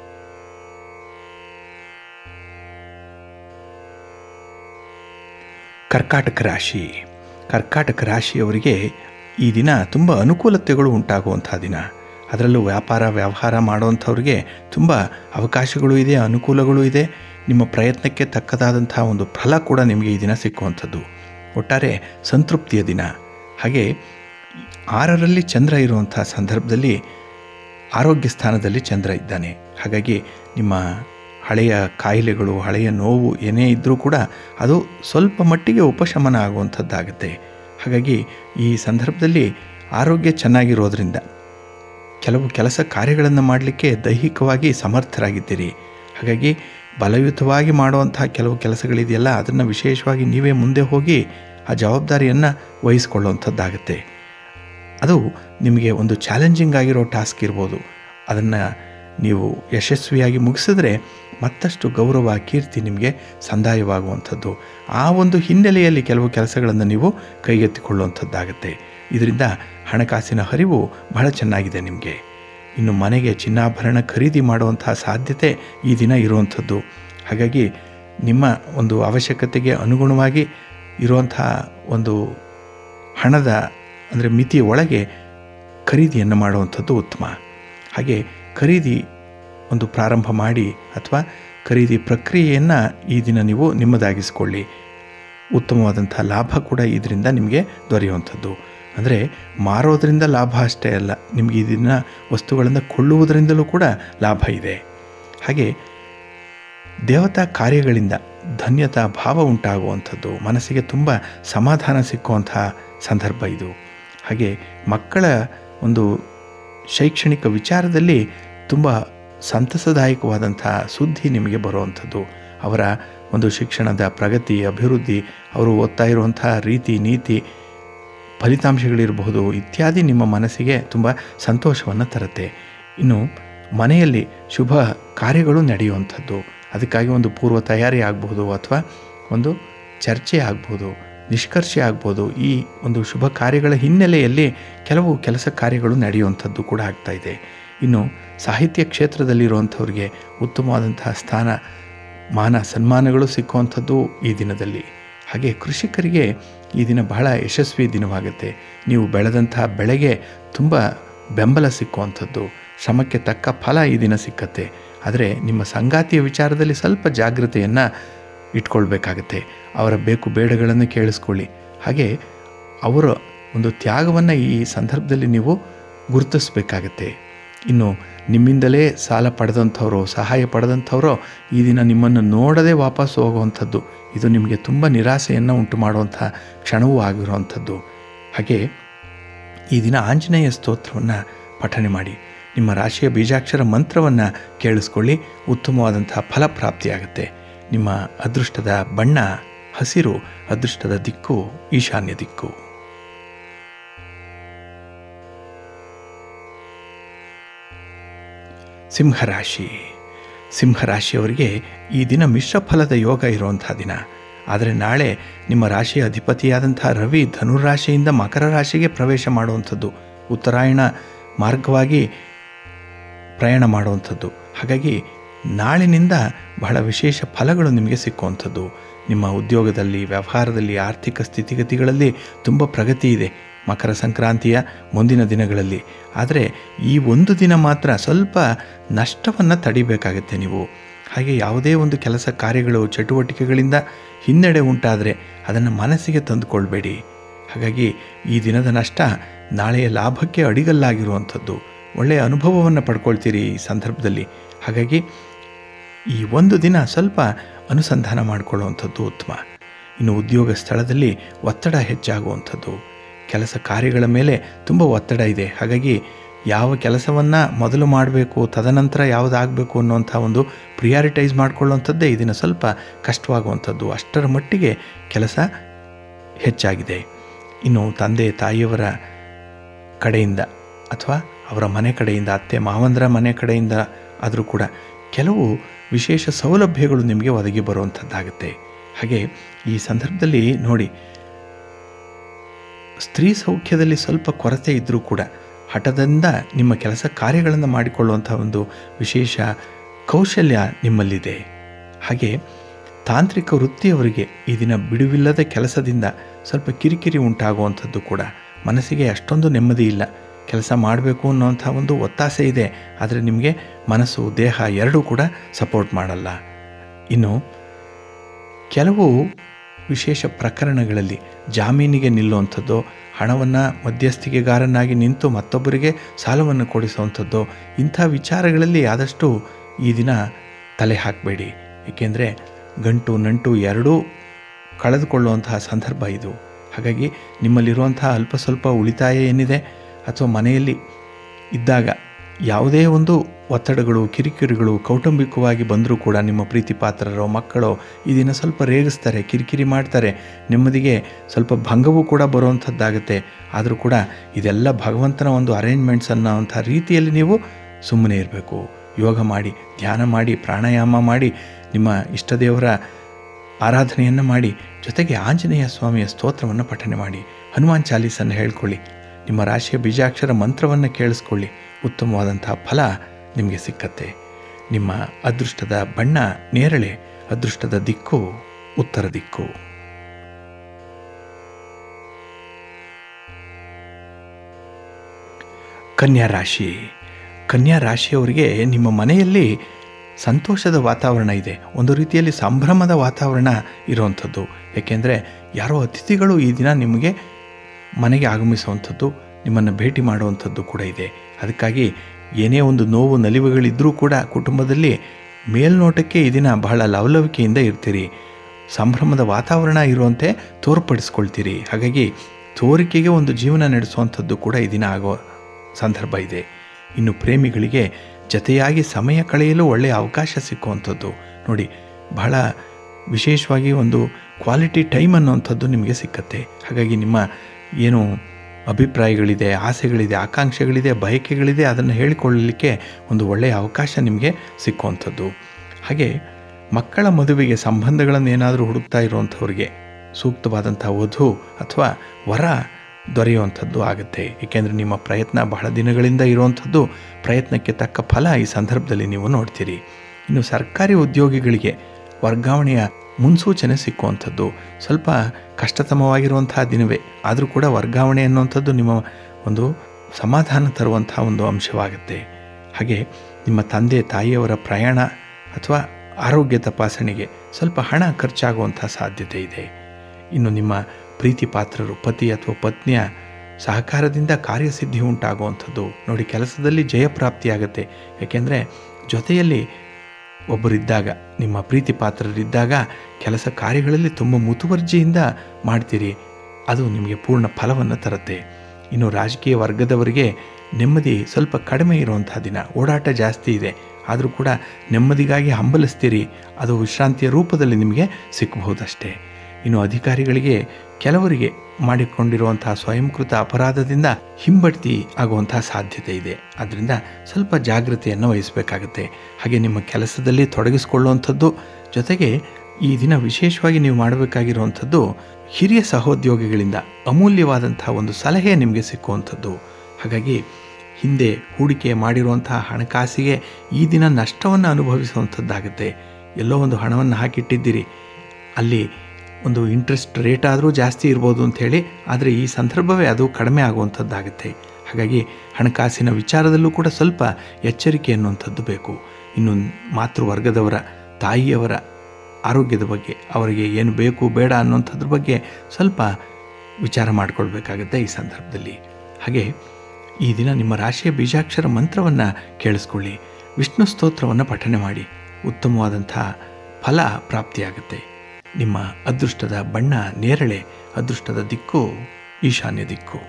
ಕರ್ಕಾಟಕ ರಾಶಿ. ಕರ್ಕಾಟಕ ರಾಶಿಯವರಿಗೆ ಈ ದಿನ ತುಂಬ ಅನುಕೂಲತೆಗಳು ಉಂಟಾಗುವಂಥ ದಿನ. ಅದರಲ್ಲೂ ವ್ಯಾಪಾರ ವ್ಯವಹಾರ ಮಾಡುವಂಥವ್ರಿಗೆ ತುಂಬ ಅವಕಾಶಗಳು ಇದೆ, ಅನುಕೂಲಗಳು ಇದೆ. ನಿಮ್ಮ ಪ್ರಯತ್ನಕ್ಕೆ ತಕ್ಕದಾದಂಥ ಒಂದು ಫಲ ಕೂಡ ನಿಮಗೆ ಈ ದಿನ ಸಿಕ್ಕುವಂಥದ್ದು. ಒಟ್ಟಾರೆ ಸಂತೃಪ್ತಿಯ ದಿನ. ಹಾಗೆ ಆರರಲ್ಲಿ ಚಂದ್ರ ಇರುವಂಥ ಸಂದರ್ಭದಲ್ಲಿ ಆರೋಗ್ಯ ಸ್ಥಾನದಲ್ಲಿ ಚಂದ್ರ ಇದ್ದಾನೆ. ಹಾಗಾಗಿ ನಿಮ್ಮ ಹಳೆಯ ಕಾಯಿಲೆಗಳು, ಹಳೆಯ ನೋವು ಏನೇ ಇದ್ದರೂ ಕೂಡ ಅದು ಸ್ವಲ್ಪ ಮಟ್ಟಿಗೆ ಉಪಶಮನ ಆಗುವಂಥದ್ದಾಗುತ್ತೆ. ಹಾಗಾಗಿ ಈ ಸಂದರ್ಭದಲ್ಲಿ ಆರೋಗ್ಯ ಚೆನ್ನಾಗಿರೋದ್ರಿಂದ ಕೆಲವು ಕೆಲಸ ಕಾರ್ಯಗಳನ್ನು ಮಾಡಲಿಕ್ಕೆ ದೈಹಿಕವಾಗಿ ಸಮರ್ಥರಾಗಿದ್ದೀರಿ. ಹಾಗಾಗಿ ಬಲಯುತವಾಗಿ ಮಾಡುವಂಥ ಕೆಲವು ಕೆಲಸಗಳಿದೆಯಲ್ಲ, ಅದನ್ನು ವಿಶೇಷವಾಗಿ ನೀವೇ ಮುಂದೆ ಹೋಗಿ ಆ ಜವಾಬ್ದಾರಿಯನ್ನು ವಹಿಸ್ಕೊಳ್ಳುವಂಥದ್ದಾಗುತ್ತೆ. ಅದು ನಿಮಗೆ ಒಂದು ಚಾಲೆಂಜಿಂಗ್ ಆಗಿರೋ ಟಾಸ್ಕ್ ಇರ್ಬೋದು. ಅದನ್ನು ನೀವು ಯಶಸ್ವಿಯಾಗಿ ಮುಗಿಸಿದ್ರೆ ಮತ್ತಷ್ಟು ಗೌರವ, ಕೀರ್ತಿ ನಿಮಗೆ ಸಂದಾಯವಾಗುವಂಥದ್ದು. ಆ ಒಂದು ಹಿನ್ನೆಲೆಯಲ್ಲಿ ಕೆಲವು ಕೆಲಸಗಳನ್ನು ನೀವು ಕೈಗೆತ್ತಿಕೊಳ್ಳುವಂಥದ್ದಾಗುತ್ತೆ. ಇದರಿಂದ ಹಣಕಾಸಿನ ಹರಿವು ಬಹಳ ಚೆನ್ನಾಗಿದೆ ನಿಮಗೆ. ಇನ್ನು ಮನೆಗೆ ಚಿನ್ನಾಭರಣ ಖರೀದಿ ಮಾಡುವಂತಹ ಸಾಧ್ಯತೆ ಈ ದಿನ ಇರುವಂಥದ್ದು. ಹಾಗಾಗಿ ನಿಮ್ಮ ಒಂದು ಅವಶ್ಯಕತೆಗೆ ಅನುಗುಣವಾಗಿ ಇರುವಂಥ ಒಂದು ಹಣದ ಅಂದರೆ ಮಿತಿಯ ಒಳಗೆ ಖರೀದಿಯನ್ನು ಮಾಡುವಂಥದ್ದು ಉತ್ತಮ. ಹಾಗೆ ಖರೀದಿ ಒಂದು ಪ್ರಾರಂಭ ಮಾಡಿ ಅಥವಾ ಖರೀದಿ ಪ್ರಕ್ರಿಯೆಯನ್ನು ಈ ದಿನ ನೀವು ನಿಮ್ಮದಾಗಿಸ್ಕೊಳ್ಳಿ. ಉತ್ತಮವಾದಂಥ ಲಾಭ ಕೂಡ ಇದರಿಂದ ನಿಮಗೆ ದೊರೆಯುವಂಥದ್ದು. ಅಂದರೆ ಮಾರೋದರಿಂದ ಲಾಭ ಅಷ್ಟೇ ಅಲ್ಲ, ನಿಮಗೆ ಈ ದಿನ ವಸ್ತುಗಳನ್ನು ಕೊಳ್ಳುವುದರಿಂದಲೂ ಕೂಡ ಲಾಭ ಇದೆ. ಹಾಗೆ ದೇವತಾ ಕಾರ್ಯಗಳಿಂದ ಧನ್ಯತಾ ಭಾವ ಉಂಟಾಗುವಂಥದ್ದು, ಮನಸ್ಸಿಗೆ ತುಂಬ ಸಮಾಧಾನ ಸಿಕ್ಕುವಂಥ ಸಂದರ್ಭ ಇದು. ಹಾಗೆ ಮಕ್ಕಳ ಒಂದು ಶೈಕ್ಷಣಿಕ ವಿಚಾರದಲ್ಲಿ ತುಂಬ ಸಂತಸದಾಯಕವಾದಂಥ ಸುದ್ದಿ ನಿಮಗೆ ಬರುವಂಥದ್ದು. ಅವರ ಒಂದು ಶಿಕ್ಷಣದ ಪ್ರಗತಿ, ಅಭಿವೃದ್ಧಿ, ಅವರು ಓದ್ತಾ ಇರುವಂಥ ರೀತಿ ನೀತಿ, ಫಲಿತಾಂಶಗಳಿರಬಹುದು ಇತ್ಯಾದಿ ನಿಮ್ಮ ಮನಸ್ಸಿಗೆ ತುಂಬ ಸಂತೋಷವನ್ನು ತರುತ್ತೆ. ಇನ್ನು ಮನೆಯಲ್ಲಿ ಶುಭ ಕಾರ್ಯಗಳು ನಡೆಯುವಂಥದ್ದು, ಅದಕ್ಕಾಗಿ ಒಂದು ಪೂರ್ವ ತಯಾರಿ ಆಗ್ಬೋದು ಅಥವಾ ಒಂದು ಚರ್ಚೆ ಆಗ್ಬೋದು, ನಿಷ್ಕರ್ಷೆ ಆಗ್ಬೋದು. ಈ ಒಂದು ಶುಭ ಕಾರ್ಯಗಳ ಹಿನ್ನೆಲೆಯಲ್ಲಿ ಕೆಲವು ಕೆಲಸ ಕಾರ್ಯಗಳು ನಡೆಯುವಂಥದ್ದು ಕೂಡ ಆಗ್ತಾಯಿದೆ. ಇನ್ನು ಸಾಹಿತ್ಯ ಕ್ಷೇತ್ರದಲ್ಲಿರುವಂಥವ್ರಿಗೆ ಉತ್ತಮವಾದಂತಹ ಸ್ಥಾನ, ಮಾನ ಸನ್ಮಾನಗಳು ಸಿಕ್ಕುವಂಥದ್ದು ಈ ದಿನದಲ್ಲಿ. ಹಾಗೆ ಕೃಷಿಕರಿಗೆ ಈ ದಿನ ಬಹಳ ಯಶಸ್ವಿ ದಿನವಾಗುತ್ತೆ. ನೀವು ಬೆಳೆದಂತಹ ಬೆಳೆಗೆ ತುಂಬ ಬೆಂಬಲ ಸಿಕ್ಕುವಂಥದ್ದು, ಶ್ರಮಕ್ಕೆ ತಕ್ಕ ಫಲ ಈ ದಿನ ಸಿಕ್ಕತ್ತೆ. ಆದರೆ ನಿಮ್ಮ ಸಂಗಾತಿಯ ವಿಚಾರದಲ್ಲಿ ಸ್ವಲ್ಪ ಜಾಗೃತೆಯನ್ನು ಇಟ್ಕೊಳ್ಬೇಕಾಗತ್ತೆ. ಅವರ ಬೇಕು ಬೇಡಗಳನ್ನು ಕೇಳಿಸ್ಕೊಳ್ಳಿ. ಹಾಗೆ ಅವರ ಒಂದು ತ್ಯಾಗವನ್ನು ಈ ಸಂದರ್ಭದಲ್ಲಿ ನೀವು ಗುರುತಿಸಬೇಕಾಗತ್ತೆ. ಇನ್ನು ನಿಮ್ಮಿಂದಲೇ ಸಾಲ ಪಡೆದಂಥವ್ರು, ಸಹಾಯ ಪಡೆದಂಥವ್ರು ಈ ದಿನ ನಿಮ್ಮನ್ನು ನೋಡದೆ ವಾಪಸ್ ಹೋಗುವಂಥದ್ದು, ಇದು ನಿಮಗೆ ತುಂಬ ನಿರಾಸೆಯನ್ನು ಉಂಟು ಮಾಡುವಂಥ ಕ್ಷಣವೂ ಆಗಿರುವಂಥದ್ದು. ಹಾಗೆ ಈ ದಿನ ಆಂಜನೇಯ ಸ್ತೋತ್ರವನ್ನು ಪಠನೆ ಮಾಡಿ, ನಿಮ್ಮ ರಾಶಿಯ ಬೀಜಾಕ್ಷರ ಮಂತ್ರವನ್ನು ಕೇಳಿಸ್ಕೊಳ್ಳಿ. ಉತ್ತಮವಾದಂಥ ಫಲಪ್ರಾಪ್ತಿಯಾಗುತ್ತೆ. ನಿಮ್ಮ ಅದೃಷ್ಟದ ಬಣ್ಣ ಹಸಿರು, ಅದೃಷ್ಟದ ದಿಕ್ಕು ಈಶಾನ್ಯ ದಿಕ್ಕು. ಸಿಂಹರಾಶಿ. ಸಿಂಹರಾಶಿಯವರಿಗೆ ಈ ದಿನ ಮಿಶ್ರ ಫಲದ ಯೋಗ ಇರುವಂಥ ದಿನ. ಆದರೆ ನಾಳೆ ನಿಮ್ಮ ರಾಶಿಯ ಅಧಿಪತಿಯಾದಂಥ ರವಿ ಧನುರಾಶಿಯಿಂದ ಮಕರ ರಾಶಿಗೆ ಪ್ರವೇಶ ಮಾಡುವಂಥದ್ದು, ಉತ್ತರಾಯಣ ಮಾರ್ಗವಾಗಿ ಪ್ರಯಾಣ ಮಾಡುವಂಥದ್ದು. ಹಾಗಾಗಿ ನಾಳಿನಿಂದ ಬಹಳ ವಿಶೇಷ ಫಲಗಳು ನಿಮಗೆ ಸಿಕ್ಕುವಂಥದ್ದು. ನಿಮ್ಮ ಉದ್ಯೋಗದಲ್ಲಿ, ವ್ಯವಹಾರದಲ್ಲಿ, ಆರ್ಥಿಕ ಸ್ಥಿತಿಗತಿಗಳಲ್ಲಿ ತುಂಬ ಪ್ರಗತಿ ಇದೆ ಮಕರ ಸಂಕ್ರಾಂತಿಯ ಮುಂದಿನ ದಿನಗಳಲ್ಲಿ. ಆದರೆ ಈ ಒಂದು ದಿನ ಮಾತ್ರ ಸ್ವಲ್ಪ ನಷ್ಟವನ್ನು ತಡಿಬೇಕಾಗುತ್ತೆ ನೀವು. ಹಾಗೆ ಯಾವುದೇ ಒಂದು ಕೆಲಸ ಕಾರ್ಯಗಳು, ಚಟುವಟಿಕೆಗಳಿಂದ ಹಿನ್ನಡೆ ಉಂಟಾದರೆ ಅದನ್ನು ಮನಸ್ಸಿಗೆ ತಂದುಕೊಳ್ಬೇಡಿ. ಹಾಗಾಗಿ ಈ ದಿನದ ನಷ್ಟ ನಾಳೆಯ ಲಾಭಕ್ಕೆ ಅಡಿಗಲ್ಲಾಗಿರುವಂಥದ್ದು. ಒಳ್ಳೆಯ ಅನುಭವವನ್ನು ಪಡ್ಕೊಳ್ತೀರಿ ಈ ಸಂದರ್ಭದಲ್ಲಿ. ಹಾಗಾಗಿ ಈ ಒಂದು ದಿನ ಸ್ವಲ್ಪ ಅನುಸಂಧಾನ ಮಾಡಿಕೊಳ್ಳುವಂಥದ್ದು ಉತ್ತಮ. ಇನ್ನು ಉದ್ಯೋಗ ಸ್ಥಳದಲ್ಲಿ ಒತ್ತಡ ಹೆಚ್ಚಾಗುವಂಥದ್ದು, ಕೆಲಸ ಕಾರ್ಯಗಳ ಮೇಲೆ ತುಂಬ ಒತ್ತಡ ಇದೆ. ಹಾಗಾಗಿ ಯಾವ ಕೆಲಸವನ್ನು ಮೊದಲು ಮಾಡಬೇಕು, ತದನಂತರ ಯಾವುದಾಗಬೇಕು ಅನ್ನುವಂಥ ಒಂದು ಪ್ರಿಯಾರಿಟೈಸ್ ಮಾಡಿಕೊಳ್ಳುವಂಥದ್ದೇ ಇದನ್ನು ಸ್ವಲ್ಪ ಕಷ್ಟವಾಗುವಂಥದ್ದು. ಅಷ್ಟರ ಮಟ್ಟಿಗೆ ಕೆಲಸ ಹೆಚ್ಚಾಗಿದೆ. ಇನ್ನು ತಂದೆ ತಾಯಿಯವರ ಕಡೆಯಿಂದ ಅಥವಾ ಅವರ ಮನೆ ಕಡೆಯಿಂದ, ಅತ್ತೆ ಮಾವಂದರ ಮನೆ ಕಡೆಯಿಂದ ಆದರೂ ಕೂಡ ಕೆಲವು ವಿಶೇಷ ಸೌಲಭ್ಯಗಳು ನಿಮಗೆ ಒದಗಿ ಬರುವಂಥದ್ದಾಗುತ್ತೆ. ಹಾಗೆ ಈ ಸಂದರ್ಭದಲ್ಲಿ ನೋಡಿ, ಸ್ತ್ರೀ ಸೌಖ್ಯದಲ್ಲಿ ಸ್ವಲ್ಪ ಕೊರತೆ ಇದ್ದರೂ ಕೂಡ ಹಠದಿಂದ ನಿಮ್ಮ ಕೆಲಸ ಕಾರ್ಯಗಳನ್ನು ಮಾಡಿಕೊಳ್ಳುವಂಥ ಒಂದು ವಿಶೇಷ ಕೌಶಲ್ಯ ನಿಮ್ಮಲ್ಲಿದೆ. ಹಾಗೆ ತಾಂತ್ರಿಕ ವೃತ್ತಿಯವರಿಗೆ ಈ ದಿನ ಬಿಡುವಿಲ್ಲದ ಕೆಲಸದಿಂದ ಸ್ವಲ್ಪ ಕಿರಿಕಿರಿ ಉಂಟಾಗುವಂಥದ್ದು ಕೂಡ. ಮನಸ್ಸಿಗೆ ಅಷ್ಟೊಂದು ನೆಮ್ಮದಿ ಇಲ್ಲ, ಕೆಲಸ ಮಾಡಬೇಕು ಅನ್ನೋಂಥ ಒಂದು ಒತ್ತಾಸೆ ಇದೆ, ಆದರೆ ನಿಮಗೆ ಮನಸ್ಸು ದೇಹ ಎರಡೂ ಕೂಡ ಸಪೋರ್ಟ್ ಮಾಡಲ್ಲ. ಇನ್ನು ಕೆಲವು ವಿಶೇಷ ಪ್ರಕರಣಗಳಲ್ಲಿ ಜಾಮೀನಿಗೆ ನಿಲ್ಲುವಂಥದ್ದು, ಹಣವನ್ನು ಮಧ್ಯಸ್ಥಿಕೆಗಾರನಾಗಿ ನಿಂತು ಮತ್ತೊಬ್ಬರಿಗೆ ಸಾಲವನ್ನು ಕೊಡಿಸುವಂಥದ್ದು, ಇಂಥ ವಿಚಾರಗಳಲ್ಲಿ ಆದಷ್ಟು ಈ ದಿನ ತಲೆ ಹಾಕಬೇಡಿ. ಏಕೆಂದರೆ ಗಂಟು ನಂಟು ಎರಡೂ ಕಳೆದುಕೊಳ್ಳುವಂತಹ ಸಂದರ್ಭ ಇದು. ಹಾಗಾಗಿ ನಿಮ್ಮಲ್ಲಿರುವಂತಹ ಅಲ್ಪ ಸ್ವಲ್ಪ ಉಳಿತಾಯ ಏನಿದೆ ಅಥವಾ ಮನೆಯಲ್ಲಿ ಇದ್ದಾಗ ಯಾವುದೇ ಒಂದು ಒತ್ತಡಗಳು ಕಿರಿಕಿರಿಗಳು ಕೌಟುಂಬಿಕವಾಗಿ ಬಂದರೂ ಕೂಡ ನಿಮ್ಮ ಪ್ರೀತಿ ಪಾತ್ರರೋ ಮಕ್ಕಳೋ ಈ ದಿನ ಸ್ವಲ್ಪ ರೇಗಿಸ್ತಾರೆ, ಕಿರಿಕಿರಿ ಮಾಡ್ತಾರೆ, ನೆಮ್ಮದಿಗೆ ಸ್ವಲ್ಪ ಭಂಗವೂ ಕೂಡ ಬರುವಂಥದ್ದಾಗುತ್ತೆ. ಆದರೂ ಕೂಡ ಇದೆಲ್ಲ ಭಗವಂತನ ಒಂದು ಅರೇಂಜ್ಮೆಂಟ್ಸ್ ಅನ್ನೋವಂಥ ರೀತಿಯಲ್ಲಿ ನೀವು ಸುಮ್ಮನೆ ಇರಬೇಕು. ಯೋಗ ಮಾಡಿ, ಧ್ಯಾನ ಮಾಡಿ, ಪ್ರಾಣಾಯಾಮ ಮಾಡಿ, ನಿಮ್ಮ ಇಷ್ಟದೇವರ ಆರಾಧನೆಯನ್ನು ಮಾಡಿ, ಜೊತೆಗೆ ಆಂಜನೇಯ ಸ್ವಾಮಿಯ ಸ್ತೋತ್ರವನ್ನು ಪಠನೆ ಮಾಡಿ, ಹನುಮಾನ್ ಚಾಲೀಸನ್ನು ಹೇಳ್ಕೊಳ್ಳಿ, ನಿಮ್ಮ ರಾಶಿಯ ಬೀಜಾಕ್ಷರ ಮಂತ್ರವನ್ನು ಕೇಳಿಸ್ಕೊಳ್ಳಿ. ಉತ್ತಮವಾದಂತಹ ಫಲ ನಿಮಗೆ ಸಿಕ್ಕತ್ತೆ. ನಿಮ್ಮ ಅದೃಷ್ಟದ ಬಣ್ಣ ನೇರಳೆ, ಅದೃಷ್ಟದ ದಿಕ್ಕು ಉತ್ತರ ದಿಕ್ಕು. ಕನ್ಯಾ ರಾಶಿ. ಕನ್ಯಾ ರಾಶಿಯವರಿಗೆ ನಿಮ್ಮ ಮನೆಯಲ್ಲಿ ಸಂತೋಷದ ವಾತಾವರಣ ಇದೆ, ಒಂದು ರೀತಿಯಲ್ಲಿ ಸಂಭ್ರಮದ ವಾತಾವರಣ ಇರುವಂಥದ್ದು. ಏಕೆಂದರೆ ಯಾರೋ ಅತಿಥಿಗಳು ಈ ದಿನ ನಿಮಗೆ ಮನೆಗೆ ಆಗಮಿಸುವಂಥದ್ದು, ನಿಮ್ಮನ್ನು ಭೇಟಿ ಮಾಡುವಂಥದ್ದು ಕೂಡ ಇದೆ. ಅದಕ್ಕಾಗಿ ಏನೇ ಒಂದು ನೋವು ನಲಿವುಗಳಿದ್ದರೂ ಕೂಡ ಕುಟುಂಬದಲ್ಲಿ ಮೇಲ್ನೋಟಕ್ಕೆ ಈ ದಿನ ಬಹಳ ಲವಲವಿಕೆಯಿಂದ ಇರ್ತೀರಿ, ಸಂಭ್ರಮದ ವಾತಾವರಣ ಇರುವಂತೆ ತೋರ್ಪಡಿಸ್ಕೊಳ್ತೀರಿ. ಹಾಗಾಗಿ ತೋರಿಕೆಗೆ ಒಂದು ಜೀವನ ನಡೆಸುವಂಥದ್ದು ಕೂಡ ಈ ದಿನ ಆಗೋ ಸಂದರ್ಭ ಇದೆ. ಇನ್ನು ಪ್ರೇಮಿಗಳಿಗೆ ಜತೆಯಾಗಿ ಸಮಯ ಕಳೆಯಲು ಒಳ್ಳೆಯ ಅವಕಾಶ ಸಿಕ್ಕುವಂಥದ್ದು ನೋಡಿ, ಬಹಳ ವಿಶೇಷವಾಗಿ ಒಂದು ಕ್ವಾಲಿಟಿ ಟೈಮ್ ಅನ್ನುವಂಥದ್ದು ನಿಮಗೆ ಸಿಕ್ಕತ್ತೆ. ಹಾಗಾಗಿ ನಿಮ್ಮ ಏನು ಅಭಿಪ್ರಾಯಗಳಿದೆ, ಆಸೆಗಳಿದೆ, ಆಕಾಂಕ್ಷೆಗಳಿದೆ, ಬಯಕೆಗಳಿದೆ, ಅದನ್ನು ಹೇಳಿಕೊಳ್ಳಲಿಕ್ಕೆ ಒಂದು ಒಳ್ಳೆಯ ಅವಕಾಶ ನಿಮಗೆ ಸಿಕ್ಕುವಂಥದ್ದು. ಹಾಗೆ ಮಕ್ಕಳ ಮದುವೆಗೆ ಸಂಬಂಧಗಳನ್ನು ಏನಾದರೂ ಹುಡುಕ್ತಾ ಇರುವಂಥವ್ರಿಗೆ ಸೂಕ್ತವಾದಂಥ ವಧು ಅಥವಾ ವರ ದೊರೆಯುವಂಥದ್ದು ಆಗುತ್ತೆ. ಏಕೆಂದರೆ ನಿಮ್ಮ ಪ್ರಯತ್ನ ಬಹಳ ದಿನಗಳಿಂದ ಇರುವಂಥದ್ದು, ಪ್ರಯತ್ನಕ್ಕೆ ತಕ್ಕ ಫಲ ಈ ಸಂದರ್ಭದಲ್ಲಿ ನೀವು ನೋಡ್ತೀರಿ. ಇನ್ನು ಸರ್ಕಾರಿ ಉದ್ಯೋಗಿಗಳಿಗೆ ವರ್ಗಾವಣೆಯ ಮುನ್ಸೂಚನೆ ಸಿಕ್ಕುವಂಥದ್ದು ಸ್ವಲ್ಪ ಕಷ್ಟತಮವಾಗಿರುವಂತಹ ದಿನವೇ, ಆದರೂ ಕೂಡ ವರ್ಗಾವಣೆ ಅನ್ನುವಂಥದ್ದು ನಿಮ್ಮ ಒಂದು ಸಮಾಧಾನ ತರುವಂಥ ಒಂದು ಅಂಶವಾಗುತ್ತೆ. ಹಾಗೆ ನಿಮ್ಮ ತಂದೆ ತಾಯಿಯವರ ಪ್ರಯಾಣ ಅಥವಾ ಆರೋಗ್ಯ ತಪಾಸಣೆಗೆ ಸ್ವಲ್ಪ ಹಣ ಖರ್ಚಾಗುವಂಥ ಸಾಧ್ಯತೆ ಇದೆ. ಇನ್ನು ನಿಮ್ಮ ಪ್ರೀತಿ ಪಾತ್ರರು ಪತಿ ಅಥವಾ ಪತ್ನಿಯ ಸಹಕಾರದಿಂದ ಕಾರ್ಯಸಿದ್ಧಿ ಉಂಟಾಗುವಂಥದ್ದು ನೋಡಿ, ಕೆಲಸದಲ್ಲಿ ಜಯಪ್ರಾಪ್ತಿಯಾಗತ್ತೆ. ಏಕೆಂದರೆ ಜೊತೆಯಲ್ಲಿ ಒಬ್ಬರಿದ್ದಾಗ, ನಿಮ್ಮ ಪ್ರೀತಿ ಪಾತ್ರರಿದ್ದಾಗ ಕೆಲಸ ಕಾರ್ಯಗಳಲ್ಲಿ ತುಂಬ ಮುತುವರ್ಜಿಯಿಂದ ಮಾಡ್ತೀರಿ, ಅದು ನಿಮಗೆ ಪೂರ್ಣ ಫಲವನ್ನು ತರುತ್ತೆ. ಇನ್ನು ರಾಜಕೀಯ ವರ್ಗದವರಿಗೆ ನೆಮ್ಮದಿ ಸ್ವಲ್ಪ ಕಡಿಮೆ ಇರುವಂಥ ದಿನ, ಓಡಾಟ ಜಾಸ್ತಿ ಇದೆ, ಆದರೂ ಕೂಡ ನೆಮ್ಮದಿಗಾಗಿ ಹಂಬಲಿಸ್ತೀರಿ, ಅದು ವಿಶ್ರಾಂತಿಯ ರೂಪದಲ್ಲಿ ನಿಮಗೆ ಸಿಕ್ಕಬಹುದಷ್ಟೇ. ಇನ್ನು ಅಧಿಕಾರಿಗಳಿಗೆ ಕೆಲವರಿಗೆ ಮಾಡಿಕೊಂಡಿರುವಂತಹ ಸ್ವಯಂಕೃತ ಅಪರಾಧದಿಂದ ಹಿಂಬಡ್ತಿ ಆಗುವಂತಹ ಸಾಧ್ಯತೆ ಇದೆ. ಆದ್ದರಿಂದ ಸ್ವಲ್ಪ ಜಾಗೃತಿಯನ್ನು ವಹಿಸಬೇಕಾಗುತ್ತೆ. ಹಾಗೆ ನಿಮ್ಮ ಕೆಲಸದಲ್ಲಿ ತೊಡಗಿಸಿಕೊಳ್ಳುವಂಥದ್ದು, ಜೊತೆಗೆ ಈ ದಿನ ವಿಶೇಷವಾಗಿ ನೀವು ಮಾಡಬೇಕಾಗಿರುವಂಥದ್ದು ಹಿರಿಯ ಸಹೋದ್ಯೋಗಿಗಳಿಂದ ಅಮೂಲ್ಯವಾದಂತಹ ಒಂದು ಸಲಹೆ ನಿಮಗೆ ಸಿಕ್ಕುವಂಥದ್ದು. ಹಾಗಾಗಿ ಹಿಂದೆ ಹೂಡಿಕೆ ಮಾಡಿರುವಂತಹ ಹಣಕಾಸಿಗೆ ಈ ದಿನ ನಷ್ಟವನ್ನು ಅನುಭವಿಸುವಂಥದ್ದಾಗುತ್ತೆ. ಎಲ್ಲೋ ಒಂದು ಹಣವನ್ನು ಹಾಕಿಟ್ಟಿದ್ದೀರಿ, ಅಲ್ಲಿ ಒಂದು ಇಂಟ್ರೆಸ್ಟ್ ರೇಟ್ ಆದರೂ ಜಾಸ್ತಿ ಇರ್ಬೋದು ಅಂಥೇಳಿ, ಆದರೆ ಈ ಸಂದರ್ಭವೇ ಅದು ಕಡಿಮೆ ಆಗುವಂಥದ್ದಾಗುತ್ತೆ. ಹಾಗಾಗಿ ಹಣಕಾಸಿನ ವಿಚಾರದಲ್ಲೂ ಕೂಡ ಸ್ವಲ್ಪ ಎಚ್ಚರಿಕೆ ಅನ್ನುವಂಥದ್ದು ಬೇಕು. ಇನ್ನು ಮಾತೃವರ್ಗದವರ ತಾಯಿಯವರ ಆರೋಗ್ಯದ ಬಗ್ಗೆ, ಅವರಿಗೆ ಏನು ಬೇಕು ಬೇಡ ಅನ್ನುವಂಥದ್ರ ಬಗ್ಗೆ ಸ್ವಲ್ಪ ವಿಚಾರ ಮಾಡಿಕೊಳ್ಬೇಕಾಗುತ್ತೆ ಈ ಸಂದರ್ಭದಲ್ಲಿ. ಹಾಗೆ ಈ ದಿನ ನಿಮ್ಮ ರಾಶಿಯ ಬೀಜಾಕ್ಷರ ಮಂತ್ರವನ್ನು ಕೇಳಿಸ್ಕೊಳ್ಳಿ, ವಿಷ್ಣು ಸ್ತೋತ್ರವನ್ನು ಪಠನೆ ಮಾಡಿ, ಉತ್ತಮವಾದಂಥ ಫಲ ಪ್ರಾಪ್ತಿಯಾಗುತ್ತೆ. ನಿಮ್ಮ ಅದೃಷ್ಟದ ಬಣ್ಣ ನೇರಳೆ, ಅದೃಷ್ಟದ ದಿಕ್ಕು ಈಶಾನ್ಯ ದಿಕ್ಕು.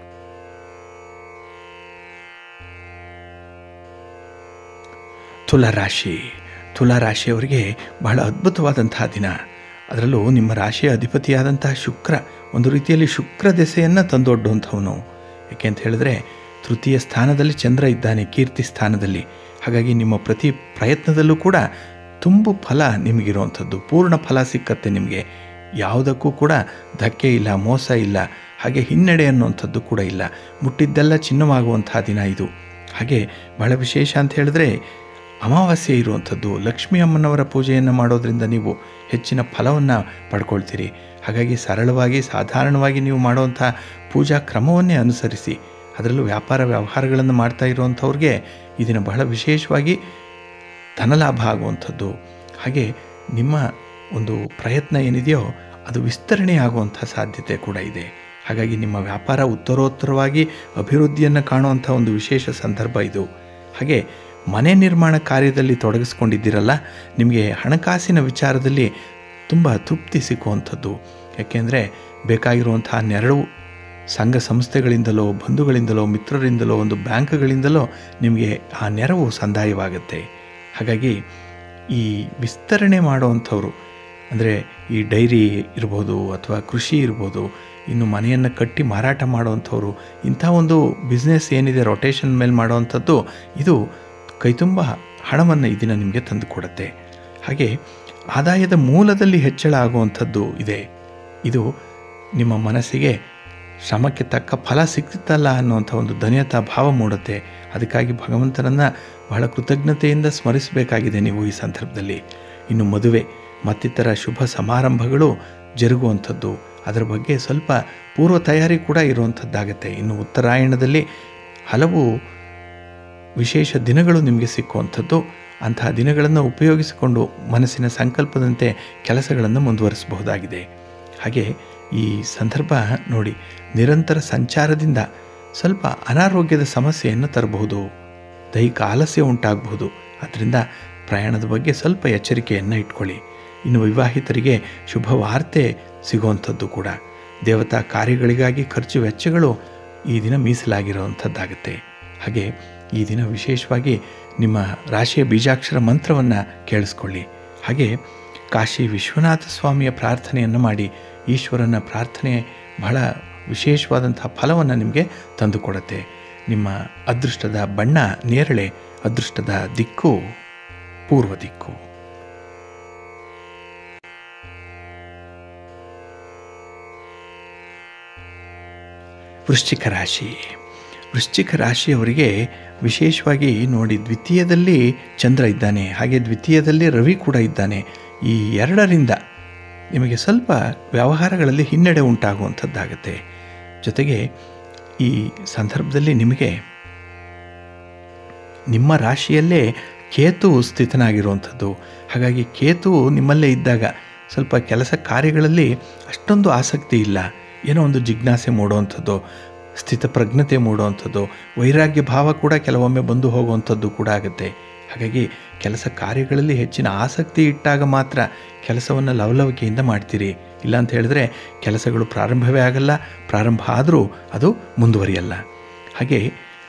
ತುಲಾ ರಾಶಿ. ತುಲಾ ರಾಶಿಯವರಿಗೆ ಬಹಳ ಅದ್ಭುತವಾದಂತಹ ದಿನ. ಅದರಲ್ಲೂ ನಿಮ್ಮ ರಾಶಿಯ ಅಧಿಪತಿಯಾದಂತಹ ಶುಕ್ರ ಒಂದು ರೀತಿಯಲ್ಲಿ ಶುಕ್ರ ದೆಸೆಯನ್ನು ತಂದೊಡ್ಡುವಂಥವನು. ಏಕೆ ಅಂತ ಹೇಳಿದ್ರೆ ತೃತೀಯ ಸ್ಥಾನದಲ್ಲಿ ಚಂದ್ರ ಇದ್ದಾನೆ, ಕೀರ್ತಿ ಸ್ಥಾನದಲ್ಲಿ. ಹಾಗಾಗಿ ನಿಮ್ಮ ಪ್ರತಿ ಪ್ರಯತ್ನದಲ್ಲೂ ಕೂಡ ತುಂಬು ಫಲ ನಿಮಗಿರುವಂಥದ್ದು, ಪೂರ್ಣ ಫಲ ಸಿಕ್ಕತ್ತೆ ನಿಮಗೆ. ಯಾವುದಕ್ಕೂ ಕೂಡ ಧಕ್ಕೆ ಇಲ್ಲ, ಮೋಸ ಇಲ್ಲ, ಹಾಗೆ ಹಿನ್ನಡೆ ಅನ್ನುವಂಥದ್ದು ಕೂಡ ಇಲ್ಲ. ಮುಟ್ಟಿದ್ದೆಲ್ಲ ಚಿನ್ನವಾಗುವಂತಹ ದಿನ ಇದು. ಹಾಗೆ ಬಹಳ ವಿಶೇಷ ಅಂತ ಹೇಳಿದ್ರೆ ಅಮಾವಾಸ್ಯೆ ಇರುವಂಥದ್ದು, ಲಕ್ಷ್ಮೀ ಅಮ್ಮನವರ ಪೂಜೆಯನ್ನು ಮಾಡೋದರಿಂದ ನೀವು ಹೆಚ್ಚಿನ ಫಲವನ್ನು ಪಡ್ಕೊಳ್ತೀರಿ. ಹಾಗಾಗಿ ಸರಳವಾಗಿ ಸಾಧಾರಣವಾಗಿ ನೀವು ಮಾಡುವಂಥ ಪೂಜಾ ಕ್ರಮವನ್ನೇ ಅನುಸರಿಸಿ, ಅದರಲ್ಲೂ ವ್ಯಾಪಾರ ವ್ಯವಹಾರಗಳನ್ನು ಮಾಡ್ತಾ ಇರುವಂಥವ್ರಿಗೆ ಇದನ್ನು ಬಹಳ ವಿಶೇಷವಾಗಿ ಧನಲಾಭ ಆಗುವಂಥದ್ದು. ಹಾಗೆ ನಿಮ್ಮ ಒಂದು ಪ್ರಯತ್ನ ಏನಿದೆಯೋ ಅದು ವಿಸ್ತರಣೆ ಆಗುವಂಥ ಸಾಧ್ಯತೆ ಕೂಡ ಇದೆ. ಹಾಗಾಗಿ ನಿಮ್ಮ ವ್ಯಾಪಾರ ಉತ್ತರೋತ್ತರವಾಗಿ ಅಭಿವೃದ್ಧಿಯನ್ನು ಕಾಣುವಂಥ ಒಂದು ವಿಶೇಷ ಸಂದರ್ಭ ಇದು. ಹಾಗೆ ಮನೆ ನಿರ್ಮಾಣ ಕಾರ್ಯದಲ್ಲಿ ತೊಡಗಿಸ್ಕೊಂಡಿದ್ದೀರಲ್ಲ, ನಿಮಗೆ ಹಣಕಾಸಿನ ವಿಚಾರದಲ್ಲಿ ತುಂಬ ತೃಪ್ತಿ ಸಿಕ್ಕುವಂಥದ್ದು. ಯಾಕೆಂದರೆ ಬೇಕಾಗಿರುವಂಥ ನೆರವು ಸಂಘ ಸಂಸ್ಥೆಗಳಿಂದಲೋ, ಬಂಧುಗಳಿಂದಲೋ, ಮಿತ್ರರಿಂದಲೋ, ಒಂದು ಬ್ಯಾಂಕ್ಗಳಿಂದಲೋ ನಿಮಗೆ ಆ ನೆರವು ಸಂದಾಯವಾಗುತ್ತೆ. ಹಾಗಾಗಿ ಈ ವಿಸ್ತರಣೆ ಮಾಡುವಂಥವ್ರು, ಅಂದರೆ ಈ ಡೈರಿ ಇರ್ಬೋದು ಅಥವಾ ಕೃಷಿ ಇರ್ಬೋದು, ಇನ್ನು ಮನೆಯನ್ನು ಕಟ್ಟಿ ಮಾರಾಟ ಮಾಡುವಂಥವ್ರು, ಇಂಥ ಒಂದು ಬಿಸ್ನೆಸ್ ಏನಿದೆ ರೊಟೇಷನ್ ಮೇಲೆ ಮಾಡುವಂಥದ್ದು, ಇದು ಕೈತುಂಬ ಹಣವನ್ನು ಈ ದಿನ ನಿಮಗೆ ತಂದು ಕೊಡುತ್ತೆ. ಹಾಗೆ ಆದಾಯದ ಮೂಲದಲ್ಲಿ ಹೆಚ್ಚಳ ಆಗುವಂಥದ್ದು ಇದೆ. ಇದು ನಿಮ್ಮ ಮನಸ್ಸಿಗೆ ಶ್ರಮಕ್ಕೆ ತಕ್ಕ ಫಲ ಸಿಗ್ತಿತ್ತಲ್ಲ ಅನ್ನುವಂಥ ಒಂದು ಧನ್ಯತಾ ಭಾವ ಮೂಡುತ್ತೆ. ಅದಕ್ಕಾಗಿ ಭಗವಂತನನ್ನು ಬಹಳ ಕೃತಜ್ಞತೆಯಿಂದ ಸ್ಮರಿಸಬೇಕಾಗಿದೆ ನೀವು ಈ ಸಂದರ್ಭದಲ್ಲಿ. ಇನ್ನು ಮದುವೆ ಮತ್ತಿತರ ಶುಭ ಸಮಾರಂಭಗಳು ಜರುಗುವಂಥದ್ದು, ಅದರ ಬಗ್ಗೆ ಸ್ವಲ್ಪ ಪೂರ್ವ ತಯಾರಿ ಕೂಡ ಇರುವಂಥದ್ದಾಗತ್ತೆ. ಇನ್ನು ಉತ್ತರಾಯಣದಲ್ಲಿ ಹಲವು ವಿಶೇಷ ದಿನಗಳು ನಿಮಗೆ ಸಿಕ್ಕುವಂಥದ್ದು. ಅಂತಹ ದಿನಗಳನ್ನು ಉಪಯೋಗಿಸಿಕೊಂಡು ಮನಸ್ಸಿನ ಸಂಕಲ್ಪದಂತೆ ಕೆಲಸಗಳನ್ನು ಮುಂದುವರಿಸಬಹುದಾಗಿದೆ. ಹಾಗೆ ಈ ಸಂದರ್ಭ ನೋಡಿ, ನಿರಂತರ ಸಂಚಾರದಿಂದ ಸ್ವಲ್ಪ ಅನಾರೋಗ್ಯದ ಸಮಸ್ಯೆಯನ್ನು ತರಬಹುದು, ದೈಹಿಕ ಆಲಸ್ಯ ಉಂಟಾಗಬಹುದು. ಆದ್ದರಿಂದ ಪ್ರಯಾಣದ ಬಗ್ಗೆ ಸ್ವಲ್ಪ ಎಚ್ಚರಿಕೆಯನ್ನು ಇಟ್ಕೊಳ್ಳಿ. ಇನ್ನು ವಿವಾಹಿತರಿಗೆ ಶುಭ ವಾರ್ತೆ ಸಿಗುವಂಥದ್ದು ಕೂಡ. ದೇವತಾ ಕಾರ್ಯಗಳಿಗಾಗಿ ಖರ್ಚು ವೆಚ್ಚಗಳು ಈ ದಿನ ಮೀಸಲಾಗಿರುವಂಥದ್ದಾಗುತ್ತೆ. ಹಾಗೆ ಈ ದಿನ ವಿಶೇಷವಾಗಿ ನಿಮ್ಮ ರಾಶಿಯ ಬೀಜಾಕ್ಷರ ಮಂತ್ರವನ್ನು ಕೇಳಿಸ್ಕೊಳ್ಳಿ. ಹಾಗೆ ಕಾಶಿ ವಿಶ್ವನಾಥ ಸ್ವಾಮಿಯ ಪ್ರಾರ್ಥನೆಯನ್ನು ಮಾಡಿ. ಈಶ್ವರನ ಪ್ರಾರ್ಥನೆ ಬಹಳ ವಿಶೇಷವಾದಂಥ ಫಲವನ್ನು ನಿಮಗೆ ತಂದುಕೊಡುತ್ತೆ. ನಿಮ್ಮ ಅದೃಷ್ಟದ ಬಣ್ಣ ನೇರಳೆ, ಅದೃಷ್ಟದ ದಿಕ್ಕು ಪೂರ್ವ ದಿಕ್ಕು. ವೃಶ್ಚಿಕ ರಾಶಿ. ವೃಶ್ಚಿಕ ರಾಶಿಯವರಿಗೆ ವಿಶೇಷವಾಗಿ ನೋಡಿ, ದ್ವಿತೀಯದಲ್ಲಿ ಚಂದ್ರ ಇದ್ದಾನೆ, ಹಾಗೆ ದ್ವಿತೀಯದಲ್ಲಿ ರವಿ ಕೂಡ ಇದ್ದಾನೆ. ಈ ಎರಡರಿಂದ ನಿಮಗೆ ಸ್ವಲ್ಪ ವ್ಯವಹಾರಗಳಲ್ಲಿ ಹಿನ್ನಡೆ ಉಂಟಾಗುವಂಥದ್ದಾಗತ್ತೆ. ಜೊತೆಗೆ ಈ ಸಂದರ್ಭದಲ್ಲಿ ನಿಮಗೆ ನಿಮ್ಮ ರಾಶಿಯಲ್ಲೇ ಕೇತು ಸ್ಥಿತನಾಗಿರುವಂಥದ್ದು. ಹಾಗಾಗಿ ಕೇತು ನಿಮ್ಮಲ್ಲೇ ಇದ್ದಾಗ ಸ್ವಲ್ಪ ಕೆಲಸ ಕಾರ್ಯಗಳಲ್ಲಿ ಅಷ್ಟೊಂದು ಆಸಕ್ತಿ ಇಲ್ಲ, ಏನೋ ಒಂದು ಜಿಜ್ಞಾಸೆ ಮೂಡುವಂಥದ್ದು, ಸ್ಥಿತಪ್ರಜ್ಞತೆ ಮೂಡುವಂಥದ್ದು, ವೈರಾಗ್ಯ ಭಾವ ಕೂಡ ಕೆಲವೊಮ್ಮೆ ಬಂದು ಹೋಗುವಂಥದ್ದು ಕೂಡ ಆಗುತ್ತೆ. ಹಾಗಾಗಿ ಕೆಲಸ ಕಾರ್ಯಗಳಲ್ಲಿ ಹೆಚ್ಚಿನ ಆಸಕ್ತಿ ಇಟ್ಟಾಗ ಮಾತ್ರ ಕೆಲಸವನ್ನು ಲವಲವಿಕೆಯಿಂದ ಮಾಡ್ತೀರಿ. ಇಲ್ಲಾಂತ ಹೇಳಿದ್ರೆ ಕೆಲಸಗಳು ಪ್ರಾರಂಭವೇ ಆಗಲ್ಲ, ಪ್ರಾರಂಭ ಆದರೂ ಅದು ಮುಂದುವರಿಯಲ್ಲ. ಹಾಗೆ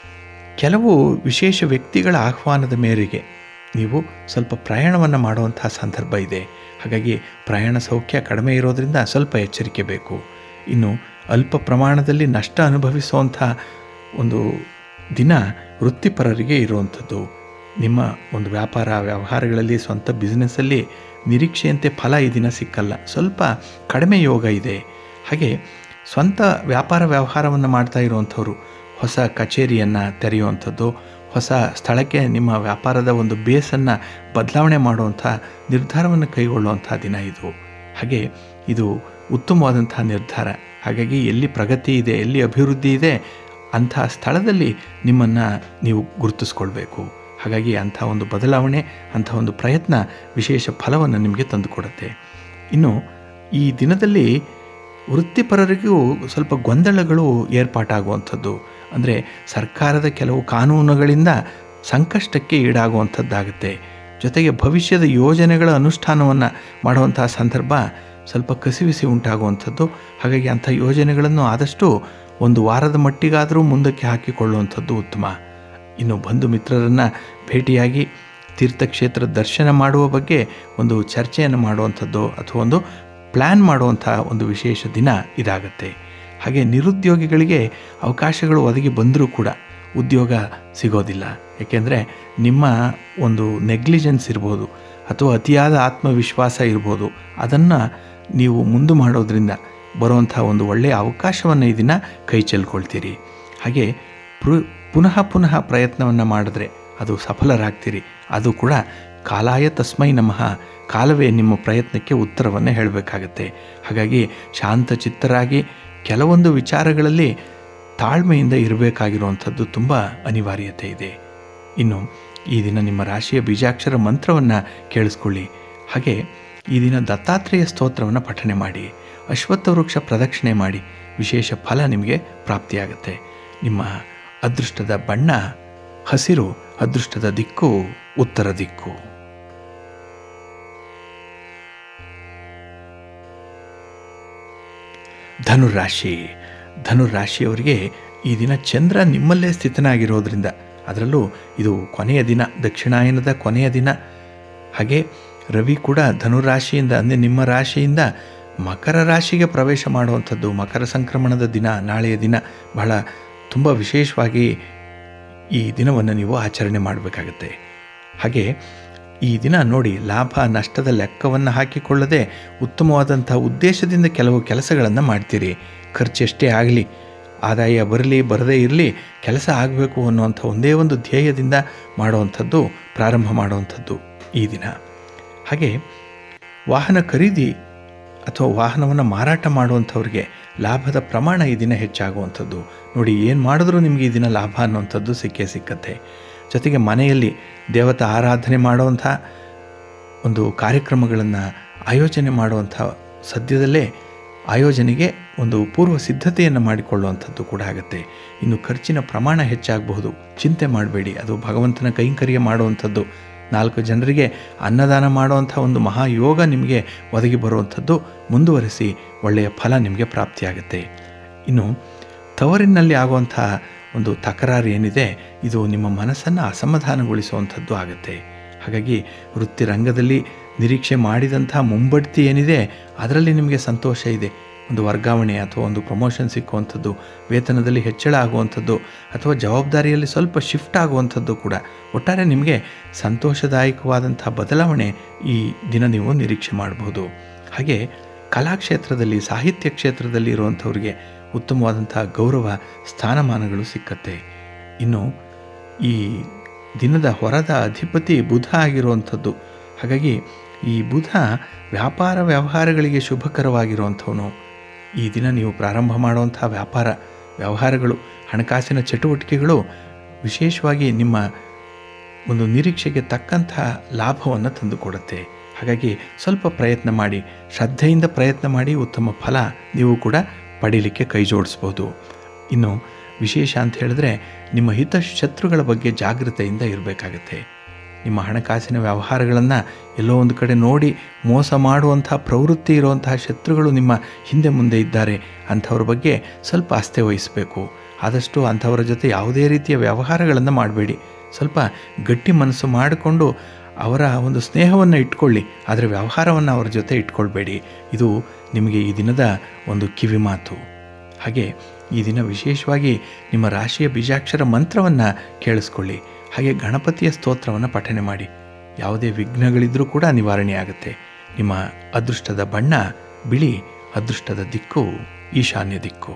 ಕೆಲವು ವಿಶೇಷ ವ್ಯಕ್ತಿಗಳ ಆಹ್ವಾನದ ಮೇರೆಗೆ ನೀವು ಸ್ವಲ್ಪ ಪ್ರಯಾಣವನ್ನು ಮಾಡುವಂಥ ಸಂದರ್ಭ ಇದೆ. ಹಾಗಾಗಿ ಪ್ರಯಾಣ ಸೌಖ್ಯ ಕಡಿಮೆ ಇರೋದರಿಂದ ಸ್ವಲ್ಪ ಎಚ್ಚರಿಕೆ ಬೇಕು. ಇನ್ನು ಅಲ್ಪ ಪ್ರಮಾಣದಲ್ಲಿ ನಷ್ಟ ಅನುಭವಿಸುವಂಥ ಒಂದು ದಿನ ವೃತ್ತಿಪರರಿಗೆ ಇರುವಂಥದ್ದು. ನಿಮ್ಮ ಒಂದು ವ್ಯಾಪಾರ ವ್ಯವಹಾರಗಳಲ್ಲಿ, ಸ್ವಂತ ಬಿಸ್ನೆಸ್ಸಲ್ಲಿ ನಿರೀಕ್ಷೆಯಂತೆ ಫಲ ಈ ದಿನ ಸಿಕ್ಕಲ್ಲ, ಸ್ವಲ್ಪ ಕಡಿಮೆ ಯೋಗ ಇದೆ. ಹಾಗೆ ಸ್ವಂತ ವ್ಯಾಪಾರ ವ್ಯವಹಾರವನ್ನು ಮಾಡ್ತಾ ಇರುವಂಥವ್ರು ಹೊಸ ಕಚೇರಿಯನ್ನು ತೆರೆಯುವಂಥದ್ದು, ಹೊಸ ಸ್ಥಳಕ್ಕೆ ನಿಮ್ಮ ವ್ಯಾಪಾರದ ಒಂದು ಬೇಸನ್ನು ಬದಲಾವಣೆ ಮಾಡುವಂಥ ನಿರ್ಧಾರವನ್ನು ಕೈಗೊಳ್ಳುವಂಥ ದಿನ ಇದು. ಹಾಗೆ ಇದು ಉತ್ತಮವಾದಂಥ ನಿರ್ಧಾರ. ಹಾಗಾಗಿ ಎಲ್ಲಿ ಪ್ರಗತಿ ಇದೆ, ಎಲ್ಲಿ ಅಭಿವೃದ್ಧಿ ಇದೆ, ಅಂಥ ಸ್ಥಳದಲ್ಲಿ ನಿಮ್ಮನ್ನು ನೀವು ಗುರುತಿಸ್ಕೊಳ್ಬೇಕು. ಹಾಗಾಗಿ ಅಂಥ ಒಂದು ಬದಲಾವಣೆ, ಅಂಥ ಒಂದು ಪ್ರಯತ್ನ ವಿಶೇಷ ಫಲವನ್ನು ನಿಮಗೆ ತಂದುಕೊಡುತ್ತೆ. ಇನ್ನು ಈ ದಿನದಲ್ಲಿ ವೃತ್ತಿಪರರಿಗೂ ಸ್ವಲ್ಪ ಗೊಂದಲಗಳು ಏರ್ಪಾಟಾಗುವಂಥದ್ದು. ಅಂದರೆ ಸರ್ಕಾರದ ಕೆಲವು ಕಾನೂನುಗಳಿಂದ ಸಂಕಷ್ಟಕ್ಕೆ ಈಡಾಗುವಂಥದ್ದಾಗುತ್ತೆ. ಜೊತೆಗೆ ಭವಿಷ್ಯದ ಯೋಜನೆಗಳ ಅನುಷ್ಠಾನವನ್ನು ಮಾಡುವಂಥ ಸಂದರ್ಭ ಸ್ವಲ್ಪ ಕಸಿವಿಸಿ ಉಂಟಾಗುವಂಥದ್ದು. ಹಾಗಾಗಿ ಅಂಥ ಯೋಜನೆಗಳನ್ನು ಆದಷ್ಟು ಒಂದು ವಾರದ ಮಟ್ಟಿಗಾದರೂ ಮುಂದಕ್ಕೆ ಹಾಕಿಕೊಳ್ಳುವಂಥದ್ದು ಉತ್ತಮ. ಇನ್ನು ಬಂಧು ಮಿತ್ರರನ್ನು ಭೇಟಿಯಾಗಿ ತೀರ್ಥಕ್ಷೇತ್ರ ದರ್ಶನ ಮಾಡುವ ಬಗ್ಗೆ ಒಂದು ಚರ್ಚೆಯನ್ನು ಮಾಡುವಂಥದ್ದು ಅಥವಾ ಒಂದು ಪ್ಲ್ಯಾನ್ ಮಾಡುವಂಥ ಒಂದು ವಿಶೇಷ ದಿನ ಇದಾಗುತ್ತೆ. ಹಾಗೆ ನಿರುದ್ಯೋಗಿಗಳಿಗೆ ಅವಕಾಶಗಳು ಒದಗಿ ಬಂದರೂ ಕೂಡ ಉದ್ಯೋಗ ಸಿಗೋದಿಲ್ಲ. ಏಕೆಂದರೆ ನಿಮ್ಮ ಒಂದು ನೆಗ್ಲಿಜೆನ್ಸ್ ಇರ್ಬೋದು ಅಥವಾ ಅತಿಯಾದ ಆತ್ಮವಿಶ್ವಾಸ ಇರ್ಬೋದು, ಅದನ್ನು ನೀವು ಮುಂದೆ ಮಾಡೋದ್ರಿಂದ ಬರುವಂಥ ಒಂದು ಒಳ್ಳೆಯ ಅವಕಾಶವನ್ನು ಈ ದಿನ ಕೈ ಚೆಲ್ಕೊಳ್ತೀರಿ. ಹಾಗೆ ಪುನಃ ಪುನಃ ಪ್ರಯತ್ನವನ್ನು ಮಾಡಿದ್ರೆ ಅದು ಸಫಲರಾಗ್ತೀರಿ. ಅದು ಕೂಡ ಕಾಲಾಯ ತಸ್ಮೈ ನಮಃ, ಕಾಲವೇ ನಿಮ್ಮ ಪ್ರಯತ್ನಕ್ಕೆ ಉತ್ತರವನ್ನು ಹೇಳಬೇಕಾಗತ್ತೆ. ಹಾಗಾಗಿ ಶಾಂತಚಿತ್ತರಾಗಿ ಕೆಲವೊಂದು ವಿಚಾರಗಳಲ್ಲಿ ತಾಳ್ಮೆಯಿಂದ ಇರಬೇಕಾಗಿರುವಂಥದ್ದು ತುಂಬ ಅನಿವಾರ್ಯತೆ ಇದೆ. ಇನ್ನು ಈ ದಿನ ನಿಮ್ಮ ರಾಶಿಯ ಬೀಜಾಕ್ಷರ ಮಂತ್ರವನ್ನು ಕೇಳಿಸ್ಕೊಳ್ಳಿ. ಹಾಗೆ ಈ ದಿನ ದತ್ತಾತ್ರೇಯ ಸ್ತೋತ್ರವನ್ನು ಪಠನೆ ಮಾಡಿ. ಅಶ್ವತ್ಥ ವೃಕ್ಷ ಪ್ರದಕ್ಷಿಣೆ ಮಾಡಿ, ವಿಶೇಷ ಫಲ ನಿಮಗೆ ಪ್ರಾಪ್ತಿಯಾಗುತ್ತೆ. ನಿಮ್ಮ ಅದೃಷ್ಟದ ಬಣ್ಣ ಹಸಿರು, ಅದೃಷ್ಟದ ದಿಕ್ಕು ಉತ್ತರ ದಿಕ್ಕು. ಧನುರಾಶಿ. ಧನುರಾಶಿಯವರಿಗೆ ಈ ದಿನ ಚಂದ್ರ ನಿಮ್ಮಲ್ಲೇ ಸ್ಥಿತನಾಗಿರೋದ್ರಿಂದ, ಅದರಲ್ಲೂ ಇದು ಕೊನೆಯ ದಿನ, ದಕ್ಷಿಣಾಯನದ ಕೊನೆಯ ದಿನ. ಹಾಗೆ ರವಿ ಕೂಡ ಧನುರಾಶಿಯಿಂದ ಅಂದರೆ ನಿಮ್ಮ ರಾಶಿಯಿಂದ ಮಕರ ರಾಶಿಗೆ ಪ್ರವೇಶ ಮಾಡುವಂಥದ್ದು, ಮಕರ ಸಂಕ್ರಮಣದ ದಿನ, ನಾಳೆಯ ದಿನ ಬಹಳ ತುಂಬ ವಿಶೇಷವಾಗಿ ಈ ದಿನವನ್ನು ನೀವು ಆಚರಣೆ ಮಾಡಬೇಕಾಗತ್ತೆ. ಹಾಗೆ ಈ ದಿನ ನೋಡಿ, ಲಾಭ ನಷ್ಟದ ಲೆಕ್ಕವನ್ನು ಹಾಕಿಕೊಳ್ಳದೆ ಉತ್ತಮವಾದಂಥ ಉದ್ದೇಶದಿಂದ ಕೆಲವು ಕೆಲಸಗಳನ್ನು ಮಾಡ್ತೀರಿ. ಖರ್ಚೆಷ್ಟೇ ಆಗಲಿ, ಆದಾಯ ಬರಲಿ ಬರದೇ ಇರಲಿ, ಕೆಲಸ ಆಗಬೇಕು ಅನ್ನುವಂಥ ಒಂದೇ ಒಂದು ಧ್ಯೇಯದಿಂದ ಮಾಡುವಂಥದ್ದು, ಪ್ರಾರಂಭ ಮಾಡುವಂಥದ್ದು ಈ ದಿನ. ಹಾಗೆ ವಾಹನ ಖರೀದಿ ಅಥವಾ ವಾಹನವನ್ನು ಮಾರಾಟ ಮಾಡುವಂಥವ್ರಿಗೆ ಲಾಭದ ಪ್ರಮಾಣ ಈ ದಿನ ಹೆಚ್ಚಾಗುವಂಥದ್ದು. ನೋಡಿ, ಏನು ಮಾಡಿದ್ರೂ ನಿಮಗೆ ಈ ದಿನ ಲಾಭ ಅನ್ನುವಂಥದ್ದು ಸಿಕ್ಕೇ ಸಿಕ್ಕತ್ತೆ. ಜೊತೆಗೆ ಮನೆಯಲ್ಲಿ ದೇವತಾ ಆರಾಧನೆ ಮಾಡುವಂಥ ಒಂದು ಕಾರ್ಯಕ್ರಮಗಳನ್ನು ಆಯೋಜನೆ ಮಾಡುವಂಥ ಸದ್ಯದಲ್ಲೇ ಆಯೋಜನೆಗೆ ಒಂದು ಪೂರ್ವ ಸಿದ್ಧತೆಯನ್ನು ಮಾಡಿಕೊಳ್ಳುವಂಥದ್ದು ಕೂಡ ಆಗುತ್ತೆ. ಇನ್ನು ಖರ್ಚಿನ ಪ್ರಮಾಣ ಹೆಚ್ಚಾಗಬಹುದು, ಚಿಂತೆ ಮಾಡಬೇಡಿ. ಅದು ಭಗವಂತನ ಕೈಂಕರ್ಯ ಮಾಡುವಂಥದ್ದು, ನಾಲ್ಕು ಜನರಿಗೆ ಅನ್ನದಾನ ಮಾಡುವಂಥ ಒಂದು ಮಹಾಯೋಗ ನಿಮಗೆ ಒದಗಿ ಬರುವಂಥದ್ದು. ಮುಂದುವರಿಸಿ, ಒಳ್ಳೆಯ ಫಲ ನಿಮಗೆ ಪ್ರಾಪ್ತಿಯಾಗುತ್ತೆ. ಇನ್ನು ತವರಿನಲ್ಲಿ ಆಗುವಂಥ ಒಂದು ತಕರಾರು ಏನಿದೆ, ಇದು ನಿಮ್ಮ ಮನಸ್ಸನ್ನು ಅಸಮಾಧಾನಗೊಳಿಸುವಂಥದ್ದು ಆಗುತ್ತೆ. ಹಾಗಾಗಿ ವೃತ್ತಿ ರಂಗದಲ್ಲಿ ನಿರೀಕ್ಷೆ ಮಾಡಿದಂಥ ಮುಂಬಡ್ತಿ ಏನಿದೆ ಅದರಲ್ಲಿ ನಿಮಗೆ ಸಂತೋಷ ಇದೆ. ಒಂದು ವರ್ಗಾವಣೆ ಅಥವಾ ಒಂದು ಪ್ರಮೋಷನ್ ಸಿಕ್ಕುವಂಥದ್ದು, ವೇತನದಲ್ಲಿ ಹೆಚ್ಚಳ ಆಗುವಂಥದ್ದು, ಅಥವಾ ಜವಾಬ್ದಾರಿಯಲ್ಲಿ ಸ್ವಲ್ಪ ಶಿಫ್ಟ್ ಆಗುವಂಥದ್ದು ಕೂಡ ಒಟ್ಟಾರೆ ನಿಮಗೆ ಸಂತೋಷದಾಯಕವಾದಂಥ ಬದಲಾವಣೆ ಈ ದಿನ ನೀವು ನಿರೀಕ್ಷೆ ಮಾಡಬಹುದು. ಹಾಗೆ ಕಲಾಕ್ಷೇತ್ರದಲ್ಲಿ, ಸಾಹಿತ್ಯ ಕ್ಷೇತ್ರದಲ್ಲಿ ಇರುವಂಥವ್ರಿಗೆ ಉತ್ತಮವಾದಂಥ ಗೌರವ ಸ್ಥಾನಮಾನಗಳು ಸಿಕ್ಕತ್ತೆ. ಇನ್ನು ಈ ದಿನದ ಹೊರದ ಅಧಿಪತಿ ಬುಧ ಆಗಿರುವಂಥದ್ದು. ಹಾಗಾಗಿ ಈ ಬುಧ ವ್ಯಾಪಾರ ವ್ಯವಹಾರಗಳಿಗೆ ಶುಭಕರವಾಗಿರುವಂಥವನು. ಈ ದಿನ ನೀವು ಪ್ರಾರಂಭ ಮಾಡುವಂಥ ವ್ಯಾಪಾರ ವ್ಯವಹಾರಗಳು, ಹಣಕಾಸಿನ ಚಟುವಟಿಕೆಗಳು ವಿಶೇಷವಾಗಿ ನಿಮ್ಮ ಒಂದು ನಿರೀಕ್ಷೆಗೆ ತಕ್ಕಂಥ ಲಾಭವನ್ನು ತಂದುಕೊಡುತ್ತೆ. ಹಾಗಾಗಿ ಸ್ವಲ್ಪ ಪ್ರಯತ್ನ ಮಾಡಿ, ಶ್ರದ್ಧೆಯಿಂದ ಪ್ರಯತ್ನ ಮಾಡಿ, ಉತ್ತಮ ಫಲ ನೀವು ಕೂಡ ಪಡೀಲಿಕ್ಕೆ ಕೈ ಜೋಡಿಸ್ಬೋದು. ಇನ್ನು ವಿಶೇಷ ಅಂತ ಹೇಳಿದ್ರೆ, ನಿಮ್ಮ ಹಿತಶತ್ರುಗಳ ಬಗ್ಗೆ ಜಾಗೃತೆಯಿಂದ ಇರಬೇಕಾಗತ್ತೆ. ನಿಮ್ಮ ಹಣಕಾಸಿನ ವ್ಯವಹಾರಗಳನ್ನು ಎಲ್ಲೋ ಒಂದು ಕಡೆ ನೋಡಿ ಮೋಸ ಮಾಡುವಂಥ ಪ್ರವೃತ್ತಿ ಇರುವಂತಹ ಶತ್ರುಗಳು ನಿಮ್ಮ ಹಿಂದೆ ಮುಂದೆ ಇದ್ದಾರೆ. ಅಂಥವ್ರ ಬಗ್ಗೆ ಸ್ವಲ್ಪ ಆಸ್ಥೆ ವಹಿಸಬೇಕು. ಆದಷ್ಟು ಅಂಥವರ ಜೊತೆ ಯಾವುದೇ ರೀತಿಯ ವ್ಯವಹಾರಗಳನ್ನು ಮಾಡಬೇಡಿ. ಸ್ವಲ್ಪ ಗಟ್ಟಿ ಮನಸ್ಸು ಮಾಡಿಕೊಂಡು ಅವರ ಒಂದು ಸ್ನೇಹವನ್ನು ಇಟ್ಕೊಳ್ಳಿ, ಆದರೆ ವ್ಯವಹಾರವನ್ನು ಅವರ ಜೊತೆ ಇಟ್ಕೊಳ್ಬೇಡಿ. ಇದು ನಿಮಗೆ ಈ ದಿನದ ಒಂದು ಕಿವಿ ಮಾತು. ಹಾಗೆ ಈ ದಿನ ವಿಶೇಷವಾಗಿ ನಿಮ್ಮ ರಾಶಿಯ ಬೀಜಾಕ್ಷರ ಮಂತ್ರವನ್ನು ಕೇಳಿಸ್ಕೊಳ್ಳಿ. ಹಾಗೆ ಗಣಪತಿಯ ಸ್ತೋತ್ರವನ್ನು ಪಠನೆ ಮಾಡಿ. ಯಾವುದೇ ವಿಘ್ನಗಳಿದ್ರೂ ಕೂಡ ನಿವಾರಣೆ ಆಗುತ್ತೆ. ನಿಮ್ಮ ಅದೃಷ್ಟದ ಬಣ್ಣ ಬಿಳಿ, ಅದೃಷ್ಟದ ದಿಕ್ಕು ಈಶಾನ್ಯ ದಿಕ್ಕು.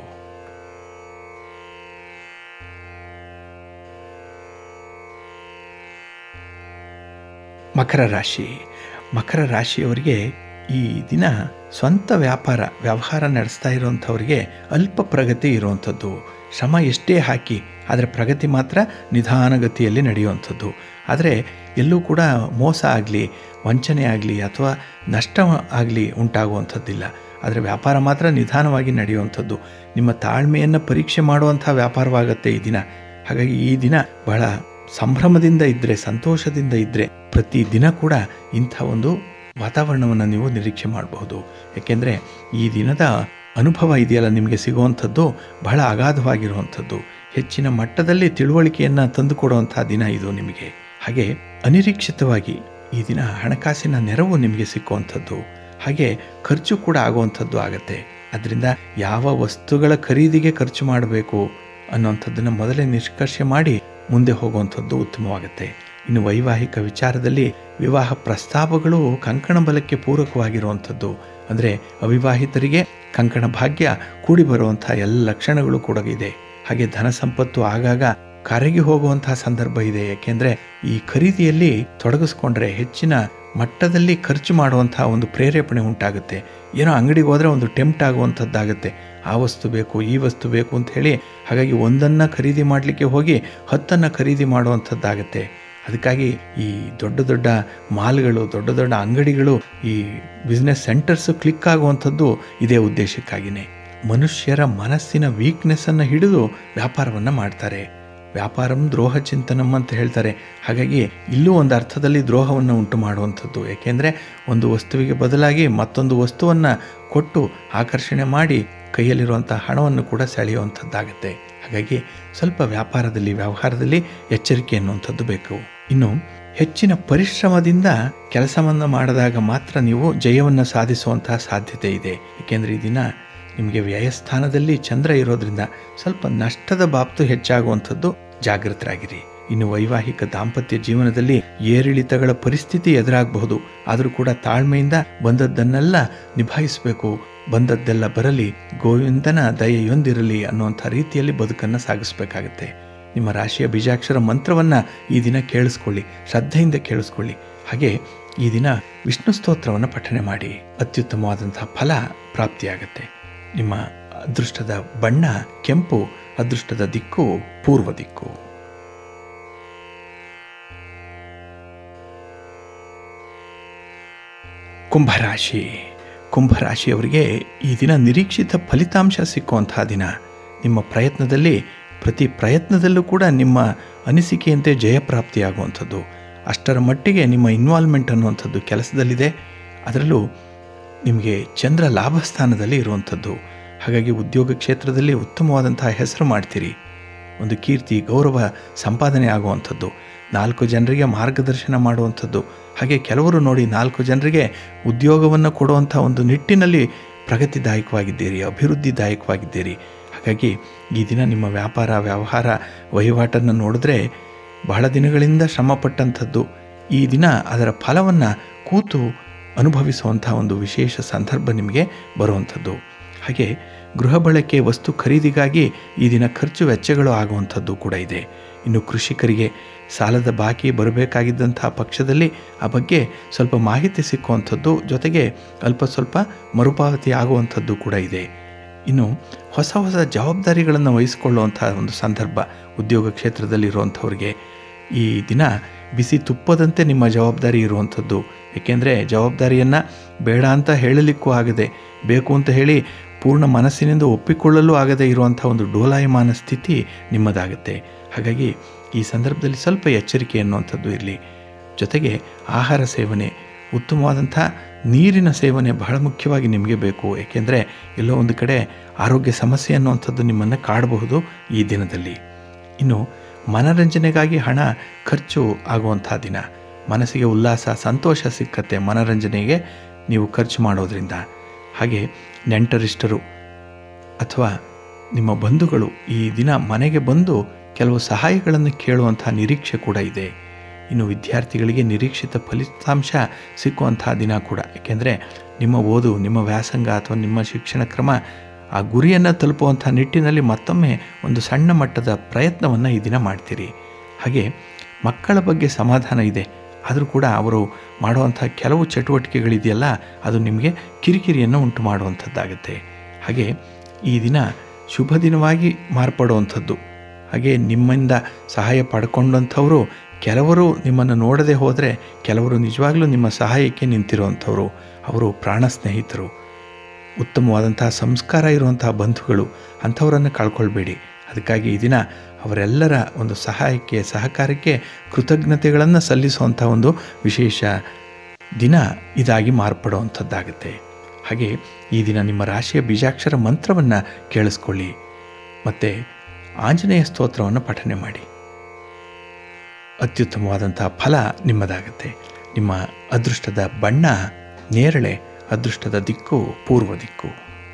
ಮಕರ ರಾಶಿ. ಮಕರ ರಾಶಿಯವರಿಗೆ ಈ ದಿನ ಸ್ವಂತ ವ್ಯಾಪಾರ ವ್ಯವಹಾರ ನಡೆಸ್ತಾ ಇರುವಂಥವ್ರಿಗೆ ಅಲ್ಪ ಪ್ರಗತಿ ಇರುವಂಥದ್ದು. ಶ್ರಮ ಎಷ್ಟೇ ಹಾಕಿ, ಆದರೆ ಪ್ರಗತಿ ಮಾತ್ರ ನಿಧಾನಗತಿಯಲ್ಲಿ ನಡೆಯುವಂಥದ್ದು. ಆದರೆ ಎಲ್ಲೂ ಕೂಡ ಮೋಸ ಆಗಲಿ, ವಂಚನೆ ಆಗಲಿ ಅಥವಾ ನಷ್ಟ ಆಗಲಿ ಉಂಟಾಗುವಂಥದ್ದಿಲ್ಲ. ಆದರೆ ವ್ಯಾಪಾರ ಮಾತ್ರ ನಿಧಾನವಾಗಿ ನಡೆಯುವಂಥದ್ದು. ನಿಮ್ಮ ತಾಳ್ಮೆಯನ್ನು ಪರೀಕ್ಷೆ ಮಾಡುವಂಥ ವ್ಯಾಪಾರವಾಗುತ್ತೆ ಈ ದಿನ. ಹಾಗಾಗಿ ಈ ದಿನ ಬಹಳ ಸಂಭ್ರಮದಿಂದ ಇದ್ದರೆ, ಸಂತೋಷದಿಂದ ಇದ್ದರೆ ಪ್ರತಿ ದಿನ ಕೂಡ ಇಂಥ ಒಂದು ವಾತಾವರಣವನ್ನು ನೀವು ನಿರೀಕ್ಷೆ ಮಾಡಬಹುದು. ಏಕೆಂದರೆ ಈ ದಿನದ ಅನುಭವ ಇದೆಯಲ್ಲ ನಿಮಗೆ ಸಿಗುವಂಥದ್ದು ಬಹಳ ಅಗಾಧವಾಗಿರುವಂಥದ್ದು. ಹೆಚ್ಚಿನ ಮಟ್ಟದಲ್ಲಿ ತಿಳುವಳಿಕೆಯನ್ನು ತಂದುಕೊಡುವಂಥ ದಿನ ಇದು ನಿಮಗೆ. ಹಾಗೆ ಅನಿರೀಕ್ಷಿತವಾಗಿ ಈ ದಿನ ಹಣಕಾಸಿನ ನೆರವು ನಿಮಗೆ ಸಿಕ್ಕುವಂಥದ್ದು. ಹಾಗೆ ಖರ್ಚು ಕೂಡ ಆಗುವಂಥದ್ದು ಆಗುತ್ತೆ. ಅದರಿಂದ ಯಾವ ವಸ್ತುಗಳ ಖರೀದಿಗೆ ಖರ್ಚು ಮಾಡಬೇಕು ಅನ್ನೋಂಥದ್ದನ್ನು ಮೊದಲೇ ನಿಷ್ಕರ್ಷೆ ಮಾಡಿ ಮುಂದೆ ಹೋಗುವಂಥದ್ದು ಉತ್ತಮವಾಗುತ್ತೆ. ಇನ್ನು ವೈವಾಹಿಕ ವಿಚಾರದಲ್ಲಿ ವಿವಾಹ ಪ್ರಸ್ತಾವಗಳು ಕಂಕಣ ಬಲಕ್ಕೆ ಪೂರಕವಾಗಿರುವಂಥದ್ದು. ಅಂದರೆ ಅವಿವಾಹಿತರಿಗೆ ಕಂಕಣ ಭಾಗ್ಯ ಕೂಡಿ ಬರುವಂಥ ಎಲ್ಲ ಲಕ್ಷಣಗಳು ಕೂಡ ಇದೆ. ಹಾಗೆ ಧನ ಸಂಪತ್ತು ಆಗಾಗ ಕರಗಿ ಹೋಗುವಂತಹ ಸಂದರ್ಭ ಇದೆ. ಏಕೆಂದರೆ ಈ ಖರೀದಿಯಲ್ಲಿ ತೊಡಗಿಸ್ಕೊಂಡ್ರೆ ಹೆಚ್ಚಿನ ಮಟ್ಟದಲ್ಲಿ ಖರ್ಚು ಮಾಡುವಂತಹ ಒಂದು ಪ್ರೇರೇಪಣೆ ಉಂಟಾಗುತ್ತೆ. ಏನೋ ಅಂಗಡಿಗೆ ಹೋದರೆ ಒಂದು ಟೆಂಪ್ಟ್ ಆಗುವಂಥದ್ದಾಗುತ್ತೆ. ಆ ವಸ್ತು ಬೇಕು, ಈ ವಸ್ತು ಬೇಕು ಅಂತ ಹೇಳಿ ಹಾಗಾಗಿ ಒಂದನ್ನು ಖರೀದಿ ಮಾಡಲಿಕ್ಕೆ ಹೋಗಿ ಹತ್ತನ್ನು ಖರೀದಿ ಮಾಡುವಂಥದ್ದಾಗುತ್ತೆ. ಅದಕ್ಕಾಗಿ ಈ ದೊಡ್ಡ ದೊಡ್ಡ ಮಾಲ್ಗಳು, ದೊಡ್ಡ ದೊಡ್ಡ ಅಂಗಡಿಗಳು, ಈ ಬಿಸ್ನೆಸ್ ಸೆಂಟರ್ಸು ಕ್ಲಿಕ್ ಆಗುವಂಥದ್ದು ಇದೇ ಉದ್ದೇಶಕ್ಕಾಗಿಯೇ. ಮನುಷ್ಯರ ಮನಸ್ಸಿನ ವೀಕ್ನೆಸ್ಸನ್ನು ಹಿಡಿದು ವ್ಯಾಪಾರವನ್ನು ಮಾಡ್ತಾರೆ. ವ್ಯಾಪಾರಂ ದ್ರೋಹ ಚಿಂತನಂ ಅಂತ ಹೇಳ್ತಾರೆ. ಹಾಗಾಗಿ ಇಲ್ಲೂ ಒಂದು ಅರ್ಥದಲ್ಲಿ ದ್ರೋಹವನ್ನು ಉಂಟು ಮಾಡುವಂಥದ್ದು. ಏಕೆಂದರೆ ಒಂದು ವಸ್ತುವಿಗೆ ಬದಲಾಗಿ ಮತ್ತೊಂದು ವಸ್ತುವನ್ನು ಕೊಟ್ಟು ಆಕರ್ಷಣೆ ಮಾಡಿ ಕೈಯಲ್ಲಿರುವಂಥ ಹಣವನ್ನು ಕೂಡ ಸೆಳೆಯುವಂಥದ್ದಾಗುತ್ತೆ. ಹಾಗಾಗಿ ಸ್ವಲ್ಪ ವ್ಯಾಪಾರದಲ್ಲಿ, ವ್ಯವಹಾರದಲ್ಲಿ ಎಚ್ಚರಿಕೆ ಅನ್ನುವಂಥದ್ದು ಬೇಕು. ಇನ್ನು ಹೆಚ್ಚಿನ ಪರಿಶ್ರಮದಿಂದ ಕೆಲಸವನ್ನು ಮಾಡಿದಾಗ ಮಾತ್ರ ನೀವು ಜಯವನ್ನು ಸಾಧಿಸುವಂತಹ ಸಾಧ್ಯತೆ ಇದೆ. ಏಕೆಂದರೆ ಈ ದಿನ ನಿಮಗೆ ವ್ಯಯಸ್ಥಾನದಲ್ಲಿ ಚಂದ್ರ ಇರೋದ್ರಿಂದ ಸ್ವಲ್ಪ ನಷ್ಟದ ಬಾಬ್ತು ಹೆಚ್ಚಾಗುವಂಥದ್ದು, ಜಾಗೃತರಾಗಿರಿ. ಇನ್ನು ವೈವಾಹಿಕ ದಾಂಪತ್ಯ ಜೀವನದಲ್ಲಿ ಏರಿಳಿತಗಳ ಪರಿಸ್ಥಿತಿ ಎದುರಾಗಬಹುದು. ಆದರೂ ಕೂಡ ತಾಳ್ಮೆಯಿಂದ ಬಂದದ್ದನ್ನೆಲ್ಲ ನಿಭಾಯಿಸಬೇಕು. ಬಂದದ್ದೆಲ್ಲ ಬರಲಿ, ಗೋವಿಂದನ ದಯೆಯೊಂದಿರಲಿ ಅನ್ನುವಂಥ ರೀತಿಯಲ್ಲಿ ಬದುಕನ್ನು ಸಾಗಿಸಬೇಕಾಗತ್ತೆ. ನಿಮ್ಮ ರಾಶಿಯ ಬೀಜಾಕ್ಷರ ಮಂತ್ರವನ್ನು ಈ ದಿನ ಕೇಳಿಸ್ಕೊಳ್ಳಿ, ಶ್ರದ್ಧೆಯಿಂದ ಕೇಳಿಸ್ಕೊಳ್ಳಿ. ಹಾಗೆ ಈ ದಿನ ವಿಷ್ಣು ಸ್ತೋತ್ರವನ್ನು ಪಠನೆ ಮಾಡಿ. ಅತ್ಯುತ್ತಮವಾದಂತಹ ಫಲ ಪ್ರಾಪ್ತಿಯಾಗತ್ತೆ. ನಿಮ್ಮ ಅದೃಷ್ಟದ ಬಣ್ಣ ಕೆಂಪು, ಅದೃಷ್ಟದ ದಿಕ್ಕು ಪೂರ್ವ ದಿಕ್ಕು. ಕುಂಭರಾಶಿ. ಕುಂಭರಾಶಿಯವರಿಗೆ ಈ ದಿನ ನಿರೀಕ್ಷಿತ ಫಲಿತಾಂಶ ಸಿಕ್ಕುವಂತಹ ದಿನ. ನಿಮ್ಮ ಪ್ರಯತ್ನದಲ್ಲಿ, ಪ್ರತಿ ಪ್ರಯತ್ನದಲ್ಲೂ ಕೂಡ ನಿಮ್ಮ ಅನಿಸಿಕೆಯಂತೆ ಜಯಪ್ರಾಪ್ತಿಯಾಗುವಂಥದ್ದು. ಅಷ್ಟರ ಮಟ್ಟಿಗೆ ನಿಮ್ಮ ಇನ್ವಾಲ್ವ್ಮೆಂಟ್ ಅನ್ನುವಂಥದ್ದು ಕೆಲಸದಲ್ಲಿದೆ. ಅದರಲ್ಲೂ ನಿಮಗೆ ಚಂದ್ರ ಲಾಭಸ್ಥಾನದಲ್ಲಿ ಇರುವಂಥದ್ದು. ಹಾಗಾಗಿ ಉದ್ಯೋಗ ಕ್ಷೇತ್ರದಲ್ಲಿ ಉತ್ತಮವಾದಂತಹ ಹೆಸರು ಮಾಡ್ತೀರಿ. ಒಂದು ಕೀರ್ತಿ, ಗೌರವ ಸಂಪಾದನೆ ಆಗುವಂಥದ್ದು. ನಾಲ್ಕು ಜನರಿಗೆ ಮಾರ್ಗದರ್ಶನ ಮಾಡುವಂಥದ್ದು. ಹಾಗೆ ಕೆಲವರು ನೋಡಿ ನಾಲ್ಕು ಜನರಿಗೆ ಉದ್ಯೋಗವನ್ನು ಕೊಡುವಂಥ ಒಂದು ನಿಟ್ಟಿನಲ್ಲಿ ಪ್ರಗತಿದಾಯಕವಾಗಿದ್ದೀರಿ, ಅಭಿವೃದ್ಧಿದಾಯಕವಾಗಿದ್ದೀರಿ. ಹಾಗಾಗಿ ಈ ದಿನ ನಿಮ್ಮ ವ್ಯಾಪಾರ, ವ್ಯವಹಾರ, ವಹಿವಾಟನ್ನು ನೋಡಿದ್ರೆ ಬಹಳ ದಿನಗಳಿಂದ ಶ್ರಮಪಟ್ಟಂಥದ್ದು ಈ ದಿನ ಅದರ ಫಲವನ್ನು ಕೂತು ಅನುಭವಿಸುವಂಥ ಒಂದು ವಿಶೇಷ ಸಂದರ್ಭ ನಿಮಗೆ ಬರುವಂಥದ್ದು. ಹಾಗೆ ಗೃಹ ಬಳಕೆ ವಸ್ತು ಖರೀದಿಗಾಗಿ ಈ ದಿನ ಖರ್ಚು ವೆಚ್ಚಗಳು ಆಗುವಂಥದ್ದು ಕೂಡ ಇದೆ. ಇನ್ನು ಕೃಷಿಕರಿಗೆ ಸಾಲದ ಬಾಕಿ ಬರಬೇಕಾಗಿದ್ದಂಥ ಪಕ್ಷದಲ್ಲಿ ಆ ಬಗ್ಗೆ ಸ್ವಲ್ಪ ಮಾಹಿತಿ ಸಿಕ್ಕುವಂಥದ್ದು, ಜೊತೆಗೆ ಅಲ್ಪ ಸ್ವಲ್ಪ ಮರುಪಾವತಿ ಆಗುವಂಥದ್ದು ಕೂಡ ಇದೆ. ಇನ್ನು ಹೊಸ ಹೊಸ ಜವಾಬ್ದಾರಿಗಳನ್ನು ವಹಿಸಿಕೊಳ್ಳುವಂಥ ಒಂದು ಸಂದರ್ಭ ಉದ್ಯೋಗ ಕ್ಷೇತ್ರದಲ್ಲಿರುವಂಥವ್ರಿಗೆ ಈ ದಿನ ಬಿಸಿ ತುಪ್ಪದಂತೆ ನಿಮ್ಮ ಜವಾಬ್ದಾರಿ ಇರುವಂಥದ್ದು. ಏಕೆಂದರೆ ಜವಾಬ್ದಾರಿಯನ್ನು ಬೇಡ ಅಂತ ಹೇಳಲಿಕ್ಕೂ ಆಗದೆ, ಬೇಕು ಅಂತ ಹೇಳಿ ಪೂರ್ಣ ಮನಸ್ಸಿನಿಂದ ಒಪ್ಪಿಕೊಳ್ಳಲು ಆಗದೆ ಇರುವಂಥ ಒಂದು ಡೋಲಾಯಮಾನ ಸ್ಥಿತಿ ನಿಮ್ಮದಾಗುತ್ತೆ. ಹಾಗಾಗಿ ಈ ಸಂದರ್ಭದಲ್ಲಿ ಸ್ವಲ್ಪ ಎಚ್ಚರಿಕೆ ಅನ್ನುವಂಥದ್ದು ಇರಲಿ. ಜೊತೆಗೆ ಆಹಾರ ಸೇವನೆ, ಉತ್ತಮವಾದಂಥ ನೀರಿನ ಸೇವನೆ ಬಹಳ ಮುಖ್ಯವಾಗಿ ನಿಮಗೆ ಬೇಕು. ಏಕೆಂದರೆ ಎಲ್ಲೋ ಒಂದು ಕಡೆ ಆರೋಗ್ಯ ಸಮಸ್ಯೆ ಅನ್ನುವಂಥದ್ದು ನಿಮ್ಮನ್ನು ಕಾಡಬಹುದು ಈ ದಿನದಲ್ಲಿ. ಇನ್ನು ಮನರಂಜನೆಗಾಗಿ ಹಣ ಖರ್ಚು ಆಗುವಂಥ ದಿನ. ಮನಸ್ಸಿಗೆ ಉಲ್ಲಾಸ, ಸಂತೋಷ ಸಿಕ್ಕತ್ತೆ ಮನರಂಜನೆಗೆ ನೀವು ಖರ್ಚು ಮಾಡೋದ್ರಿಂದ. ಹಾಗೆ ನೆಂಟರಿಷ್ಟರು ಅಥವಾ ನಿಮ್ಮ ಬಂಧುಗಳು ಈ ದಿನ ಮನೆಗೆ ಬಂದು ಕೆಲವು ಸಹಾಯಗಳನ್ನು ಕೇಳುವಂಥ ನಿರೀಕ್ಷೆ ಕೂಡ ಇದೆ. ಇನ್ನು ವಿದ್ಯಾರ್ಥಿಗಳಿಗೆ ನಿರೀಕ್ಷಿತ ಫಲಿತಾಂಶ ಸಿಕ್ಕುವಂಥ ದಿನ ಕೂಡ. ಏಕೆಂದರೆ ನಿಮ್ಮ ಓದು, ನಿಮ್ಮ ವ್ಯಾಸಂಗ ಅಥವಾ ನಿಮ್ಮ ಶಿಕ್ಷಣ ಕ್ರಮ ಆ ಗುರಿಯನ್ನು ತಲುಪುವಂಥ ನಿಟ್ಟಿನಲ್ಲಿ ಮತ್ತೊಮ್ಮೆ ಒಂದು ಸಣ್ಣ ಮಟ್ಟದ ಪ್ರಯತ್ನವನ್ನು ಈ ದಿನ ಮಾಡ್ತೀರಿ. ಹಾಗೆ ಮಕ್ಕಳ ಬಗ್ಗೆ ಸಮಾಧಾನ ಇದೆ. ಆದರೂ ಕೂಡ ಅವರು ಮಾಡುವಂಥ ಕೆಲವು ಚಟುವಟಿಕೆಗಳಿದೆಯಲ್ಲ, ಅದು ನಿಮಗೆ ಕಿರಿಕಿರಿಯನ್ನು ಉಂಟು ಮಾಡುವಂಥದ್ದಾಗುತ್ತೆ. ಹಾಗೆ ಈ ದಿನ ಶುಭ ದಿನವಾಗಿ ಮಾರ್ಪಡುವಂಥದ್ದು. ಹಾಗೆ ನಿಮ್ಮಿಂದ ಸಹಾಯ ಪಡ್ಕೊಂಡಂಥವರು ಕೆಲವರು ನಿಮ್ಮನ್ನು ನೋಡದೆ ಹೋದರೆ, ಕೆಲವರು ನಿಜವಾಗ್ಲೂ ನಿಮ್ಮ ಸಹಾಯಕ್ಕೆ ನಿಂತಿರುವಂಥವರು. ಅವರು ಪ್ರಾಣ ಸ್ನೇಹಿತರು, ಉತ್ತಮವಾದಂತಹ ಸಂಸ್ಕಾರ ಇರುವಂತಹ ಬಂಧುಗಳು. ಅಂಥವರನ್ನು ಕಳ್ಕೊಳ್ಬೇಡಿ. ಅದಕ್ಕಾಗಿ ಈ ದಿನ ಅವರೆಲ್ಲರ ಒಂದು ಸಹಾಯಕ್ಕೆ, ಸಹಕಾರಕ್ಕೆ ಕೃತಜ್ಞತೆಗಳನ್ನು ಸಲ್ಲಿಸುವಂಥ ಒಂದು ವಿಶೇಷ ದಿನ ಇದಾಗಿ ಮಾರ್ಪಡುವಂಥದ್ದಾಗುತ್ತೆ. ಹಾಗೆ ಈ ದಿನ ನಿಮ್ಮ ರಾಶಿಯ ಬೀಜಾಕ್ಷರ ಮಂತ್ರವನ್ನು ಕೇಳಿಸ್ಕೊಳ್ಳಿ ಮತ್ತು ಆಂಜನೇಯ ಸ್ತೋತ್ರವನ್ನು ಪಠನೆ ಮಾಡಿ. ಅತ್ಯುತ್ತಮವಾದಂಥ ಫಲ ನಿಮ್ಮದಾಗುತ್ತೆ. ನಿಮ್ಮ ಅದೃಷ್ಟದ ಬಣ್ಣ ನೇರಳೆ, ಅದೃಷ್ಟದ ದಿಕ್ಕು ಪೂರ್ವ ದಿಕ್ಕು.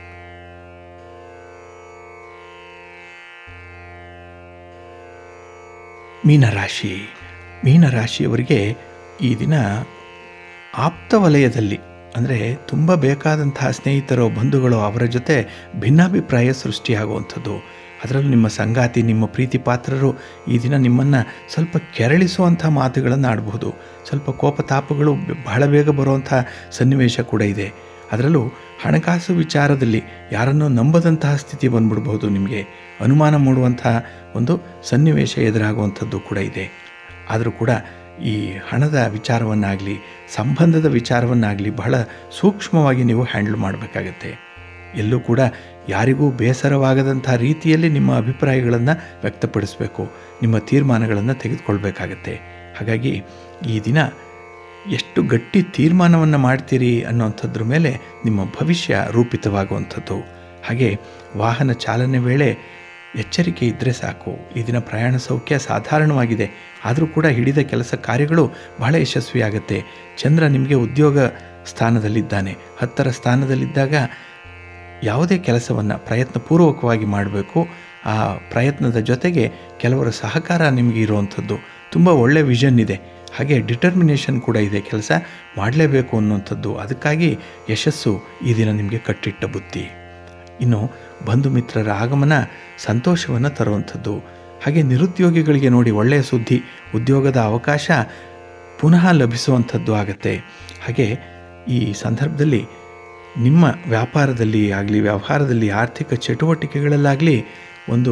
ಮೀನರಾಶಿ. ಮೀನರಾಶಿಯವರಿಗೆ ಈ ದಿನ ಆಪ್ತ ವಲಯದಲ್ಲಿ, ಅಂದರೆ ತುಂಬ ಬೇಕಾದಂತಹ ಸ್ನೇಹಿತರು, ಬಂಧುಗಳು, ಅವರ ಜೊತೆ ಭಿನ್ನಾಭಿಪ್ರಾಯ ಸೃಷ್ಟಿಯಾಗುವಂಥದ್ದು. ಅದರಲ್ಲೂ ನಿಮ್ಮ ಸಂಗಾತಿ, ನಿಮ್ಮ ಪ್ರೀತಿ ಪಾತ್ರರು ಈ ದಿನ ನಿಮ್ಮನ್ನು ಸ್ವಲ್ಪ ಕೆರಳಿಸುವಂಥ ಮಾತುಗಳನ್ನು ಆಡಬಹುದು. ಸ್ವಲ್ಪ ಕೋಪತಾಪಗಳು ಬಹಳ ಬೇಗ ಬರುವಂಥ ಸನ್ನಿವೇಶ ಕೂಡ ಇದೆ. ಅದರಲ್ಲೂ ಹಣಕಾಸು ವಿಚಾರದಲ್ಲಿ ಯಾರನ್ನೂ ನಂಬದಂತಹ ಸ್ಥಿತಿ ಬಂದ್ಬಿಡ್ಬಹುದು. ನಿಮಗೆ ಅನುಮಾನ ಮೂಡುವಂತಹ ಒಂದು ಸನ್ನಿವೇಶ ಎದುರಾಗುವಂಥದ್ದು ಕೂಡ ಇದೆ. ಆದರೂ ಕೂಡ ಈ ಹಣದ ವಿಚಾರವನ್ನಾಗಲಿ ಸಂಬಂಧದ ವಿಚಾರವನ್ನಾಗಲಿ ಬಹಳ ಸೂಕ್ಷ್ಮವಾಗಿ ನೀವು ಹ್ಯಾಂಡಲ್ ಮಾಡಬೇಕಾಗತ್ತೆ. ಎಲ್ಲೂ ಕೂಡ ಯಾರಿಗೂ ಬೇಸರವಾಗದಂಥ ರೀತಿಯಲ್ಲಿ ನಿಮ್ಮ ಅಭಿಪ್ರಾಯಗಳನ್ನು ವ್ಯಕ್ತಪಡಿಸಬೇಕು, ನಿಮ್ಮ ತೀರ್ಮಾನಗಳನ್ನು ತೆಗೆದುಕೊಳ್ಬೇಕಾಗತ್ತೆ. ಹಾಗಾಗಿ ಈ ದಿನ ಎಷ್ಟು ಗಟ್ಟಿ ತೀರ್ಮಾನವನ್ನು ಮಾಡ್ತೀರಿ ಅನ್ನೋಂಥದ್ರ ಮೇಲೆ ನಿಮ್ಮ ಭವಿಷ್ಯ ರೂಪಿತವಾಗುವಂಥದ್ದು. ಹಾಗೆ ವಾಹನ ಚಾಲನೆ ವೇಳೆ ಎಚ್ಚರಿಕೆ ಇದ್ದರೆ ಸಾಕು. ಈ ದಿನ ಪ್ರಯಾಣ ಸೌಖ್ಯ ಸಾಧಾರಣವಾಗಿದೆ, ಆದರೂ ಕೂಡ ಹಿಡಿದ ಕೆಲಸ ಕಾರ್ಯಗಳು ಬಹಳ ಯಶಸ್ವಿಯಾಗುತ್ತೆ. ಚಂದ್ರ ನಿಮಗೆ ಉದ್ಯೋಗ ಸ್ಥಾನದಲ್ಲಿದ್ದಾನೆ. ಹತ್ತರ ಸ್ಥಾನದಲ್ಲಿದ್ದಾಗ ಯಾವುದೇ ಕೆಲಸವನ್ನು ಪ್ರಯತ್ನಪೂರ್ವಕವಾಗಿ ಮಾಡಬೇಕು. ಆ ಪ್ರಯತ್ನದ ಜೊತೆಗೆ ಕೆಲವರ ಸಹಕಾರ ನಿಮಗೆ ಇರುವಂಥದ್ದು. ತುಂಬ ಒಳ್ಳೆಯ ವಿಷನ್ ಇದೆ, ಹಾಗೆ ಡಿಟರ್ಮಿನೇಷನ್ ಕೂಡ ಇದೆ. ಕೆಲಸ ಮಾಡಲೇಬೇಕು ಅನ್ನುವಂಥದ್ದು. ಅದಕ್ಕಾಗಿ ಯಶಸ್ಸು ಈ ದಿನ ನಿಮಗೆ ಕಟ್ಟಿಟ್ಟ ಬುತ್ತಿ. ಇನ್ನು ಬಂಧು ಮಿತ್ರರ ಆಗಮನ ಸಂತೋಷವನ್ನು ತರುವಂಥದ್ದು. ಹಾಗೆ ನಿರುದ್ಯೋಗಿಗಳಿಗೆ ನೋಡಿ ಒಳ್ಳೆಯ ಸುದ್ದಿ, ಉದ್ಯೋಗದ ಅವಕಾಶ ಪುನಃ ಲಭಿಸುವಂಥದ್ದು ಆಗುತ್ತೆ. ಹಾಗೆ ಈ ಸಂದರ್ಭದಲ್ಲಿ ನಿಮ್ಮ ವ್ಯಾಪಾರದಲ್ಲಿ ಆಗಲಿ ವ್ಯವಹಾರದಲ್ಲಿ ಆರ್ಥಿಕ ಚಟುವಟಿಕೆಗಳಲ್ಲಾಗಲಿ ಒಂದು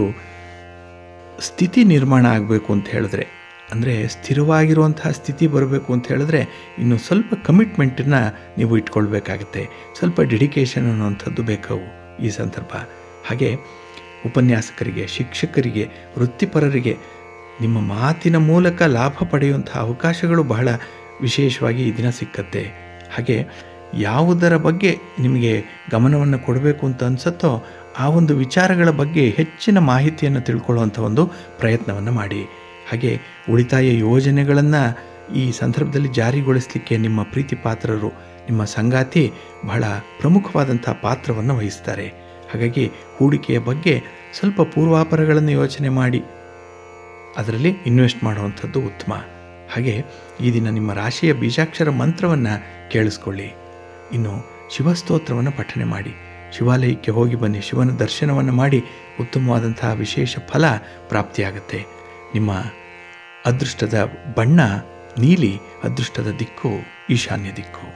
ಸ್ಥಿತಿ ನಿರ್ಮಾಣ ಆಗಬೇಕು ಅಂತ ಹೇಳಿದ್ರೆ, ಅಂದರೆ ಸ್ಥಿರವಾಗಿರುವಂತಹ ಸ್ಥಿತಿ ಬರಬೇಕು ಅಂತ ಹೇಳಿದ್ರೆ ಇನ್ನು ಸ್ವಲ್ಪ ಕಮಿಟ್ಮೆಂಟನ್ನು ನೀವು ಇಟ್ಕೊಳ್ಬೇಕಾಗತ್ತೆ. ಸ್ವಲ್ಪ ಡೆಡಿಕೇಶನ್ ಅನ್ನುವಂಥದ್ದು ಬೇಕು ಈ ಸಂದರ್ಭ. ಹಾಗೆ ಉಪನ್ಯಾಸಕರಿಗೆ, ಶಿಕ್ಷಕರಿಗೆ, ವೃತ್ತಿಪರರಿಗೆ ನಿಮ್ಮ ಮಾತಿನ ಮೂಲಕ ಲಾಭ ಪಡೆಯುವಂಥ ಅವಕಾಶಗಳು ಬಹಳ ವಿಶೇಷವಾಗಿ ಈ ದಿನ ಸಿಕ್ಕತ್ತೆ. ಹಾಗೆ ಯಾವುದರ ಬಗ್ಗೆ ನಿಮಗೆ ಗಮನವನ್ನು ಕೊಡಬೇಕು ಅಂತ ಅನಿಸುತ್ತೋ ಆ ಒಂದು ವಿಚಾರಗಳ ಬಗ್ಗೆ ಹೆಚ್ಚಿನ ಮಾಹಿತಿಯನ್ನು ತಿಳ್ಕೊಳ್ಳುವಂಥ ಒಂದು ಪ್ರಯತ್ನವನ್ನು ಮಾಡಿ. ಹಾಗೆ ಉಳಿತಾಯ ಯೋಜನೆಗಳನ್ನು ಈ ಸಂದರ್ಭದಲ್ಲಿ ಜಾರಿಗೊಳಿಸಲಿಕ್ಕೆ ನಿಮ್ಮ ಪ್ರೀತಿ ಪಾತ್ರರು, ನಿಮ್ಮ ಸಂಗಾತಿ ಬಹಳ ಪ್ರಮುಖವಾದಂಥ ಪಾತ್ರವನ್ನು ವಹಿಸ್ತಾರೆ. ಹಾಗಾಗಿ ಹೂಡಿಕೆಯ ಬಗ್ಗೆ ಸ್ವಲ್ಪ ಪೂರ್ವಾಪರಗಳನ್ನು ಯೋಚನೆ ಮಾಡಿ ಅದರಲ್ಲಿ ಇನ್ವೆಸ್ಟ್ ಮಾಡುವಂಥದ್ದು ಉತ್ತಮ. ಹಾಗೆ ಈ ದಿನ ನಿಮ್ಮ ರಾಶಿಯ ಬೀಜಾಕ್ಷರ ಮಂತ್ರವನ್ನು ಕೇಳಿಸ್ಕೊಳ್ಳಿ. ಇನ್ನು ಶಿವಸ್ತೋತ್ರವನ್ನು ಪಠನೆ ಮಾಡಿ, ಶಿವಾಲಯಕ್ಕೆ ಹೋಗಿ ಬನ್ನಿ, ಶಿವನ ದರ್ಶನವನ್ನು ಮಾಡಿ ಉತ್ತಮವಾದಂತಹ ವಿಶೇಷ ಫಲ ಪ್ರಾಪ್ತಿಯಾಗುತ್ತೆ. ನಿಮ್ಮ ಅದೃಷ್ಟದ ಬಣ್ಣ ನೀಲಿ, ಅದೃಷ್ಟದ ದಿಕ್ಕು ಈಶಾನ್ಯ ದಿಕ್ಕು.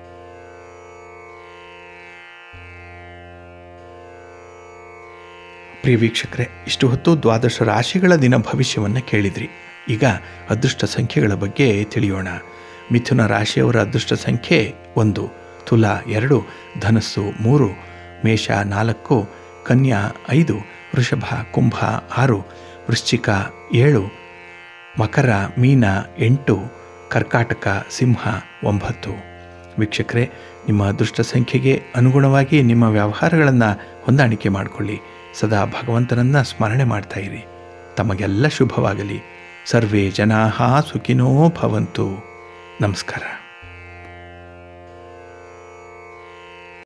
ಪ್ರಿಯ ವೀಕ್ಷಕರೇ, ಇಷ್ಟು ಹೊತ್ತು ದ್ವಾದಶ ರಾಶಿಗಳ ದಿನ ಭವಿಷ್ಯವನ್ನು ಕೇಳಿದ್ರಿ. ಈಗ ಅದೃಷ್ಟ ಸಂಖ್ಯೆಗಳ ಬಗ್ಗೆ ತಿಳಿಯೋಣ. ಮಿಥುನ ರಾಶಿಯವರ ಅದೃಷ್ಟ ಸಂಖ್ಯೆ ಒಂದು, ತುಲಾ ಎರಡು, ಧನಸ್ಸು ಮೂರು, ಮೇಷ ನಾಲ್ಕು, ಕನ್ಯಾ ಐದು, ವೃಷಭ ಕುಂಭ ಆರು, ವೃಶ್ಚಿಕ ಏಳು, ಮಕರ ಮೀನ ಎಂಟು, ಕರ್ಕಾಟಕ ಸಿಂಹ ಒಂಬತ್ತು. ವೀಕ್ಷಕರೇ, ನಿಮ್ಮ ಅದೃಷ್ಟ ಸಂಖ್ಯೆಗೆ ಅನುಗುಣವಾಗಿ ನಿಮ್ಮ ವ್ಯವಹಾರಗಳನ್ನು ಹೊಂದಾಣಿಕೆ ಮಾಡಿಕೊಳ್ಳಿ. ಸದಾ ಭಗವಂತನನ್ನು ಸ್ಮರಣೆ ಮಾಡ್ತಾ ಇರಿ. ತಮಗೆಲ್ಲ ಶುಭವಾಗಲಿ. ಸರ್ವೇ ಜನಾಃ ಸುಖಿನೋ ಭವಂತು. ನಮಸ್ಕಾರ.